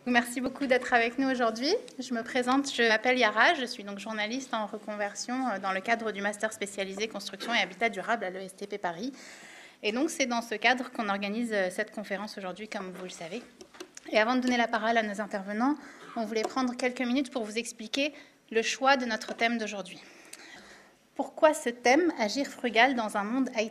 Merci beaucoup d'être avec nous aujourd'hui. Je me présente, je m'appelle Yara, je suis donc journaliste en reconversion dans le cadre du master spécialisé construction et habitat durable à l'ESTP Paris. Et donc c'est dans ce cadre qu'on organise cette conférence aujourd'hui, comme vous le savez. Et avant de donner la parole à nos intervenants, on voulait prendre quelques minutes pour vous expliquer le choix de notre thème d'aujourd'hui. Pourquoi ce thème, agir frugal dans un monde high-tech ?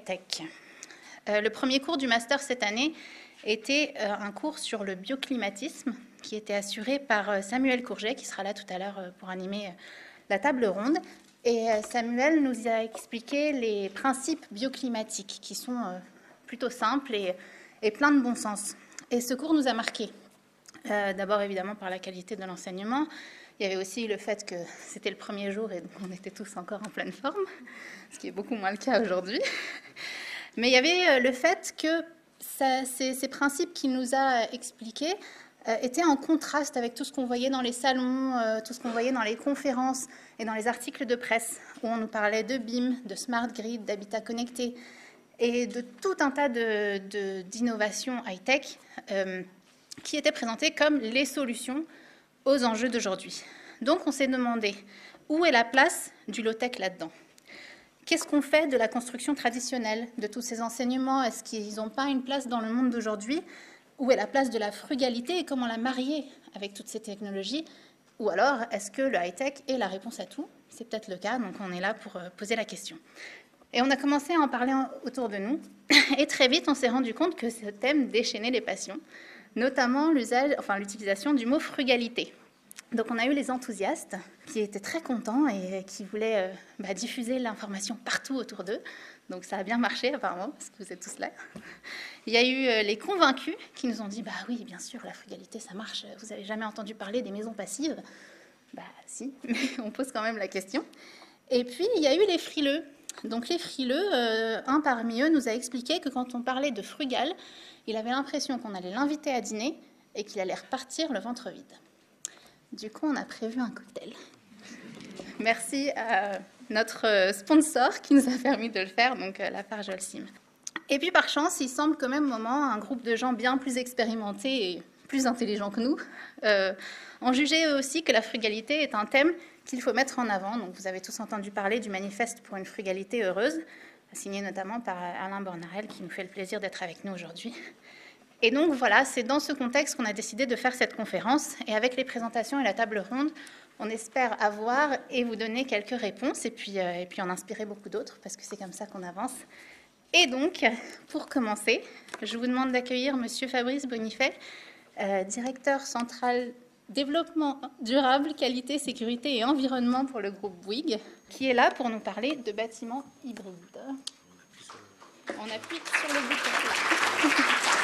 Le premier cours du master cette année était un cours sur le bioclimatisme qui était assuré par Samuel Courget, qui sera là tout à l'heure pour animer la table ronde. Et Samuel nous a expliqué les principes bioclimatiques qui sont plutôt simples et pleins de bon sens. Et ce cours nous a marqués. D'abord, évidemment, par la qualité de l'enseignement. Il y avait aussi le fait que c'était le premier jour et on était tous encore en pleine forme, ce qui est beaucoup moins le cas aujourd'hui. Mais il y avait le fait que ces principes qu'il nous a expliqués étaient en contraste avec tout ce qu'on voyait dans les salons, tout ce qu'on voyait dans les conférences et dans les articles de presse, où on nous parlait de BIM, de smart grid, d'habitat connecté, et de tout un tas d'innovations high-tech qui étaient présentées comme les solutions aux enjeux d'aujourd'hui. Donc on s'est demandé, où est la place du low-tech là-dedans ? Qu'est-ce qu'on fait de la construction traditionnelle, de tous ces enseignements ? Est-ce qu'ils n'ont pas une place dans le monde d'aujourd'hui ? Où est la place de la frugalité et comment la marier avec toutes ces technologies ? Ou alors, est-ce que le high-tech est la réponse à tout ? C'est peut-être le cas, donc on est là pour poser la question. Et on a commencé à en parler autour de nous. Et très vite, on s'est rendu compte que ce thème déchaînait les passions, notamment l'utilisation du mot frugalité. Donc on a eu les enthousiastes qui étaient très contents et qui voulaient diffuser l'information partout autour d'eux. Donc ça a bien marché apparemment, parce que vous êtes tous là. Il y a eu les convaincus qui nous ont dit « Bah oui, bien sûr, la frugalité, ça marche. Vous n'avez jamais entendu parler des maisons passives ?» Bah si, mais on pose quand même la question. Et puis il y a eu les frileux. Donc les frileux, un parmi eux nous a expliqué que quand on parlait de frugal, il avait l'impression qu'on allait l'inviter à dîner et qu'il allait repartir le ventre vide. Du coup, on a prévu un cocktail. Merci à notre sponsor qui nous a permis de le faire, donc la Farge Holcim. Et puis, par chance, il semble qu'au même moment, un groupe de gens bien plus expérimentés et plus intelligents que nous ont jugé eux aussi que la frugalité est un thème qu'il faut mettre en avant. Donc, vous avez tous entendu parler du manifeste pour une frugalité heureuse, signé notamment par Alain Bornarel, qui nous fait le plaisir d'être avec nous aujourd'hui. Et donc voilà, c'est dans ce contexte qu'on a décidé de faire cette conférence. Et avec les présentations et la table ronde, on espère avoir et vous donner quelques réponses et puis en inspirer beaucoup d'autres, parce que c'est comme ça qu'on avance. Et donc, pour commencer, je vous demande d'accueillir Monsieur Fabrice Bonifay, directeur central développement durable, qualité, sécurité et environnement pour le groupe Bouygues, qui est là pour nous parler de bâtiments hybrides. On appuie sur le bouton.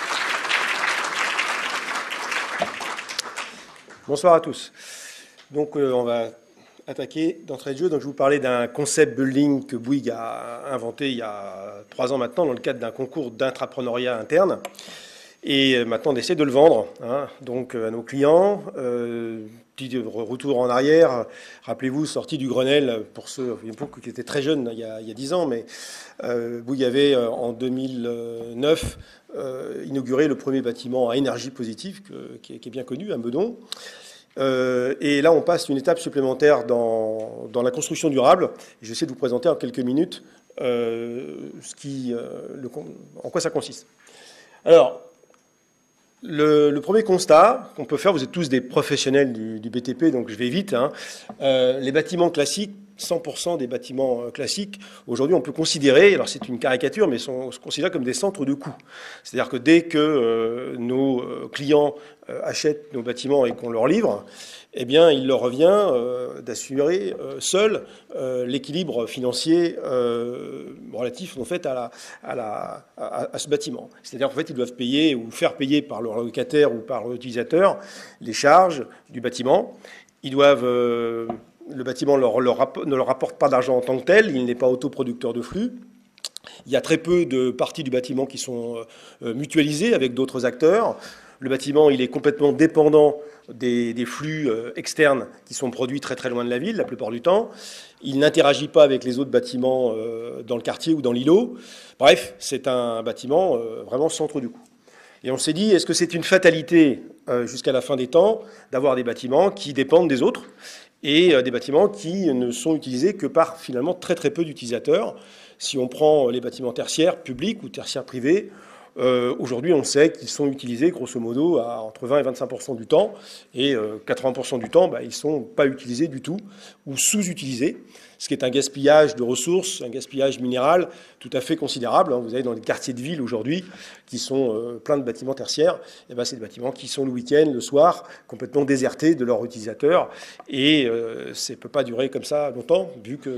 Bonsoir à tous. Donc on va attaquer d'entrée de jeu. Donc je vais vous parler d'un concept building que Bouygues a inventé il y a 3 ans maintenant dans le cadre d'un concours d'intrapreneuriat interne. Et maintenant on essaie de le vendre donc à nos clients. Petit retour en arrière, rappelez-vous, sortie du Grenelle pour ceux qui étaient très jeunes il y a 10 ans, mais Bouygues avait en 2009 inauguré le premier bâtiment à énergie positive qui est bien connu à Meudon. Et là, on passe une étape supplémentaire dans la construction durable. J'essaie de vous présenter en quelques minutes en quoi ça consiste. Alors, le premier constat qu'on peut faire, vous êtes tous des professionnels du BTP, donc je vais vite. Les bâtiments classiques, 100% des bâtiments classiques, aujourd'hui on peut considérer, alors c'est une caricature, mais on se considère comme des centres de coûts. C'est-à-dire que dès que nos clients achètent nos bâtiments et qu'on leur livre, eh bien il leur revient d'assurer seul l'équilibre financier relatif en fait à ce bâtiment. C'est-à-dire qu'en fait ils doivent payer ou faire payer par leur locataire ou par l'utilisateur les charges du bâtiment. Ils doivent le bâtiment ne leur rapporte pas d'argent en tant que tel, il n'est pas autoproducteur de flux. Il y a très peu de parties du bâtiment qui sont mutualisées avec d'autres acteurs. Le bâtiment, il est complètement dépendant des flux externes qui sont produits très très loin de la ville, la plupart du temps. Il n'interagit pas avec les autres bâtiments dans le quartier ou dans l'îlot. Bref, c'est un bâtiment vraiment centre du coût. Et on s'est dit, est-ce que c'est une fatalité jusqu'à la fin des temps, d'avoir des bâtiments qui dépendent des autres et des bâtiments qui ne sont utilisés que par finalement très très peu d'utilisateurs. Si on prend les bâtiments tertiaires publics ou tertiaires privés, aujourd'hui on sait qu'ils sont utilisés grosso modo à entre 20 et 25% du temps, et 80% du temps ils ne sont pas utilisés du tout ou sous-utilisés, ce qui est un gaspillage de ressources, un gaspillage minéral tout à fait considérable. Vous avez dans les quartiers de ville aujourd'hui qui sont pleins de bâtiments tertiaires, et c'est des bâtiments qui sont le week-end, le soir, complètement désertés de leurs utilisateurs, et ça ne peut pas durer comme ça longtemps, vu que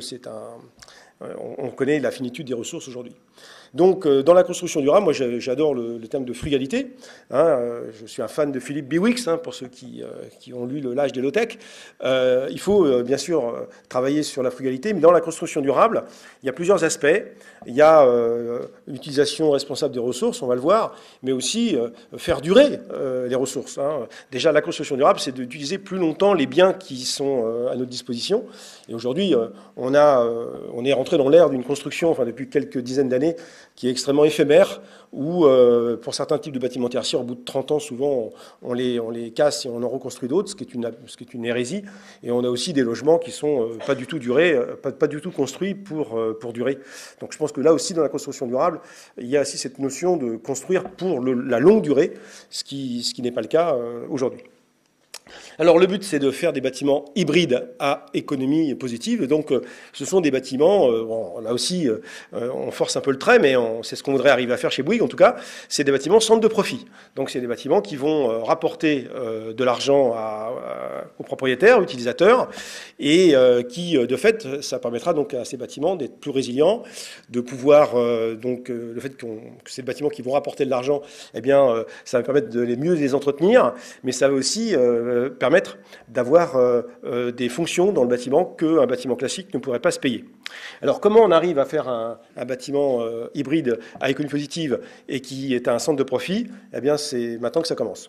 on connaît la finitude des ressources aujourd'hui. Donc, dans la construction durable, moi, j'adore le terme de frugalité. Je suis un fan de Philippe Biwix, pour ceux qui ont lu L'âge des low-tech. Il faut, bien sûr, travailler sur la frugalité, mais dans la construction durable, il y a plusieurs aspects. Il y a l'utilisation responsable des ressources, on va le voir, mais aussi faire durer les ressources. Déjà, la construction durable, c'est d'utiliser plus longtemps les biens qui sont à notre disposition. Et aujourd'hui, on est rentré dans l'ère d'une construction, depuis quelques dizaines d'années, qui est extrêmement éphémère, où pour certains types de bâtiments tertiaires, au bout de 30 ans, souvent, on les casse et on en reconstruit d'autres, ce qui est une hérésie. Et on a aussi des logements qui sont pas du tout pas du tout construits pour durer. Donc je pense que là aussi, dans la construction durable, il y a aussi cette notion de construire pour la longue durée, ce qui n'est pas le cas aujourd'hui. Alors le but, c'est de faire des bâtiments hybrides à économie positive. Donc ce sont des bâtiments, là aussi on force un peu le trait, mais c'est ce qu'on voudrait arriver à faire chez Bouygues en tout cas, c'est des bâtiments centre de profit. Donc c'est des bâtiments qui vont rapporter de l'argent aux propriétaires, aux utilisateurs, et qui de fait, ça permettra donc à ces bâtiments d'être plus résilients, de pouvoir, le fait que ces bâtiments qui vont rapporter de l'argent, ça va permettre de mieux les entretenir, mais ça va aussi permettre d'avoir des fonctions dans le bâtiment qu'un bâtiment classique ne pourrait pas se payer. Alors comment on arrive à faire un bâtiment hybride à économie positive et qui est un centre de profit? C'est maintenant que ça commence.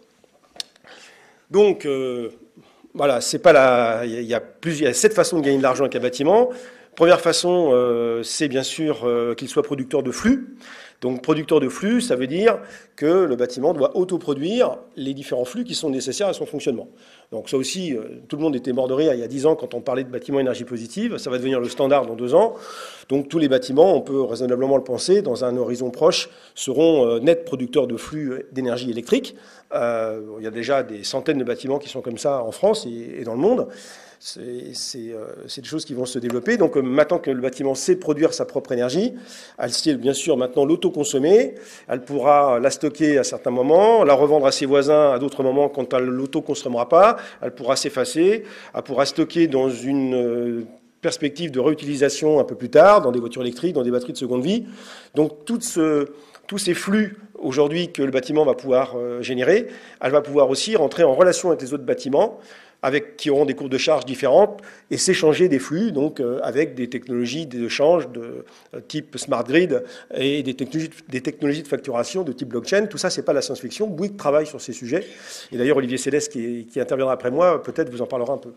Donc voilà, il y a 7 façons de gagner de l'argent avec un bâtiment. Première façon, c'est bien sûr qu'il soit producteur de flux. Donc producteur de flux, ça veut dire que le bâtiment doit autoproduire les différents flux qui sont nécessaires à son fonctionnement. Donc ça aussi, tout le monde était mort de rire il y a 10 ans quand on parlait de bâtiments énergie positive. Ça va devenir le standard dans 2 ans. Donc tous les bâtiments, on peut raisonnablement le penser, dans un horizon proche, seront nets producteurs de flux d'énergie électrique. Il y a déjà des centaines de bâtiments qui sont comme ça en France et dans le monde. C'est des choses qui vont se développer. Donc maintenant que le bâtiment sait produire sa propre énergie, elle sait bien sûr maintenant l'autoconsommer, elle pourra la stocker à certains moments, la revendre à ses voisins à d'autres moments quand elle ne l'autoconsommera pas, elle pourra s'effacer, elle pourra stocker dans une perspective de réutilisation un peu plus tard, dans des voitures électriques, dans des batteries de seconde vie. Donc tous ces flux aujourd'hui que le bâtiment va pouvoir générer, elle va pouvoir aussi rentrer en relation avec les autres bâtiments, qui auront des courbes de charge différentes, et s'échanger des flux, donc avec des technologies de change de type smart grid et des technologies de facturation de type blockchain. Tout ça, c'est pas la science-fiction. Bouygues travaille sur ces sujets. Et d'ailleurs, Olivier Céleste, qui interviendra après moi, peut-être vous en parlera un peu.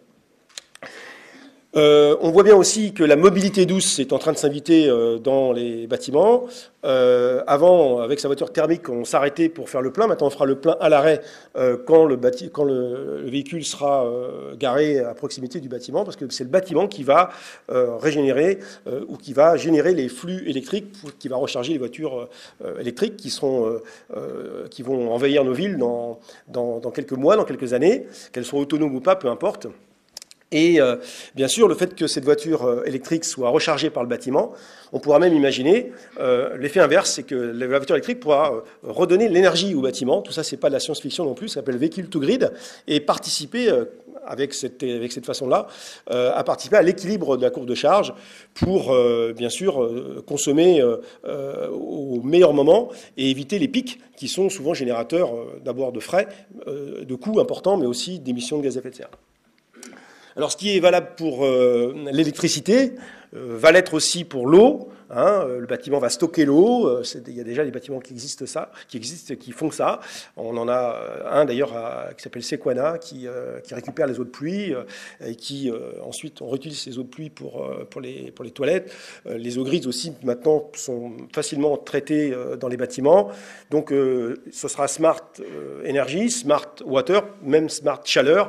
On voit bien aussi que la mobilité douce est en train de s'inviter dans les bâtiments. Avant, avec sa voiture thermique, on s'arrêtait pour faire le plein. Maintenant, on fera le plein à l'arrêt quand le véhicule sera garé à proximité du bâtiment, parce que c'est le bâtiment qui va régénérer ou qui va générer les flux électriques, qui va recharger les voitures électriques qui vont envahir nos villes dans quelques mois, dans quelques années, qu'elles soient autonomes ou pas, peu importe. Et bien sûr, le fait que cette voiture électrique soit rechargée par le bâtiment, on pourra même imaginer l'effet inverse, c'est que la voiture électrique pourra redonner l'énergie au bâtiment. Tout ça, c'est pas de la science-fiction non plus, ça s'appelle Vehicle to Grid, et participer avec cette façon-là, à participer à l'équilibre de la courbe de charge pour, bien sûr, consommer au meilleur moment et éviter les pics qui sont souvent générateurs d'abord de frais, de coûts importants, mais aussi d'émissions de gaz à effet de serre. Alors, ce qui est valable pour l'électricité, va l'être aussi pour l'eau. Le bâtiment va stocker l'eau. Il y a déjà des bâtiments qui existent, qui font ça. On en a un d'ailleurs qui s'appelle Sequana, qui récupère les eaux de pluie et qui ensuite on réutilise ces eaux de pluie pour les toilettes. Les eaux grises aussi maintenant sont facilement traitées dans les bâtiments. Donc ce sera Smart Energy, Smart Water, même Smart Chaleur.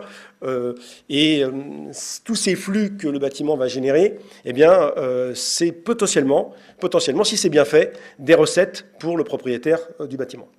Tous ces flux que le bâtiment va générer, eh bien, c'est potentiellement, si c'est bien fait, des recettes pour le propriétaire du bâtiment.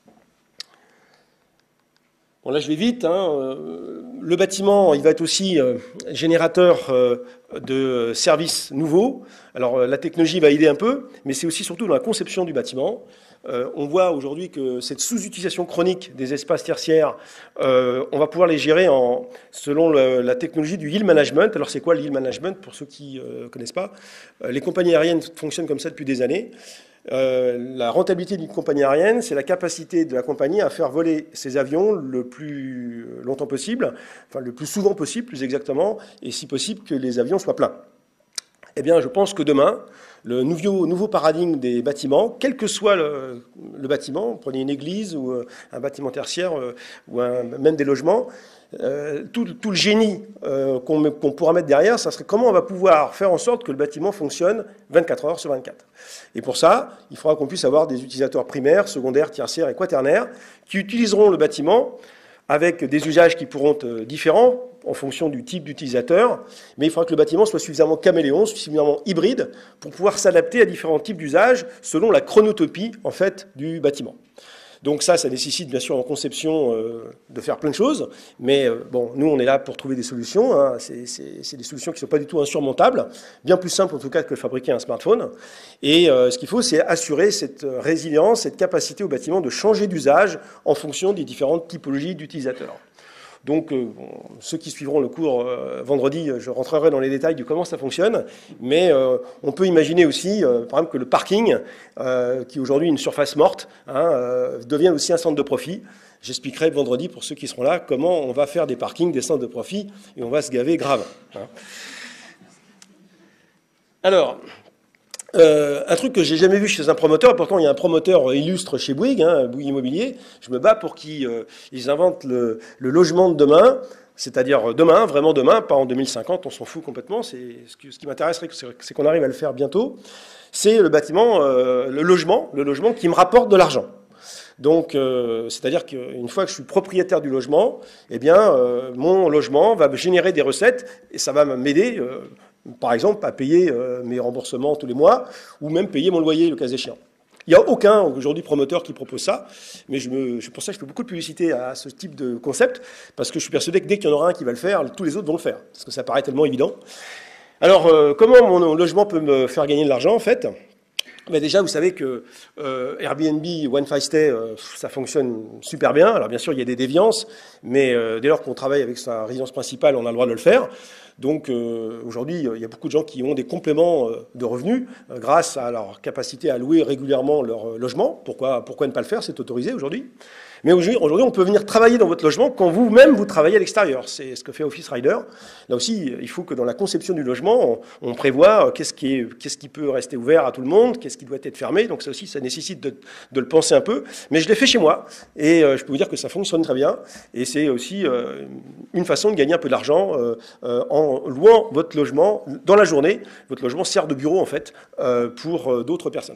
Bon, là, je vais vite. Le bâtiment, il va être aussi générateur de services nouveaux. Alors, la technologie va aider un peu, mais c'est aussi surtout dans la conception du bâtiment. On voit aujourd'hui que cette sous-utilisation chronique des espaces tertiaires, on va pouvoir les gérer selon la technologie du yield management. Alors c'est quoi le yield management pour ceux qui ne connaissent pas? Les compagnies aériennes fonctionnent comme ça depuis des années. La rentabilité d'une compagnie aérienne, c'est la capacité de la compagnie à faire voler ses avions le plus longtemps possible, enfin le plus souvent possible, plus exactement, et si possible que les avions soient pleins. Eh bien, je pense que demain, le nouveau paradigme des bâtiments, quel que soit le bâtiment, prenez une église ou un bâtiment tertiaire ou même des logements, tout le génie qu'on pourra mettre derrière, ça serait comment on va pouvoir faire en sorte que le bâtiment fonctionne 24 heures sur 24. Et pour ça, il faudra qu'on puisse avoir des utilisateurs primaires, secondaires, tertiaires et quaternaires qui utiliseront le bâtiment avec des usages qui pourront être différents en fonction du type d'utilisateur, mais il faudra que le bâtiment soit suffisamment caméléon, suffisamment hybride pour pouvoir s'adapter à différents types d'usages selon la chronotopie en fait du bâtiment. Donc ça nécessite bien sûr en conception de faire plein de choses, mais bon, nous on est là pour trouver des solutions, c'est des solutions qui ne sont pas du tout insurmontables, bien plus simples en tout cas que fabriquer un smartphone, et ce qu'il faut c'est assurer cette résilience, cette capacité au bâtiment de changer d'usage en fonction des différentes typologies d'utilisateurs. Donc, ceux qui suivront le cours vendredi, je rentrerai dans les détails de comment ça fonctionne, mais on peut imaginer aussi, par exemple, que le parking, qui est aujourd'hui une surface morte, devienne aussi un centre de profit. J'expliquerai vendredi, pour ceux qui seront là, comment on va faire des parkings, des centres de profit, et on va se gaver grave. Alors... un truc que j'ai jamais vu chez un promoteur, et pourtant il y a un promoteur illustre chez Bouygues, Bouygues Immobilier, je me bats pour qu'ils inventent le logement de demain, c'est-à-dire demain, vraiment demain, pas en 2050, on s'en fout complètement, ce qui m'intéresserait, c'est qu'on arrive à le faire bientôt, c'est le bâtiment, le logement qui me rapporte de l'argent. Donc, c'est-à-dire qu'une fois que je suis propriétaire du logement, eh bien, mon logement va me générer des recettes et ça va m'aider, par exemple, à payer mes remboursements tous les mois ou même payer mon loyer, le cas échéant. Il n'y a aucun, aujourd'hui, promoteur qui propose ça, mais c'est pour ça que je fais beaucoup de publicité à ce type de concept, parce que je suis persuadé que dès qu'il y en aura un qui va le faire, tous les autres vont le faire, parce que ça paraît tellement évident. Alors, comment mon logement peut me faire gagner de l'argent, en fait ? Mais déjà, vous savez que Airbnb, One Five Stay, ça fonctionne super bien. Alors bien sûr, il y a des déviances, mais dès lors qu'on travaille avec sa résidence principale, on a le droit de le faire. Donc aujourd'hui, il y a beaucoup de gens qui ont des compléments de revenus grâce à leur capacité à louer régulièrement leur logement. Pourquoi ne pas le faire? C'est autorisé aujourd'hui. Mais aujourd'hui, on peut venir travailler dans votre logement quand vous-même vous travaillez à l'extérieur. C'est ce que fait Office Rider. Là aussi, il faut que dans la conception du logement, on prévoit qu'est-ce qui peut rester ouvert à tout le monde, qu'est-ce qui doit être fermé. Donc ça aussi, ça nécessite de le penser un peu. Mais je l'ai fait chez moi et je peux vous dire que ça fonctionne très bien. Et c'est aussi une façon de gagner un peu d'argent en louant votre logement dans la journée. Votre logement sert de bureau en fait pour d'autres personnes.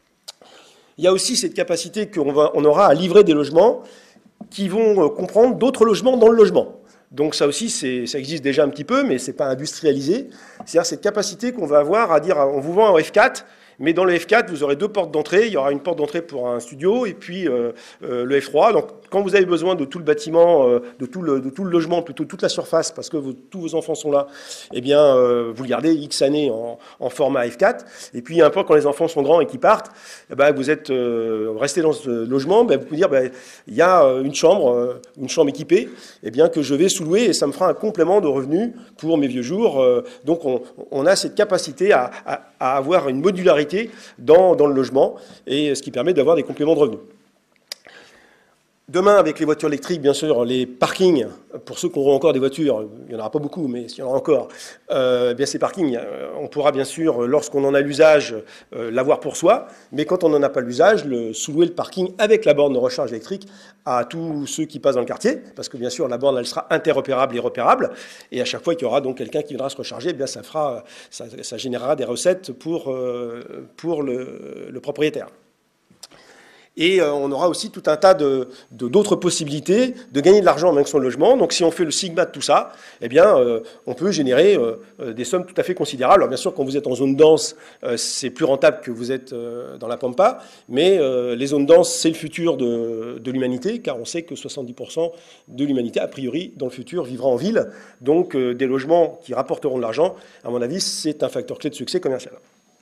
Il y a aussi cette capacité qu'on aura à livrer des logements qui vont comprendre d'autres logements dans le logement. Donc ça aussi, ça existe déjà un petit peu, mais ce n'est pas industrialisé. C'est-à-dire cette capacité qu'on va avoir à dire, on vous vend un F4, mais dans le F4, vous aurez deux portes d'entrée. Il y aura une porte d'entrée pour un studio et puis le F3. Donc quand vous avez besoin de tout le bâtiment, de tout le logement, plutôt toute la surface, parce que tous vos enfants sont là, eh bien vous le gardez X années en format F4. Et puis un peu quand les enfants sont grands et qu'ils partent, eh ben, vous êtes resté dans ce logement, ben, vous pouvez dire il y a une chambre équipée, eh bien que je vais sous-louer et ça me fera un complément de revenus pour mes vieux jours. Donc on a cette capacité à avoir une modularité dans le logement, et ce qui permet d'avoir des compléments de revenus. Demain, avec les voitures électriques, bien sûr, les parkings, pour ceux qui auront encore des voitures, il n'y en aura pas beaucoup, mais s'il y en a encore, bien ces parkings, on pourra bien sûr, lorsqu'on en a l'usage, l'avoir pour soi, mais quand on n'en a pas l'usage, sous-louer le parking avec la borne de recharge électrique à tous ceux qui passent dans le quartier, parce que bien sûr, la borne, elle sera interopérable et repérable, et à chaque fois qu'il y aura donc quelqu'un qui viendra se recharger, bien ça générera des recettes pour le propriétaire. Et on aura aussi tout un tas d'autres possibilités de gagner de l'argent avec son logement. Donc si on fait le sigma de tout ça, eh bien, on peut générer des sommes tout à fait considérables. Alors bien sûr, quand vous êtes en zone dense, c'est plus rentable que vous êtes dans la pampa. Mais les zones denses, c'est le futur de l'humanité, car on sait que 70% de l'humanité, a priori, dans le futur, vivra en ville. Donc des logements qui rapporteront de l'argent, à mon avis, c'est un facteur clé de succès commercial.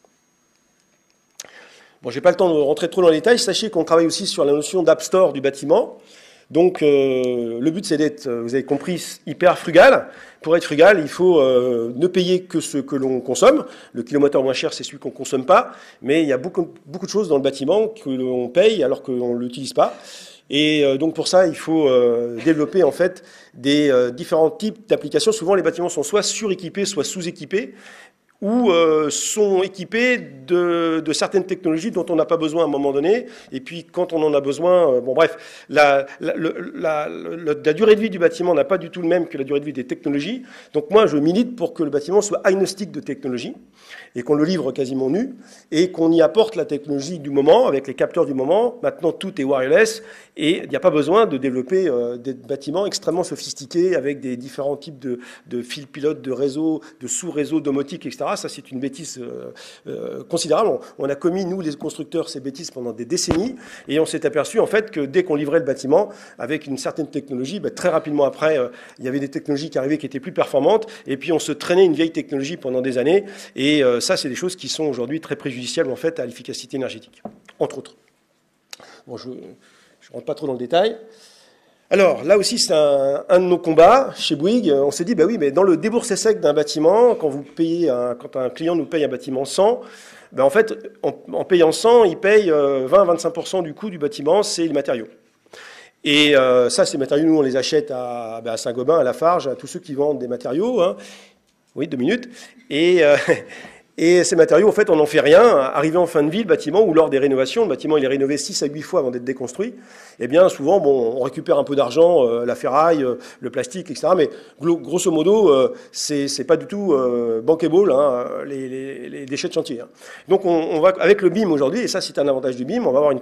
Bon, je n'ai pas le temps de rentrer trop dans les détails. Sachez qu'on travaille aussi sur la notion d'App Store du bâtiment. Donc, le but, c'est d'être, vous avez compris, hyper frugal. Pour être frugal, il faut ne payer que ce que l'on consomme. Le kilomètre moins cher, c'est celui qu'on ne consomme pas. Mais il y a beaucoup de choses dans le bâtiment que l'on paye alors qu'on ne l'utilise pas. Et donc, pour ça, il faut développer, en fait, des différents types d'applications. Souvent, les bâtiments sont soit suréquipés, soit sous-équipés, ou sont équipés de certaines technologies dont on n'a pas besoin à un moment donné. Et puis, quand on en a besoin... bon, bref, la durée de vie du bâtiment n'a pas du tout le même que la durée de vie des technologies. Donc, moi, je milite pour que le bâtiment soit agnostique de technologie et qu'on le livre quasiment nu et qu'on y apporte la technologie du moment, avec les capteurs du moment. Maintenant, tout est wireless et il n'y a pas besoin de développer des bâtiments extrêmement sophistiqués avec des différents types de fils pilotes, de réseaux, de sous-réseaux domotiques, etc. Ça, c'est une bêtise considérable. On a commis, nous, les constructeurs, ces bêtises pendant des décennies et on s'est aperçu, en fait, que dès qu'on livrait le bâtiment avec une certaine technologie, très rapidement après, il y avait des technologies qui arrivaient qui étaient plus performantes et puis on se traînait une vieille technologie pendant des années et ça, c'est des choses qui sont aujourd'hui très préjudiciables, en fait, à l'efficacité énergétique, entre autres. Bon, je ne rentre pas trop dans le détail. Alors, là aussi, c'est un de nos combats chez Bouygues. On s'est dit, bah oui, mais dans le déboursé sec d'un bâtiment, quand un client nous paye un bâtiment 100, en fait, en payant 100, il paye 20-25% du coût du bâtiment, c'est les matériaux. Et ça, ces matériaux, nous, on les achète à Saint-Gobain, à Lafarge, à tous ceux qui vendent des matériaux. Hein. Oui, 2 minutes. Et ces matériaux, en fait, on n'en fait rien. Arrivé en fin de vie, le bâtiment, ou lors des rénovations, le bâtiment il est rénové 6 à 8 fois avant d'être déconstruit, eh bien, souvent, on récupère un peu d'argent, la ferraille, le plastique, etc. Mais grosso modo, c'est pas du tout bankable, hein, les déchets de chantier. Hein. Donc, on va, avec le BIM aujourd'hui, et ça, c'est un avantage du BIM, on va avoir une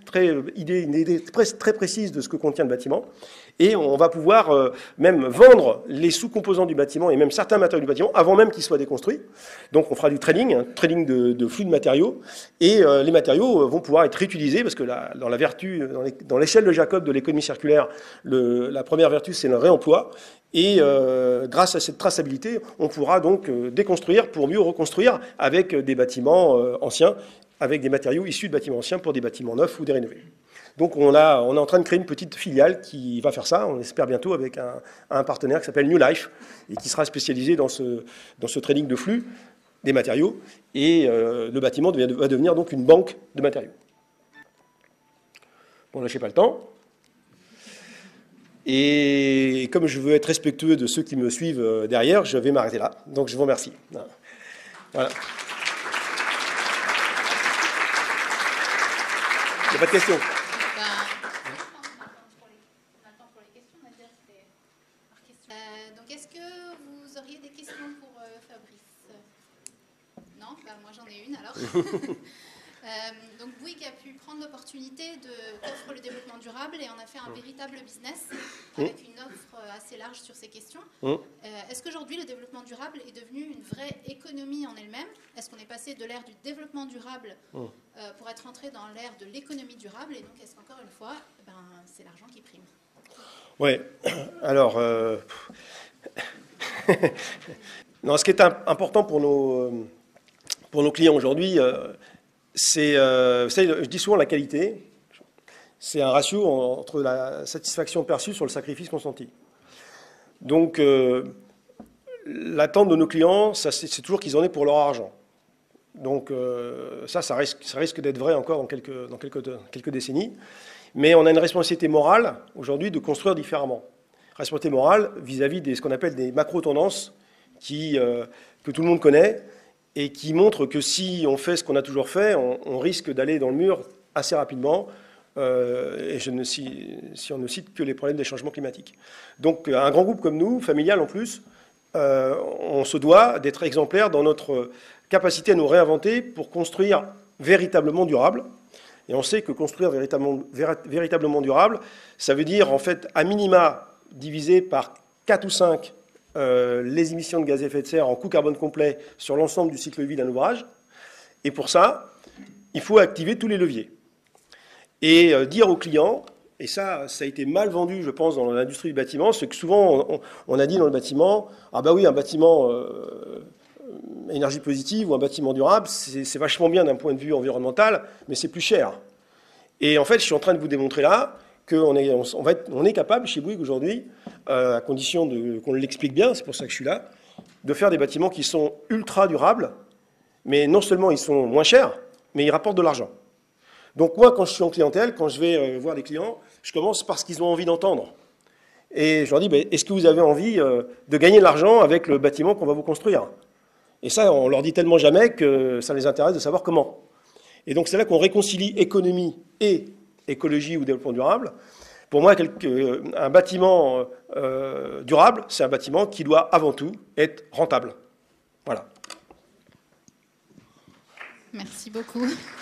idée très précise de ce que contient le bâtiment. Et on va pouvoir même vendre les sous-composants du bâtiment et même certains matériaux du bâtiment avant même qu'ils soient déconstruits. Donc on fera du trading, de flux de matériaux. Et les matériaux vont pouvoir être réutilisés parce que dans l'échelle de Jacob de l'économie circulaire, la première vertu, c'est le réemploi. Et grâce à cette traçabilité, on pourra donc déconstruire pour mieux reconstruire avec des bâtiments anciens, avec des matériaux issus de bâtiments anciens pour des bâtiments neufs ou des rénovés. Donc on est en train de créer une petite filiale qui va faire ça, on espère bientôt, avec un partenaire qui s'appelle New Life et qui sera spécialisé dans ce trading de flux des matériaux. Et le bâtiment va devenir donc une banque de matériaux. Bon, là, je n'ai pas le temps. Et comme je veux être respectueux de ceux qui me suivent derrière, je vais m'arrêter là. Donc je vous remercie. Voilà. Il n'y a pas de questions. Donc, est-ce que vous auriez des questions pour Fabrice? Non? Moi, j'en ai une, alors. Donc, Bouygues a pu prendre l'opportunité qu'offre le développement durable et on a fait un véritable business avec une offre assez large sur ces questions. Est-ce qu'aujourd'hui, le développement durable est devenu une vraie économie en elle-même? Est-ce qu'on est passé de l'ère du développement durable pour être entré dans l'ère de l'économie durable? Et donc, est-ce qu'encore une fois, c'est l'argent qui prime? Oui, alors, non, ce qui est important pour nos clients aujourd'hui, c'est, vous savez, je dis souvent la qualité, c'est un ratio entre la satisfaction perçue sur le sacrifice consenti. Donc, l'attente de nos clients, c'est toujours qu'ils en aient pour leur argent. Donc ça risque d'être vrai encore dans quelques décennies. Mais on a une responsabilité morale aujourd'hui de construire différemment. Responsabilité morale vis-à-vis de ce qu'on appelle des macro-tendances que tout le monde connaît et qui montrent que si on fait ce qu'on a toujours fait, on risque d'aller dans le mur assez rapidement. Et si on ne cite que les problèmes des changements climatiques. Donc un grand groupe comme nous, familial en plus, on se doit d'être exemplaire dans notre capacité à nous réinventer pour construire véritablement durable. Et on sait que construire véritablement durable, ça veut dire en fait à minima diviser par 4 ou 5 les émissions de gaz à effet de serre en coût carbone complet sur l'ensemble du cycle de vie d'un ouvrage. Et pour ça, il faut activer tous les leviers. Et dire aux clients, et ça a été mal vendu, je pense, dans l'industrie du bâtiment, c'est que souvent on a dit dans le bâtiment, ah bah oui, un bâtiment énergie positive ou un bâtiment durable, c'est vachement bien d'un point de vue environnemental, mais c'est plus cher. Et en fait, je suis en train de vous démontrer là qu'on est capable chez Bouygues aujourd'hui, à condition qu'on l'explique bien, c'est pour ça que je suis là, de faire des bâtiments qui sont ultra durables, mais non seulement ils sont moins chers, mais ils rapportent de l'argent. Donc moi, quand je suis en clientèle, quand je vais voir des clients, je commence par ce qu'ils ont envie d'entendre. Et je leur dis, est-ce que vous avez envie de gagner de l'argent avec le bâtiment qu'on va vous construire? Et ça, on leur dit tellement jamais que ça les intéresse de savoir comment. Et donc c'est là qu'on réconcilie économie et écologie ou développement durable. Pour moi, un bâtiment durable, c'est un bâtiment qui doit avant tout être rentable. Voilà. Merci beaucoup.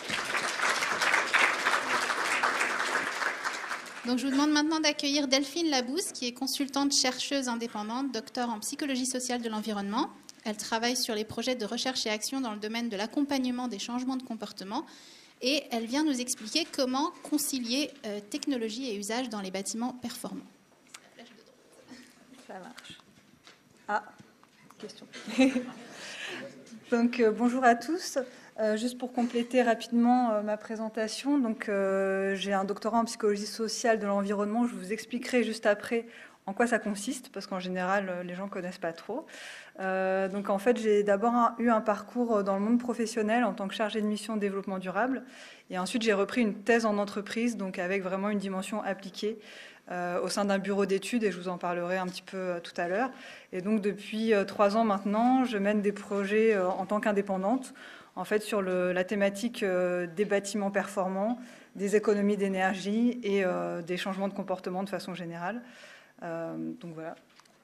Donc, je vous demande maintenant d'accueillir Delphine Labousse, qui est consultante chercheuse indépendante, docteur en psychologie sociale de l'environnement. Elle travaille sur les projets de recherche et action dans le domaine de l'accompagnement des changements de comportement. Et elle vient nous expliquer comment concilier technologie et usage dans les bâtiments performants. Ça marche. Ah, question. Donc, bonjour à tous. Juste pour compléter rapidement ma présentation, donc j'ai un doctorat en psychologie sociale de l'environnement. Je vous expliquerai juste après en quoi ça consiste, parce qu'en général, les gens ne connaissent pas trop. Donc en fait, j'ai d'abord eu un parcours dans le monde professionnel en tant que chargée de mission développement durable. Et ensuite, j'ai repris une thèse en entreprise, donc avec vraiment une dimension appliquée au sein d'un bureau d'études, et je vous en parlerai un petit peu tout à l'heure. Et donc depuis 3 ans maintenant, je mène des projets en tant qu'indépendante, en fait, sur la thématique des bâtiments performants, des économies d'énergie et des changements de comportement de façon générale. Donc voilà.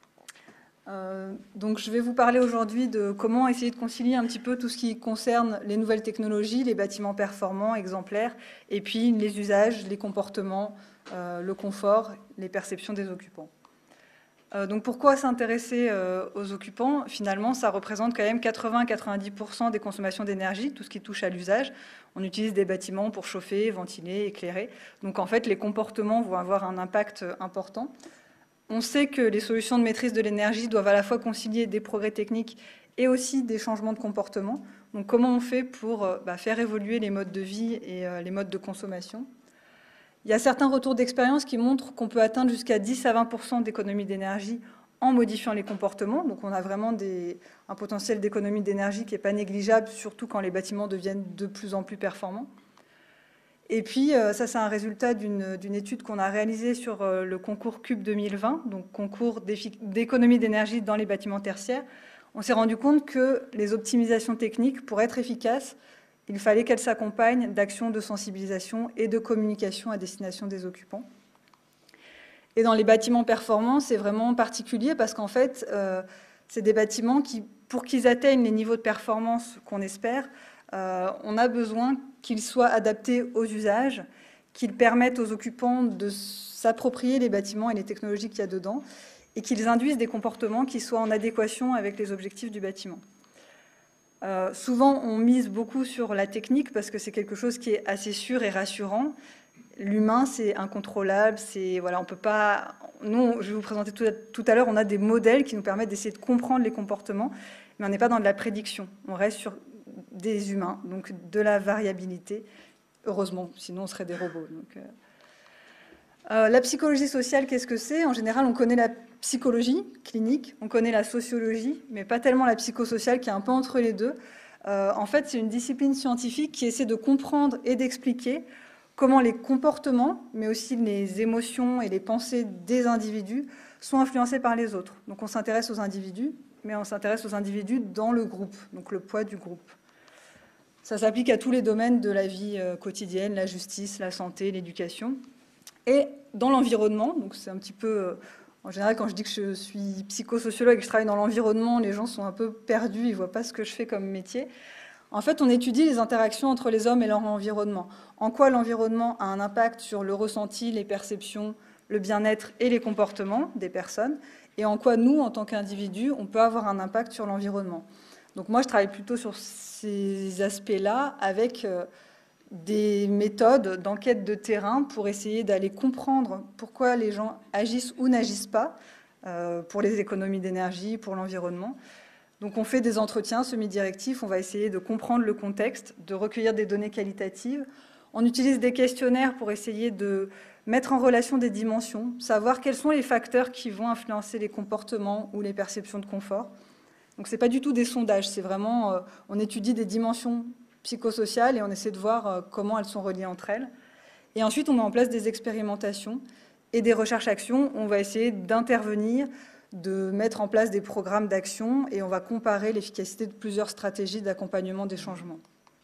Donc je vais vous parler aujourd'hui de comment essayer de concilier un petit peu tout ce qui concerne les nouvelles technologies, les bâtiments performants, exemplaires, et puis les usages, les comportements, le confort, les perceptions des occupants. Donc pourquoi s'intéresser aux occupants? Finalement, ça représente quand même 80-90% des consommations d'énergie, tout ce qui touche à l'usage. On utilise des bâtiments pour chauffer, ventiler, éclairer. Donc en fait, les comportements vont avoir un impact important. On sait que les solutions de maîtrise de l'énergie doivent à la fois concilier des progrès techniques et aussi des changements de comportement. Donc comment on fait pour faire évoluer les modes de vie et les modes de consommation? Il y a certains retours d'expérience qui montrent qu'on peut atteindre jusqu'à 10 à 20% d'économie d'énergie en modifiant les comportements. Donc on a vraiment un potentiel d'économie d'énergie qui n'est pas négligeable, surtout quand les bâtiments deviennent de plus en plus performants. Et puis ça, c'est un résultat d'une étude qu'on a réalisée sur le concours CUBE 2020, donc concours d'économie d'énergie dans les bâtiments tertiaires. On s'est rendu compte que les optimisations techniques, pour être efficaces, il fallait qu'elles s'accompagnent d'actions de sensibilisation et de communication à destination des occupants. Et dans les bâtiments performants, c'est vraiment particulier parce qu'en fait, c'est des bâtiments qui, pour qu'ils atteignent les niveaux de performance qu'on espère, on a besoin qu'ils soient adaptés aux usages, qu'ils permettent aux occupants de s'approprier les bâtiments et les technologies qu'il y a dedans, et qu'ils induisent des comportements qui soient en adéquation avec les objectifs du bâtiment. Souvent, on mise beaucoup sur la technique parce que c'est quelque chose qui est assez sûr et rassurant. L'humain, c'est incontrôlable, voilà, on peut pas... Nous, je vais vous présenter tout à l'heure, on a des modèles qui nous permettent d'essayer de comprendre les comportements, mais on n'est pas dans de la prédiction. On reste sur des humains, donc de la variabilité, heureusement, sinon on serait des robots. Donc, la psychologie sociale, qu'est-ce que c'est? En général, on connaît la psychologie clinique, on connaît la sociologie, mais pas tellement la psychosociale qui est un peu entre les deux. En fait, c'est une discipline scientifique qui essaie de comprendre et d'expliquer comment les comportements, mais aussi les émotions et les pensées des individus sont influencés par les autres. Donc on s'intéresse aux individus, mais on s'intéresse aux individus dans le groupe, donc le poids du groupe. Ça s'applique à tous les domaines de la vie quotidienne, la justice, la santé, l'éducation. Et dans l'environnement, donc c'est un petit peu... En général, quand je dis que je suis psychosociologue et que je travaille dans l'environnement, les gens sont un peu perdus, ils ne voient pas ce que je fais comme métier. En fait, on étudie les interactions entre les hommes et leur environnement. En quoi l'environnement a un impact sur le ressenti, les perceptions, le bien-être et les comportements des personnes, et en quoi nous, en tant qu'individus, on peut avoir un impact sur l'environnement. Donc moi, je travaille plutôt sur ces aspects-là avec des méthodes d'enquête de terrain pour essayer d'aller comprendre pourquoi les gens agissent ou n'agissent pas pour les économies d'énergie, pour l'environnement. Donc on fait des entretiens semi-directifs, on va essayer de comprendre le contexte, de recueillir des données qualitatives. On utilise des questionnaires pour essayer de mettre en relation des dimensions, savoir quels sont les facteurs qui vont influencer les comportements ou les perceptions de confort. Donc ce n'est pas du tout des sondages, c'est vraiment, on étudie des dimensions psychosociales et on essaie de voir comment elles sont reliées entre elles. Et ensuite, on met en place des expérimentations et des recherches-actions. On va essayer d'intervenir, de mettre en place des programmes d'action et on va comparer l'efficacité de plusieurs stratégies d'accompagnement des changements.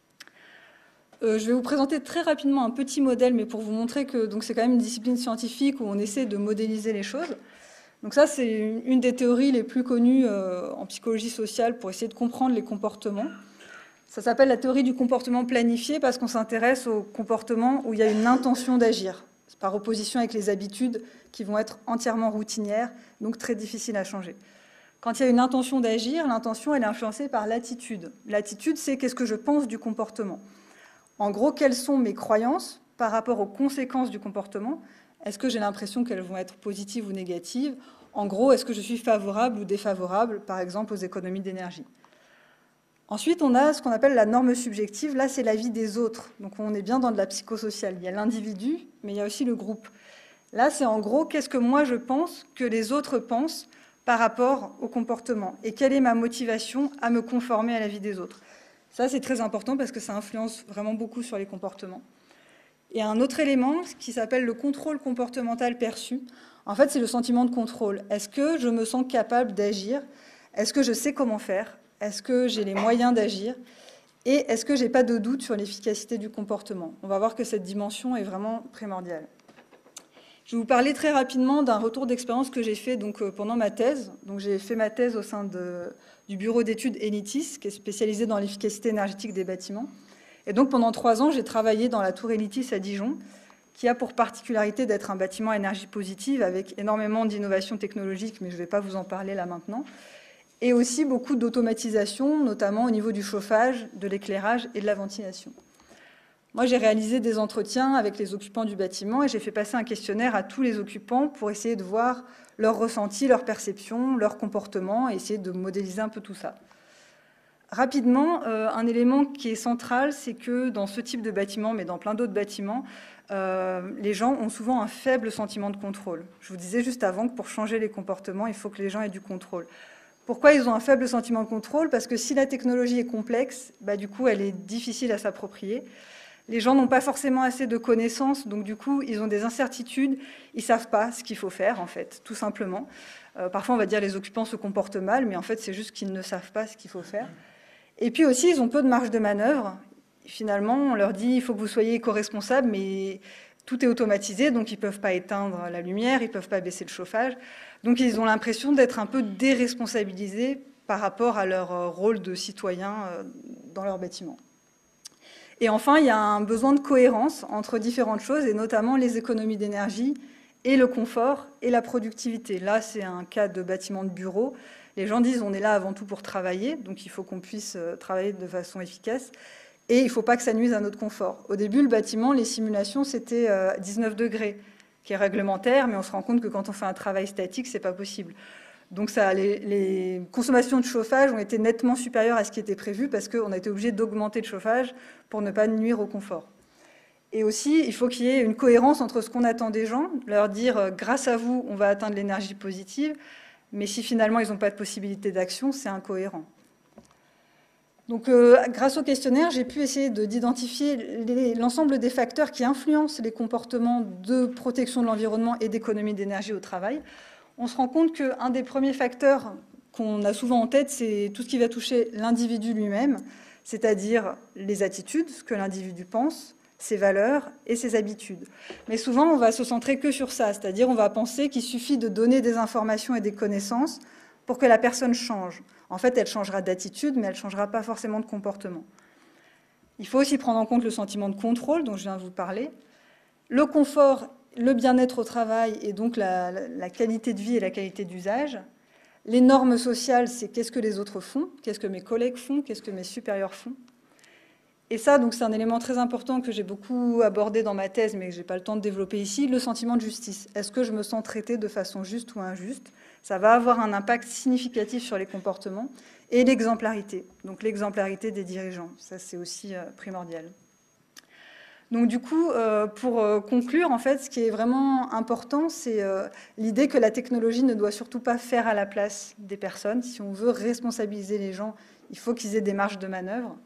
Je vais vous présenter très rapidement un petit modèle, mais pour vous montrer que c'est quand même une discipline scientifique où on essaie de modéliser les choses. Donc ça, c'est une des théories les plus connues en psychologie sociale pour essayer de comprendre les comportements. Ça s'appelle la théorie du comportement planifié parce qu'on s'intéresse aux comportements où il y a une intention d'agir, par opposition avec les habitudes qui vont être entièrement routinières, donc très difficiles à changer. Quand il y a une intention d'agir, l'intention elle est influencée par l'attitude. L'attitude, c'est qu'est-ce que je pense du comportement. En gros, quelles sont mes croyances par rapport aux conséquences du comportement? Est-ce que j'ai l'impression qu'elles vont être positives ou négatives? En gros, est-ce que je suis favorable ou défavorable, par exemple, aux économies d'énergie? Ensuite, on a ce qu'on appelle la norme subjective. Là, c'est l'avis des autres. Donc, on est bien dans de la psychosociale. Il y a l'individu, mais il y a aussi le groupe. Là, c'est en gros, qu'est-ce que moi je pense que les autres pensent par rapport au comportement? Et quelle est ma motivation à me conformer à l'avis des autres? Ça, c'est très important parce que ça influence vraiment beaucoup sur les comportements. Et un autre élément qui s'appelle le contrôle comportemental perçu. En fait, c'est le sentiment de contrôle. Est-ce que je me sens capable d'agir? Est-ce que je sais comment faire? Est-ce que j'ai les moyens d'agir? Et est-ce que je n'ai pas de doute sur l'efficacité du comportement? On va voir que cette dimension est vraiment primordiale. Je vais vous parler très rapidement d'un retour d'expérience que j'ai fait pendant ma thèse. J'ai fait ma thèse au sein du bureau d'études Enitis, qui est spécialisé dans l'efficacité énergétique des bâtiments. Et donc pendant 3 ans, j'ai travaillé dans la tour Enitis à Dijon, qui a pour particularité d'être un bâtiment à énergie positive avec énormément d'innovations technologiques, mais je ne vais pas vous en parler là maintenant. Et aussi beaucoup d'automatisation, notamment au niveau du chauffage, de l'éclairage et de la ventilation. Moi, j'ai réalisé des entretiens avec les occupants du bâtiment et j'ai fait passer un questionnaire à tous les occupants pour essayer de voir leurs ressentis, leurs perceptions, leurs comportements et essayer de modéliser un peu tout ça. Rapidement, un élément qui est central, c'est que dans ce type de bâtiment, mais dans plein d'autres bâtiments, les gens ont souvent un faible sentiment de contrôle. Je vous disais juste avant que pour changer les comportements, il faut que les gens aient du contrôle. Pourquoi ils ont un faible sentiment de contrôle? Parce que si la technologie est complexe, du coup, elle est difficile à s'approprier. Les gens n'ont pas forcément assez de connaissances, donc du coup, ils ont des incertitudes. Ils ne savent pas ce qu'il faut faire, en fait, tout simplement. Parfois, on va dire les occupants se comportent mal, mais en fait, c'est juste qu'ils ne savent pas ce qu'il faut faire. Et puis aussi, ils ont peu de marge de manœuvre. Finalement, on leur dit il faut que vous soyez éco-responsables, mais tout est automatisé, donc ils ne peuvent pas éteindre la lumière, ils ne peuvent pas baisser le chauffage. Donc ils ont l'impression d'être un peu déresponsabilisés par rapport à leur rôle de citoyen dans leur bâtiment. Et enfin, il y a un besoin de cohérence entre différentes choses, et notamment les économies d'énergie et le confort et la productivité. Là, c'est un cas de bâtiment de bureau. Les gens disent on est là avant tout pour travailler, donc il faut qu'on puisse travailler de façon efficace. Et il ne faut pas que ça nuise à notre confort. Au début, le bâtiment, les simulations, c'était 19 degrés, qui est réglementaire, mais on se rend compte que quand on fait un travail statique, ce n'est pas possible. Donc les consommations de chauffage ont été nettement supérieures à ce qui était prévu parce qu'on a été obligé d'augmenter le chauffage pour ne pas nuire au confort. Et aussi, il faut qu'il y ait une cohérence entre ce qu'on attend des gens, leur dire « grâce à vous, on va atteindre l'énergie positive », mais si finalement ils n'ont pas de possibilité d'action, c'est incohérent. Donc, grâce au questionnaire, j'ai pu essayer d'identifier l'ensemble des facteurs qui influencent les comportements de protection de l'environnement et d'économie d'énergie au travail. On se rend compte qu'un des premiers facteurs qu'on a souvent en tête, c'est tout ce qui va toucher l'individu lui-même, c'est-à-dire les attitudes, ce que l'individu pense, ses valeurs et ses habitudes. Mais souvent, on va se centrer que sur ça, c'est-à-dire on va penser qu'il suffit de donner des informations et des connaissances pour que la personne change. En fait, elle changera d'attitude, mais elle ne changera pas forcément de comportement. Il faut aussi prendre en compte le sentiment de contrôle dont je viens de vous parler, le confort, le bien-être au travail et donc la qualité de vie et la qualité d'usage. Les normes sociales, c'est qu'est-ce que les autres font, qu'est-ce que mes collègues font, qu'est-ce que mes supérieurs font. Et ça, donc, c'est un élément très important que j'ai beaucoup abordé dans ma thèse, mais que je n'ai pas le temps de développer ici, le sentiment de justice. Est-ce que je me sens traité de façon juste ou injuste? Ça va avoir un impact significatif sur les comportements. Et l'exemplarité, donc l'exemplarité des dirigeants. Ça, c'est aussi primordial. Donc, du coup, pour conclure, en fait, ce qui est vraiment important, c'est l'idée que la technologie ne doit surtout pas faire à la place des personnes. Si on veut responsabiliser les gens, il faut qu'ils aient des marges de manœuvre.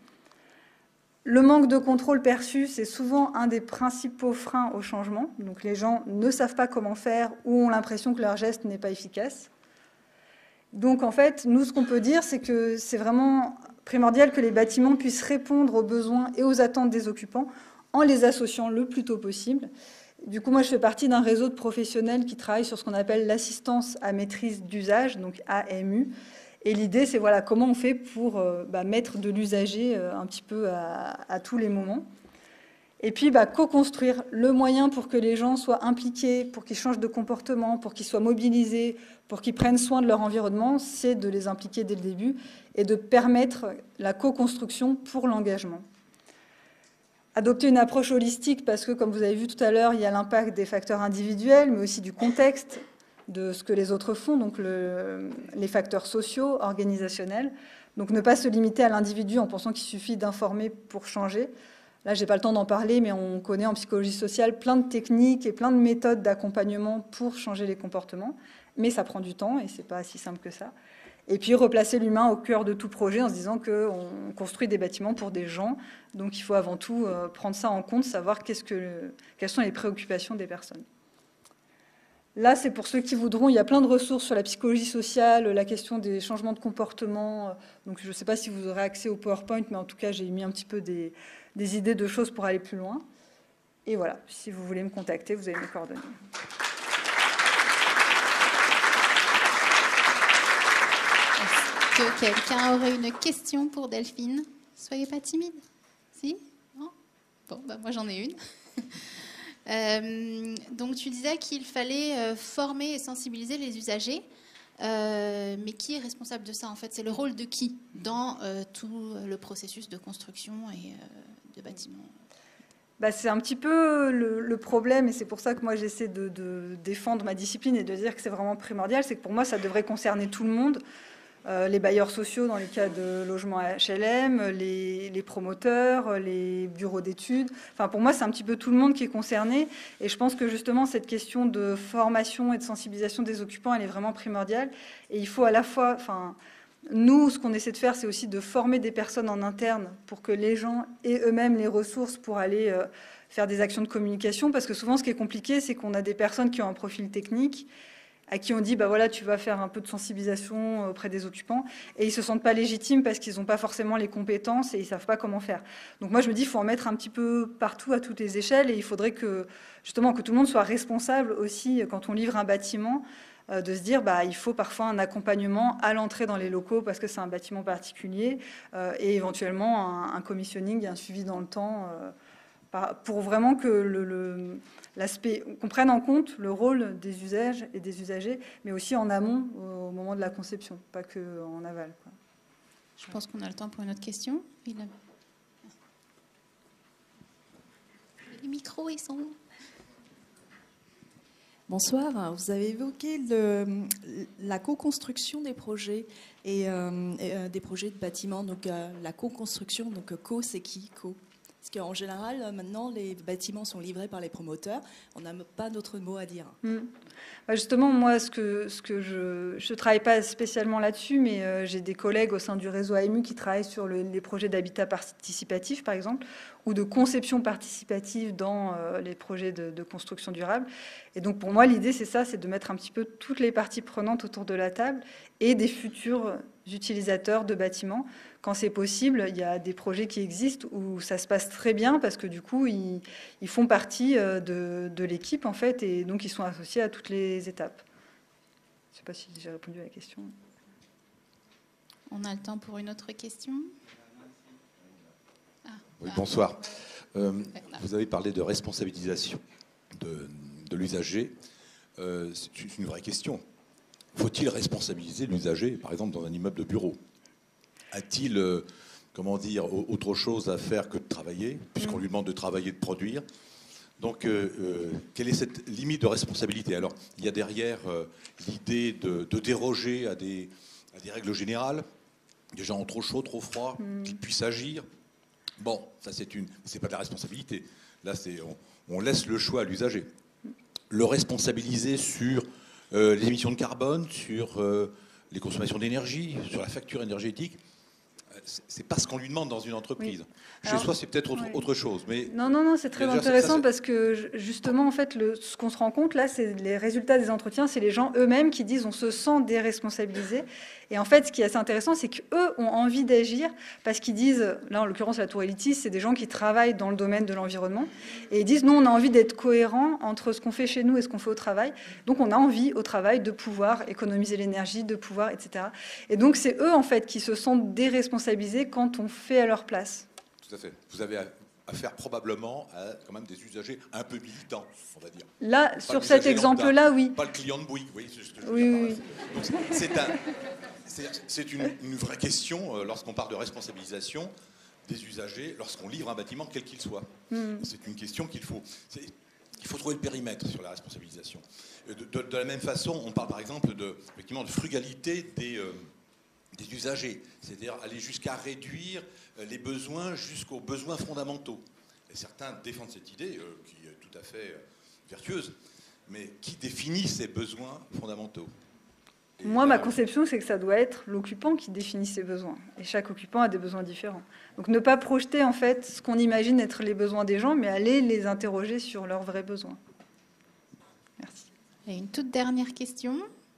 Le manque de contrôle perçu, c'est souvent un des principaux freins au changement. Donc les gens ne savent pas comment faire ou ont l'impression que leur geste n'est pas efficace. Donc en fait, nous, ce qu'on peut dire, c'est que c'est vraiment primordial que les bâtiments puissent répondre aux besoins et aux attentes des occupants en les associant le plus tôt possible. Du coup, moi, je fais partie d'un réseau de professionnels qui travaillent sur ce qu'on appelle l'assistance à maîtrise d'usage, donc AMU. Et l'idée, c'est voilà, comment on fait pour mettre de l'usager un petit peu à tous les moments. Et puis, co-construire le moyen pour que les gens soient impliqués, pour qu'ils changent de comportement, pour qu'ils soient mobilisés, pour qu'ils prennent soin de leur environnement, c'est de les impliquer dès le début et de permettre la co-construction pour l'engagement. Adopter une approche holistique parce que, comme vous avez vu tout à l'heure, il y a l'impact des facteurs individuels, mais aussi du contexte, de ce que les autres font, donc les facteurs sociaux, organisationnels. Donc ne pas se limiter à l'individu en pensant qu'il suffit d'informer pour changer. Là, je n'ai pas le temps d'en parler, mais on connaît en psychologie sociale plein de techniques et plein de méthodes d'accompagnement pour changer les comportements. Mais ça prend du temps et ce n'est pas si simple que ça. Et puis replacer l'humain au cœur de tout projet en se disant qu'on construit des bâtiments pour des gens. Donc il faut avant tout prendre ça en compte, savoir quelles sont les préoccupations des personnes. Là, c'est pour ceux qui voudront. Il y a plein de ressources sur la psychologie sociale, la question des changements de comportement. Donc, je ne sais pas si vous aurez accès au PowerPoint, mais en tout cas, j'ai mis un petit peu des idées de choses pour aller plus loin. Et voilà, si vous voulez me contacter, vous avez mes coordonnées. Est-ce que quelqu'un aurait une question pour Delphine? Soyez pas timide. Si? Non? Bon, moi, j'en ai une. Donc tu disais qu'il fallait former et sensibiliser les usagers, mais qui est responsable de ça en fait? C'est le rôle de qui dans tout le processus de construction et de bâtiment? C'est un petit peu le problème, et c'est pour ça que moi j'essaie de défendre ma discipline et de dire que c'est vraiment primordial, c'est que pour moi ça devrait concerner tout le monde. Les bailleurs sociaux dans les cas de logements HLM, les promoteurs, les bureaux d'études. Enfin, pour moi, c'est un petit peu tout le monde qui est concerné. Et je pense que justement, cette question de formation et de sensibilisation des occupants, elle est vraiment primordiale. Et il faut à la fois... Nous, ce qu'on essaie de faire, c'est aussi de former des personnes en interne pour que les gens aient eux-mêmes les ressources pour aller faire des actions de communication. Parce que souvent, ce qui est compliqué, c'est qu'on a des personnes qui ont un profil technique, à qui on dit, voilà, tu vas faire un peu de sensibilisation auprès des occupants, et ils ne se sentent pas légitimes parce qu'ils n'ont pas forcément les compétences et ils ne savent pas comment faire. Donc moi, je me dis, il faut en mettre un petit peu partout, à toutes les échelles, et il faudrait que, justement, que tout le monde soit responsable aussi, quand on livre un bâtiment, de se dire, il faut parfois un accompagnement à l'entrée dans les locaux parce que c'est un bâtiment particulier, et éventuellement un commissioning et un suivi dans le temps, pour vraiment que qu'on prenne en compte le rôle des usages et des usagers, mais aussi en amont, au moment de la conception, pas qu'en aval. Je pense qu'on a le temps pour une autre question. Les micros, ils sont où? Bonsoir, vous avez évoqué la co-construction des projets et des projets de bâtiments. Donc la co-construction, donc co, c'est qui? Co. Parce qu'en général, maintenant, les bâtiments sont livrés par les promoteurs. On n'a pas d'autre mot à dire. Justement, moi, je ne travaille pas spécialement là-dessus, mais j'ai des collègues au sein du réseau AMU qui travaillent sur les projets d'habitat participatif, par exemple, ou de conception participative dans les projets de construction durable. Et donc, pour moi, l'idée, c'est ça, c'est de mettre un petit peu toutes les parties prenantes autour de la table et des futurs utilisateurs de bâtiments. Quand c'est possible, il y a des projets qui existent où ça se passe très bien parce que du coup, ils font partie de l'équipe, en fait, et donc ils sont associés à toutes les étapes. Je ne sais pas si j'ai répondu à la question. On a le temps pour une autre question. Oui, bonsoir. Vous avez parlé de responsabilisation de l'usager. C'est une vraie question. Faut-il responsabiliser l'usager, par exemple, dans un immeuble de bureau? A-t-il, comment dire, autre chose à faire que de travailler, puisqu'on lui demande de travailler, de produire? Donc, quelle est cette limite de responsabilité? Alors, il y a derrière l'idée de déroger à des règles générales, des gens trop chauds, trop froids, qui puissent agir. Bon, ça c'est pas de la responsabilité. Là, on laisse le choix à l'usager. Le responsabiliser sur les émissions de carbone, sur les consommations d'énergie, sur la facture énergétique, c'est pas ce qu'on lui demande dans une entreprise. Chez soi, c'est peut-être autre chose. Mais non, c'est très intéressant parce que justement, en fait, ce qu'on se rend compte là, c'est les résultats des entretiens, c'est les gens eux-mêmes qui disent on se sent déresponsabilisé. Et en fait, ce qui est assez intéressant, c'est qu'eux ont envie d'agir parce qu'ils disent, là en l'occurrence la Tour Elitis, c'est des gens qui travaillent dans le domaine de l'environnement et ils disent nous on a envie d'être cohérent entre ce qu'on fait chez nous et ce qu'on fait au travail. Donc on a envie au travail de pouvoir économiser l'énergie, de pouvoir, etc. Et donc c'est eux en fait qui se sentent déresponsabilisés quand on fait à leur place. Tout à fait. Vous avez affaire probablement à quand même des usagers un peu militants, on va dire. Là, pas sur cet exemple-là, oui. Pas le client de Bouygues, vous voyez ce que je veux dire. Oui. C'est une vraie question lorsqu'on parle de responsabilisation des usagers lorsqu'on livre un bâtiment quel qu'il soit. C'est une question qu'il faut trouver le périmètre sur la responsabilisation. De la même façon, on parle par exemple effectivement de frugalité des usagers, c'est-à-dire aller jusqu'à réduire les besoins jusqu'aux besoins fondamentaux. Et certains défendent cette idée qui est tout à fait vertueuse, mais qui définit ces besoins fondamentaux? Moi, ma conception, c'est que ça doit être l'occupant qui définit ses besoins. Et chaque occupant a des besoins différents. Donc ne pas projeter en fait ce qu'on imagine être les besoins des gens, mais aller les interroger sur leurs vrais besoins. Merci. Et une toute dernière question.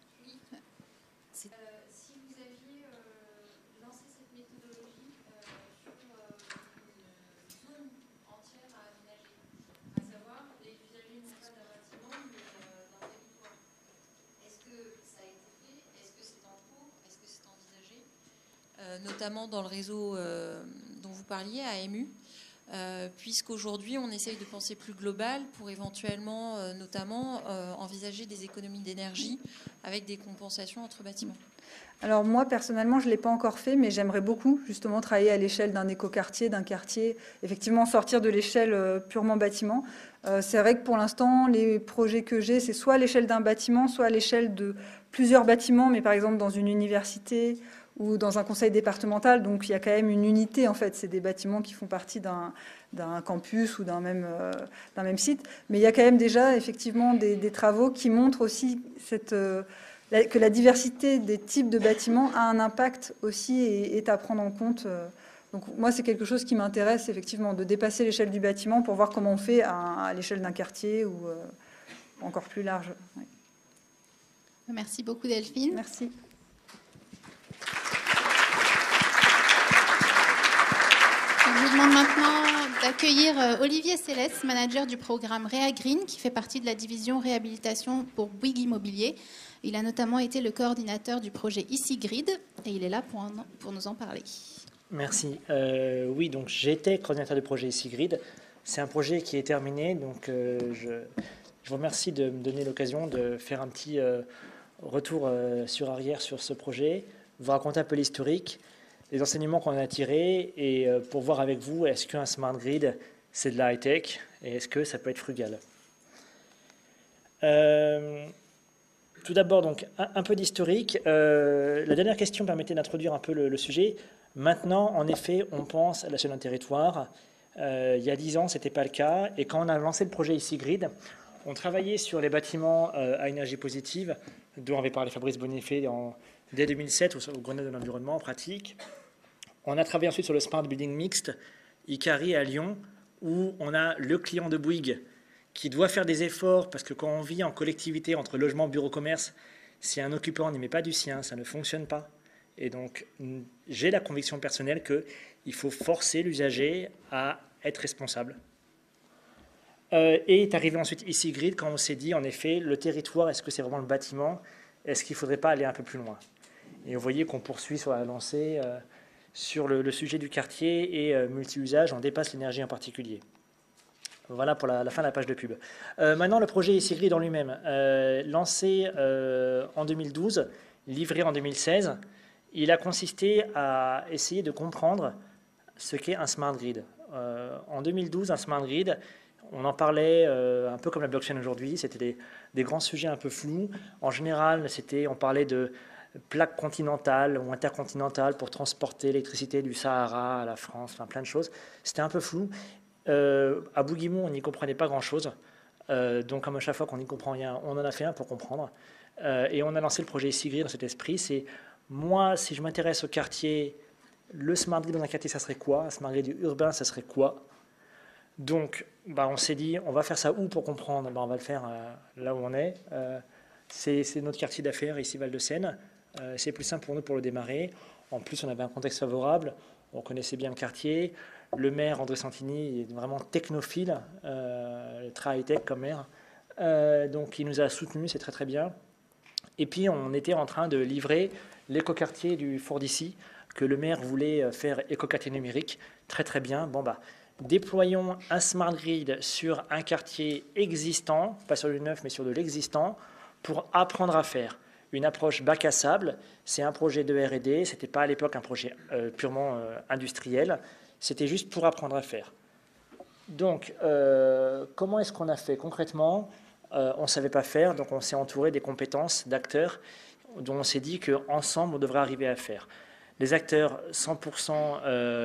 Notamment dans le réseau dont vous parliez, AMU, puisqu'aujourd'hui on essaye de penser plus global pour éventuellement, notamment, envisager des économies d'énergie avec des compensations entre bâtiments. Alors moi, personnellement, je ne l'ai pas encore fait, mais j'aimerais beaucoup justement travailler à l'échelle d'un écoquartier, d'un quartier, effectivement sortir de l'échelle purement bâtiment. C'est vrai que pour l'instant, les projets que j'ai, c'est soit à l'échelle d'un bâtiment, soit à l'échelle de plusieurs bâtiments, mais par exemple dans une université ou dans un conseil départemental, donc il y a quand même une unité en fait, c'est des bâtiments qui font partie d'un campus ou d'un même site, mais il y a quand même déjà effectivement des travaux qui montrent aussi que la diversité des types de bâtiments a un impact aussi et est à prendre en compte. Donc moi c'est quelque chose qui m'intéresse effectivement, de dépasser l'échelle du bâtiment pour voir comment on fait à l'échelle d'un quartier ou encore plus large. Oui. Merci beaucoup Delphine. Merci. Je vous demande maintenant d'accueillir Olivier Céleste, manager du programme RéaGreen, qui fait partie de la division réhabilitation pour Bouygues Immobilier. Il a notamment été le coordinateur du projet ICIGrid et il est là pour nous en parler. Merci. Oui, donc j'étais coordinateur du projet ICIGrid. C'est un projet qui est terminé, donc je vous remercie de me donner l'occasion de faire un petit retour sur arrière sur ce projet, vous raconter un peu l'historique, les enseignements qu'on a tirés et pour voir avec vous, est-ce qu'un smart grid, c'est de la high-tech et est-ce que ça peut être frugal. Tout d'abord, donc, un peu d'historique. La dernière question permettait d'introduire un peu le sujet. Maintenant, en effet, on pense à l'échelle d'un territoire. Il y a 10 ans, ce n'était pas le cas. Et quand on a lancé le projet ici Grid, on travaillait sur les bâtiments à énergie positive, dont avait parlé Fabrice Bonifay dès 2007 au Grenelle de l'environnement en pratique. On a travaillé ensuite sur le Smart Building Mixte, Icari à Lyon, où on a le client de Bouygues qui doit faire des efforts, parce que quand on vit en collectivité entre logement, bureau, commerce, si un occupant n'y met pas du sien, ça ne fonctionne pas. Et donc, j'ai la conviction personnelle qu'il faut forcer l'usager à être responsable. Et est arrivé ensuite ici Grid, quand on s'est dit, en effet, le territoire, est-ce que c'est vraiment le bâtiment? Est-ce qu'il ne faudrait pas aller un peu plus loin? Et vous voyez qu'on poursuit sur la lancée sur le sujet du quartier et multi-usage, on dépasse l'énergie en particulier. Voilà pour la fin de la page de pub. Maintenant, le projet ici Grid en lui-même, lancé en 2012, livré en 2016, il a consisté à essayer de comprendre ce qu'est un smart grid. En 2012, un smart grid, on en parlait un peu comme la blockchain aujourd'hui, c'était des grands sujets un peu flous. En général, on parlait de plaques continentales ou intercontinentales pour transporter l'électricité du Sahara à la France, enfin plein de choses. C'était un peu flou. À Bouguimont, on n'y comprenait pas grand-chose. Donc, comme à chaque fois qu'on n'y comprend rien, on en a fait un pour comprendre. Et on a lancé le projet ici Grid dans cet esprit. C'est moi, si je m'intéresse au quartier, le smart grid dans un quartier, ça serait quoi? Un smart grid urbain, ça serait quoi? Donc, on s'est dit, on va faire ça où pour comprendre? On va le faire là où on est. C'est notre quartier d'affaires, ici Val-de-Seine. C'est plus simple pour nous pour le démarrer. En plus, on avait un contexte favorable. On connaissait bien le quartier. Le maire, André Santini, est vraiment technophile, très high-tech comme maire. Donc, il nous a soutenus, c'est très très bien. Et puis, on était en train de livrer l'écoquartier du Fort d'Issy, que le maire voulait faire écoquartier numérique. Très très bien. Déployons un smart grid sur un quartier existant, pas sur le neuf, mais sur de l'existant, pour apprendre à faire. Une approche bac à sable, c'est un projet de R&D, ce n'était pas à l'époque un projet purement industriel, c'était juste pour apprendre à faire. Donc, comment est-ce qu'on a fait concrètement? On ne savait pas faire, donc on s'est entouré des compétences d'acteurs dont on s'est dit qu'ensemble, on devrait arriver à faire. Les acteurs 100%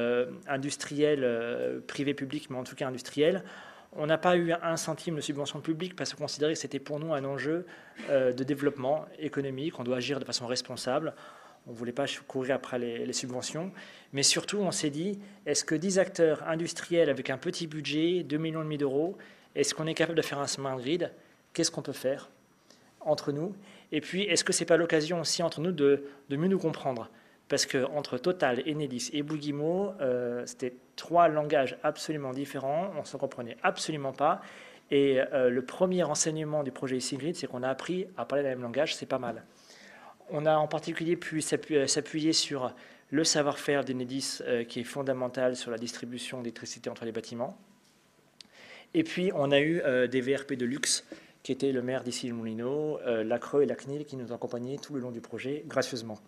industriels, privés-publics, mais en tout cas industriels, on n'a pas eu 1 centime de subvention publique parce qu'on considérait que c'était pour nous un enjeu de développement économique. On doit agir de façon responsable. On ne voulait pas courir après les subventions. Mais surtout, on s'est dit, est-ce que 10 acteurs industriels avec un petit budget, 2,5 millions d'euros, est-ce qu'on est capable de faire un smart grid? Qu'est-ce qu'on peut faire entre nous? Et puis, est-ce que ce n'est pas l'occasion aussi entre nous de mieux nous comprendre? Parce qu'entre Total, Enedis et Bouygues, c'était 3 langages absolument différents, on ne se comprenait absolument pas. Et le premier enseignement du projet ici Grid, c'est qu'on a appris à parler le même langage, c'est pas mal. On a en particulier pu s'appuyer sur le savoir-faire d'Enedis, qui est fondamental sur la distribution d'électricité entre les bâtiments. Et puis, on a eu des VRP de luxe, qui étaient le maire d'Issy-les-Moulineaux, la Creux et la CNIL, qui nous accompagnaient tout le long du projet, gracieusement.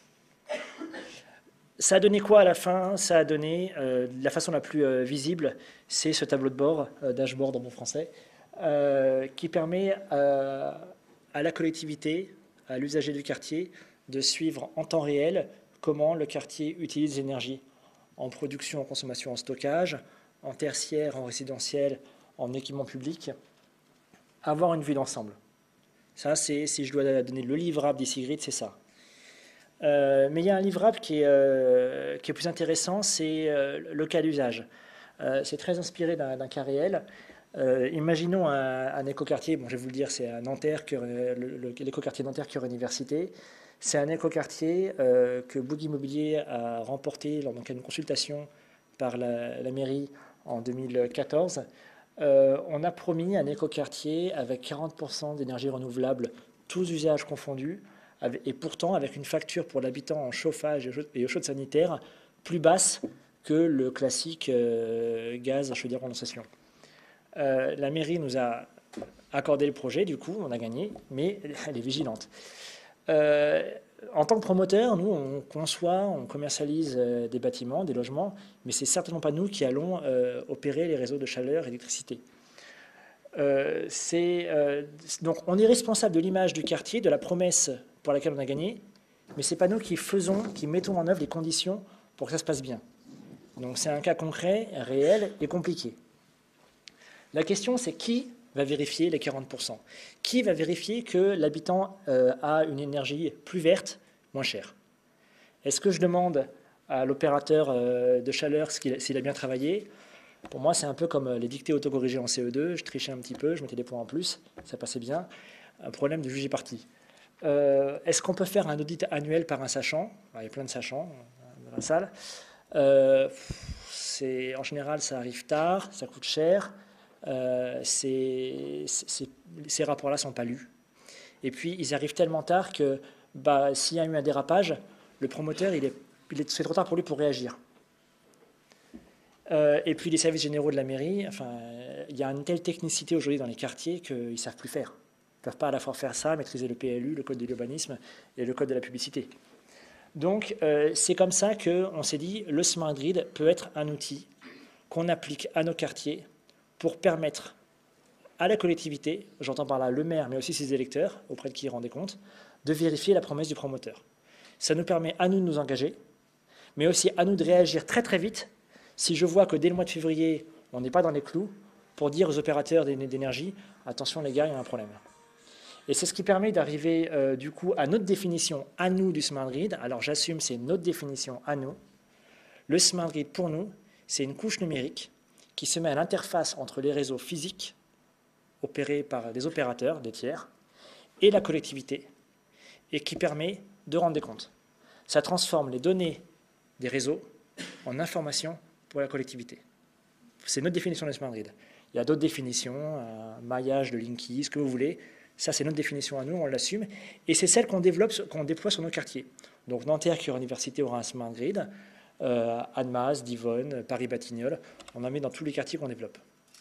Ça a donné quoi à la fin? Ça a donné, la façon la plus visible, c'est ce tableau de bord, dashboard en bon français, qui permet à la collectivité, à l'usager du quartier, de suivre en temps réel comment le quartier utilise l'énergie en production, en consommation, en stockage, en tertiaire, en résidentiel, en équipement public, avoir une vue d'ensemble. Ça, c'est, si je dois donner le livrable d'ici Grid, c'est ça. Mais il y a un livrable qui est plus intéressant, c'est le cas d'usage. C'est très inspiré d'un cas réel. Imaginons un écoquartier, je vais vous le dire, c'est à Nanterre, l'écoquartier Nanterre Cœur Université. C'est un écoquartier que Bouygues Immobilier a remporté lors d'une consultation par la mairie en 2014. On a promis un écoquartier avec 40% d'énergie renouvelable, tous usages confondus, et pourtant avec une facture pour l'habitant en chauffage et eau chaude sanitaire plus basse que le classique gaz chaudière condensation. La mairie nous a accordé le projet, du coup on a gagné, mais elle est vigilante. En tant que promoteur, nous on conçoit, on commercialise des bâtiments, des logements, mais c'est certainement pas nous qui allons opérer les réseaux de chaleur et d'électricité. Donc on est responsable de l'image du quartier, de la promesse pour laquelle on a gagné, mais ce n'est pas nous qui mettons en œuvre les conditions pour que ça se passe bien. Donc c'est un cas concret, réel et compliqué. La question, c'est qui va vérifier les 40%? Qui va vérifier que l'habitant a une énergie plus verte, moins chère? Est-ce que je demande à l'opérateur de chaleur s'il a bien travaillé? Pour moi, c'est un peu comme les dictées autocorrigées en CE2. Je trichais un petit peu, je mettais des points en plus, ça passait bien. Un problème de juger parti. Est-ce qu'on peut faire un audit annuel par un sachant? Il y a plein de sachants dans la salle. En général, ça arrive tard, ça coûte cher. Ces rapports-là ne sont pas lus. Et puis, ils arrivent tellement tard que s'il y a eu un dérapage, le promoteur, c'est trop tard pour lui pour réagir. Et puis, les services généraux de la mairie, il y a une telle technicité aujourd'hui dans les quartiers qu'ils ne savent plus faire. Ils ne peuvent pas à la fois faire ça, maîtriser le PLU, le code de l'urbanisme et le code de la publicité. Donc, c'est comme ça qu'on s'est dit, le Smart Grid peut être un outil qu'on applique à nos quartiers pour permettre à la collectivité, j'entends par là le maire, mais aussi ses électeurs, auprès de qui il rendait compte, de vérifier la promesse du promoteur. Ça nous permet à nous de nous engager, mais aussi à nous de réagir très très vite si je vois que dès le mois de février, on n'est pas dans les clous, pour dire aux opérateurs d'énergie, attention les gars, il y a un problème. Et c'est ce qui permet d'arriver du coup à notre définition à nous du Smart Grid. Alors j'assume, c'est notre définition à nous. Le Smart Grid pour nous, c'est une couche numérique qui se met à l'interface entre les réseaux physiques opérés par des opérateurs, des tiers, et la collectivité, et qui permet de rendre des comptes. Ça transforme les données des réseaux en informations pour la collectivité. C'est notre définition de Smart Grid. Il y a d'autres définitions, maillage de Linky, ce que vous voulez. Ça, c'est notre définition à nous, on l'assume. Et c'est celle qu'on déploie sur nos quartiers. Donc Nanterre, Cure Université, aura un Smart Grid. Annemasse, Divonne, Paris-Batignolles, on en met dans tous les quartiers qu'on développe.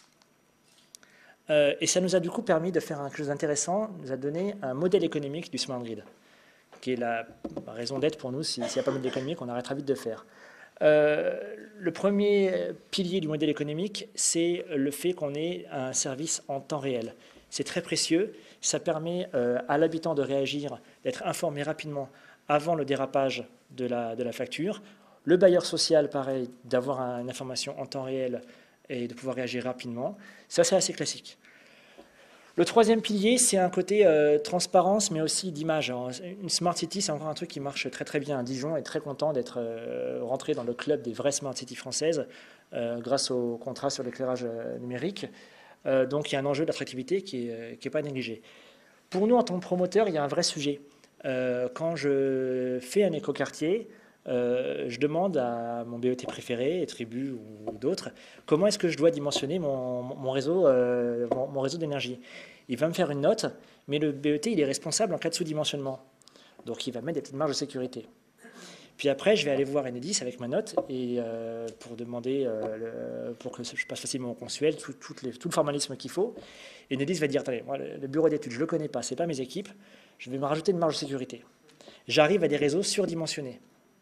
Et ça nous a du coup permis de faire quelque chose d'intéressant, nous a donné un modèle économique du Smart Grid, qui est la raison d'être pour nous. S'il n'y a pas de modèle économique, on arrêtera vite de faire. Le premier pilier du modèle économique, c'est le fait qu'on ait un service en temps réel. C'est très précieux, ça permet à l'habitant de réagir, d'être informé rapidement avant le dérapage de la facture. Le bailleur social, pareil, d'avoir une information en temps réel et de pouvoir réagir rapidement. Ça, c'est assez classique. Le troisième pilier, c'est un côté transparence, mais aussi d'image. Une Smart City, c'est encore un truc qui marche très très bien. Dijon est très content d'être rentré dans le club des vraies Smart Cities françaises grâce au contrat sur l'éclairage numérique. Donc il y a un enjeu d'attractivité qui est pas négligé. Pour nous, en tant que promoteur, il y a un vrai sujet. Quand je fais un écoquartier, je demande à mon BET préféré, Tribu ou d'autres, comment est-ce que je dois dimensionner mon réseau d'énergie. Il va me faire une note, mais le BET, il est responsable en cas de sous-dimensionnement. Donc il va mettre des petites marges de sécurité. Puis après, je vais aller voir Enedis avec ma note et pour demander, pour que je passe facilement au consuel, tout le formalisme qu'il faut. Enedis va dire, attendez, moi, le bureau d'études, je ne le connais pas, ce n'est pas mes équipes, je vais me rajouter une marge de sécurité. J'arrive à des réseaux surdimensionnés.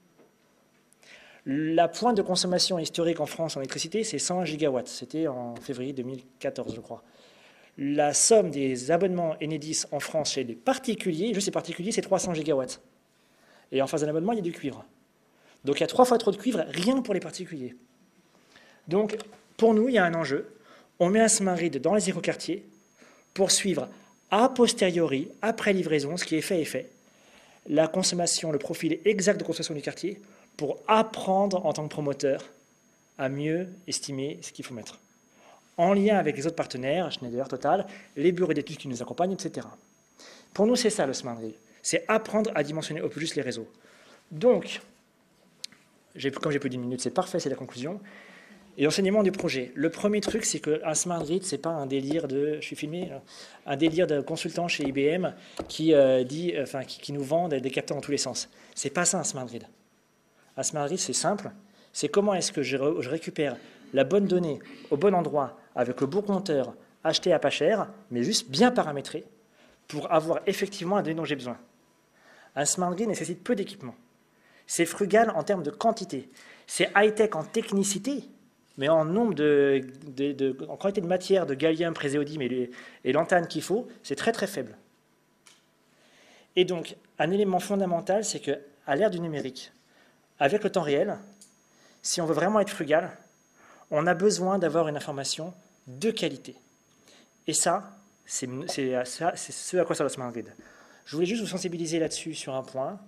La pointe de consommation historique en France en électricité, c'est 100 gigawatts. C'était en février 2014, je crois. La somme des abonnements Enedis en France chez les particuliers, juste les particuliers, c'est 300 gigawatts. Et en phase d'un abonnement, il y a du cuivre. Donc il y a 3 fois trop de cuivre, rien pour les particuliers. Donc pour nous, il y a un enjeu. On met un Smart Grid dans les écoquartiers pour suivre a posteriori, après livraison, ce qui est fait est fait, la consommation, le profil exact de consommation du quartier, pour apprendre en tant que promoteur à mieux estimer ce qu'il faut mettre. En lien avec les autres partenaires, Schneider, Total, les bureaux d'études qui nous accompagnent, etc. Pour nous, c'est ça le Smart Grid. C'est apprendre à dimensionner au plus juste les réseaux. Donc, comme j'ai plus d'1 minute, c'est parfait, c'est la conclusion. Et l'enseignement du projet. Le premier truc, c'est qu'un Smart Grid, ce n'est pas un délire de... Je suis filmé, un délire de consultant chez IBM qui nous vend des capteurs dans tous les sens. Ce n'est pas ça un Smart Grid. Un Smart Grid, c'est simple. C'est comment est-ce que je récupère la bonne donnée au bon endroit, avec le bon compteur, acheté à pas cher, mais juste bien paramétré, pour avoir effectivement la donnée dont j'ai besoin. Un Smart Grid nécessite peu d'équipement. C'est frugal en termes de quantité. C'est high-tech en technicité, mais en nombre en quantité de matière, de gallium, préséodyme et lantane qu'il faut, c'est très très faible. Et donc, un élément fondamental, c'est qu'à l'ère du numérique, avec le temps réel, Si on veut vraiment être frugal, on a besoin d'avoir une information de qualité. Et ça, c'est ce à quoi sert le Smart Grid. Je voulais juste vous sensibiliser là-dessus sur un point.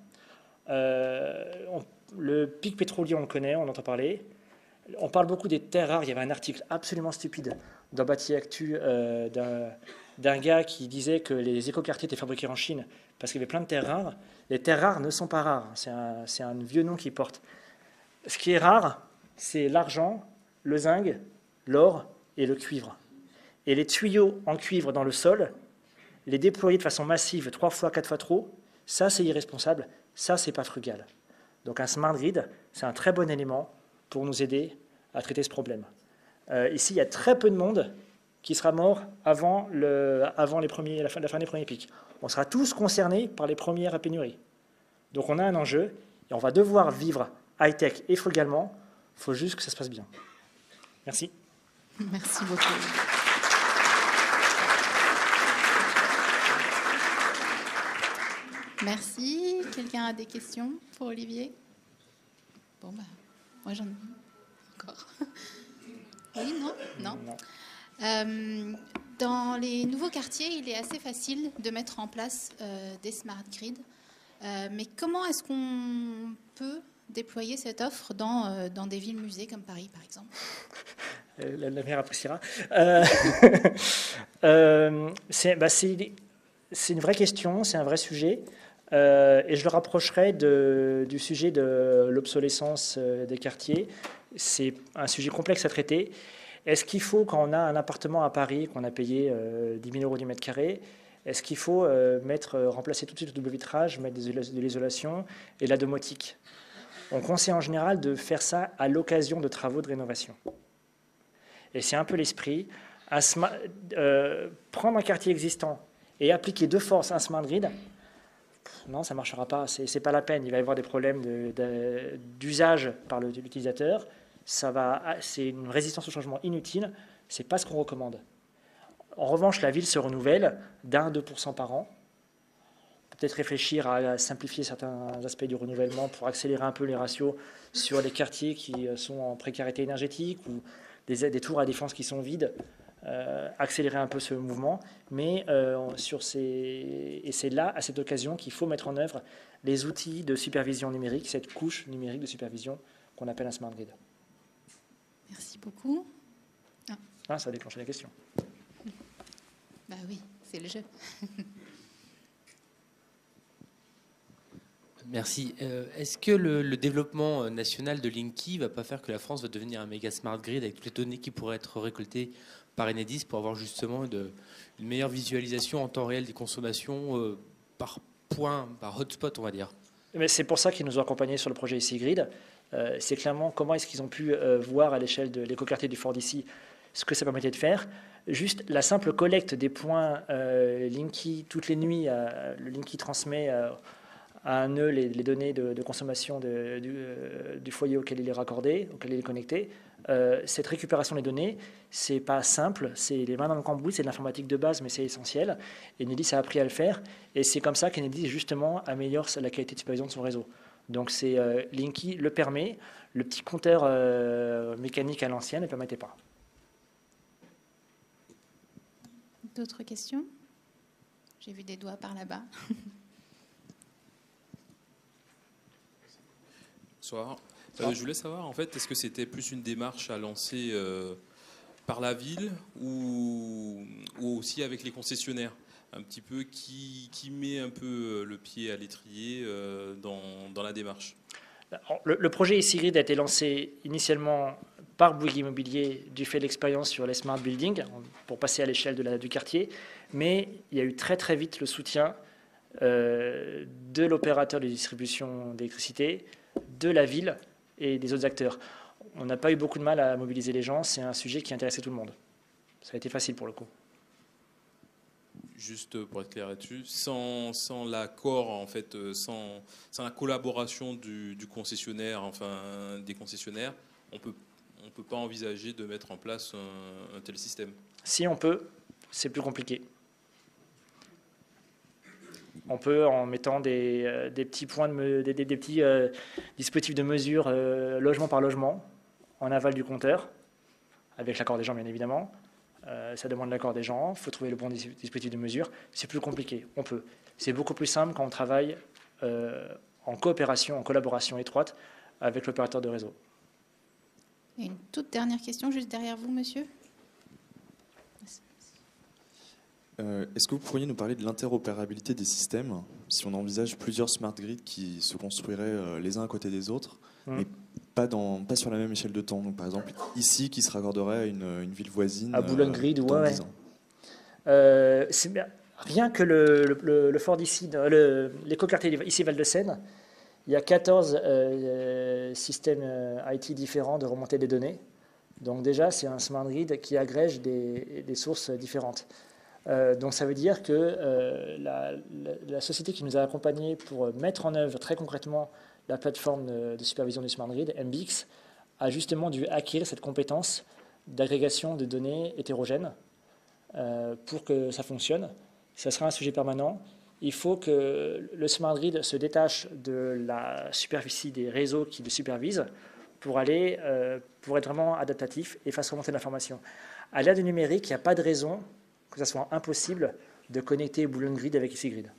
Le pic pétrolier, on le connaît, on entend parler. On parle beaucoup des terres rares. Il y avait un article absolument stupide dans Bâti Actu d'un gars qui disait que les écoquartiers étaient fabriqués en Chine parce qu'il y avait plein de terres rares. Les terres rares ne sont pas rares. C'est un vieux nom qu'ils portent. Ce qui est rare, c'est l'argent, le zinc, l'or et le cuivre. Et les tuyaux en cuivre dans le sol, les déployer de façon massive 3 fois, 4 fois trop, ça c'est irresponsable, ça c'est pas frugal. Donc un smart grid, c'est un très bon élément pour nous aider à traiter ce problème. Ici, il y a très peu de monde qui sera mort avant la fin des premiers pics. On sera tous concernés par les premières pénuries. Donc on a un enjeu et on va devoir vivre high-tech et frugalement. Il faut juste que ça se passe bien. Merci. Merci beaucoup. Merci. Quelqu'un a des questions pour Olivier? Bon, bah, moi j'en ai encore. Oui, non? Non. Dans les nouveaux quartiers, il est assez facile de mettre en place des smart grids. Mais comment est-ce qu'on peut déployer cette offre dans des villes-musées comme Paris, par exemple? La mère appréciera. C'est une vraie question, c'est un vrai sujet. Et je le rapprocherai du sujet de l'obsolescence des quartiers. C'est un sujet complexe à traiter. Est-ce qu'il faut, quand on a un appartement à Paris, qu'on a payé 10 000 € du mètre carré, est-ce qu'il faut remplacer tout de suite le double vitrage, mettre de l'isolation et de la domotique? On conseille en général de faire ça à l'occasion de travaux de rénovation. Et c'est un peu l'esprit. Prendre un quartier existant et appliquer de force un smart grid, non, ça ne marchera pas. Ce n'est pas la peine. Il va y avoir des problèmes d'usage par l'utilisateur. C'est une résistance au changement inutile. Ce n'est pas ce qu'on recommande. En revanche, la ville se renouvelle d'1-2% par an. Peut-être réfléchir à simplifier certains aspects du renouvellement pour accélérer un peu les ratios sur les quartiers qui sont en précarité énergétique ou des tours à défense qui sont vides. Accélérer un peu ce mouvement, mais c'est là, à cette occasion, qu'il faut mettre en œuvre les outils de supervision numérique, cette couche numérique de supervision qu'on appelle un smart grid. Merci beaucoup. Ça a déclenché la question. Bah oui, c'est le jeu. Merci. Est-ce que le développement national de Linky ne va pas faire que la France va devenir un méga smart grid avec toutes les données qui pourraient être récoltées par Enedis pour avoir justement une meilleure visualisation en temps réel des consommations par point, par hotspot, on va dire? Mais c'est pour ça qu'ils nous ont accompagnés sur le projet ICI Grid. C'est clairement comment est-ce qu'ils ont pu voir à l'échelle de l'écoquartier du Fort d'Issy ce que ça permettait de faire. Juste la simple collecte des points Linky toutes les nuits, le Linky transmet à un nœud les données de consommation du foyer auquel il est raccordé, auquel il est connecté. Cette récupération des données, c'est pas simple, c'est les mains dans le cambouis, c'est de l'informatique de base, mais c'est essentiel. Et Enedis a appris à le faire, et c'est comme ça qu'Enedis justement améliore la qualité de supervision de son réseau. Donc Linky le permet, le petit compteur mécanique à l'ancienne ne le permettait pas. D'autres questions? J'ai vu des doigts par là-bas. Bonsoir. Je voulais savoir, en fait, est-ce que c'était plus une démarche à lancer par la ville ou aussi avec les concessionnaires? Un petit peu qui met un peu le pied à l'étrier dans la démarche? Le projet ICI Grid a été lancé initialement par Bouygues Immobilier du fait de l'expérience sur les smart buildings pour passer à l'échelle du quartier, mais il y a eu très très vite le soutien de l'opérateur de distribution d'électricité, de la ville et des autres acteurs. On n'a pas eu beaucoup de mal à mobiliser les gens, c'est un sujet qui intéressait tout le monde. Ça a été facile pour le coup. Juste pour être clair là-dessus, sans l'accord, en fait, sans la collaboration du concessionnaire, enfin des concessionnaires, on peut pas envisager de mettre en place un tel système. Si on peut, c'est plus compliqué. On peut, en mettant des petits points des petits dispositifs de mesure logement par logement en aval du compteur, avec l'accord des gens bien évidemment. Ça demande l'accord des gens, il faut trouver le bon dispositif de mesure. C'est plus compliqué, on peut. C'est beaucoup plus simple quand on travaille en coopération, en collaboration étroite avec l'opérateur de réseau. Et une toute dernière question, juste derrière vous, monsieur. Est-ce que vous pourriez nous parler de l'interopérabilité des systèmes, si on envisage plusieurs smart grids qui se construiraient les uns à côté des autres, mais pas sur la même échelle de temps. Donc, par exemple, ici, qui se raccorderait à une ville voisine à Boulogne Grid, dans ouais. 10 ans. C'est bien. Rien que le Ford ici, l'écoquartier ici Val-de-Seine, il y a 14 systèmes IT différents de remontée des données. Donc déjà, c'est un smart grid qui agrège des sources différentes. Donc ça veut dire que la société qui nous a accompagnés pour mettre en œuvre très concrètement la plateforme de supervision du smart grid, MBX, a justement dû acquérir cette compétence d'agrégation de données hétérogènes pour que ça fonctionne. Ça sera un sujet permanent. Il faut que le smart grid se détache de la superficie des réseaux qui le supervisent pour être vraiment adaptatif et fasse remonter l'information. À l'ère du numérique, il n'y a pas de raison que ça soit impossible de connecter Boulogne Grid avec EasyGrid.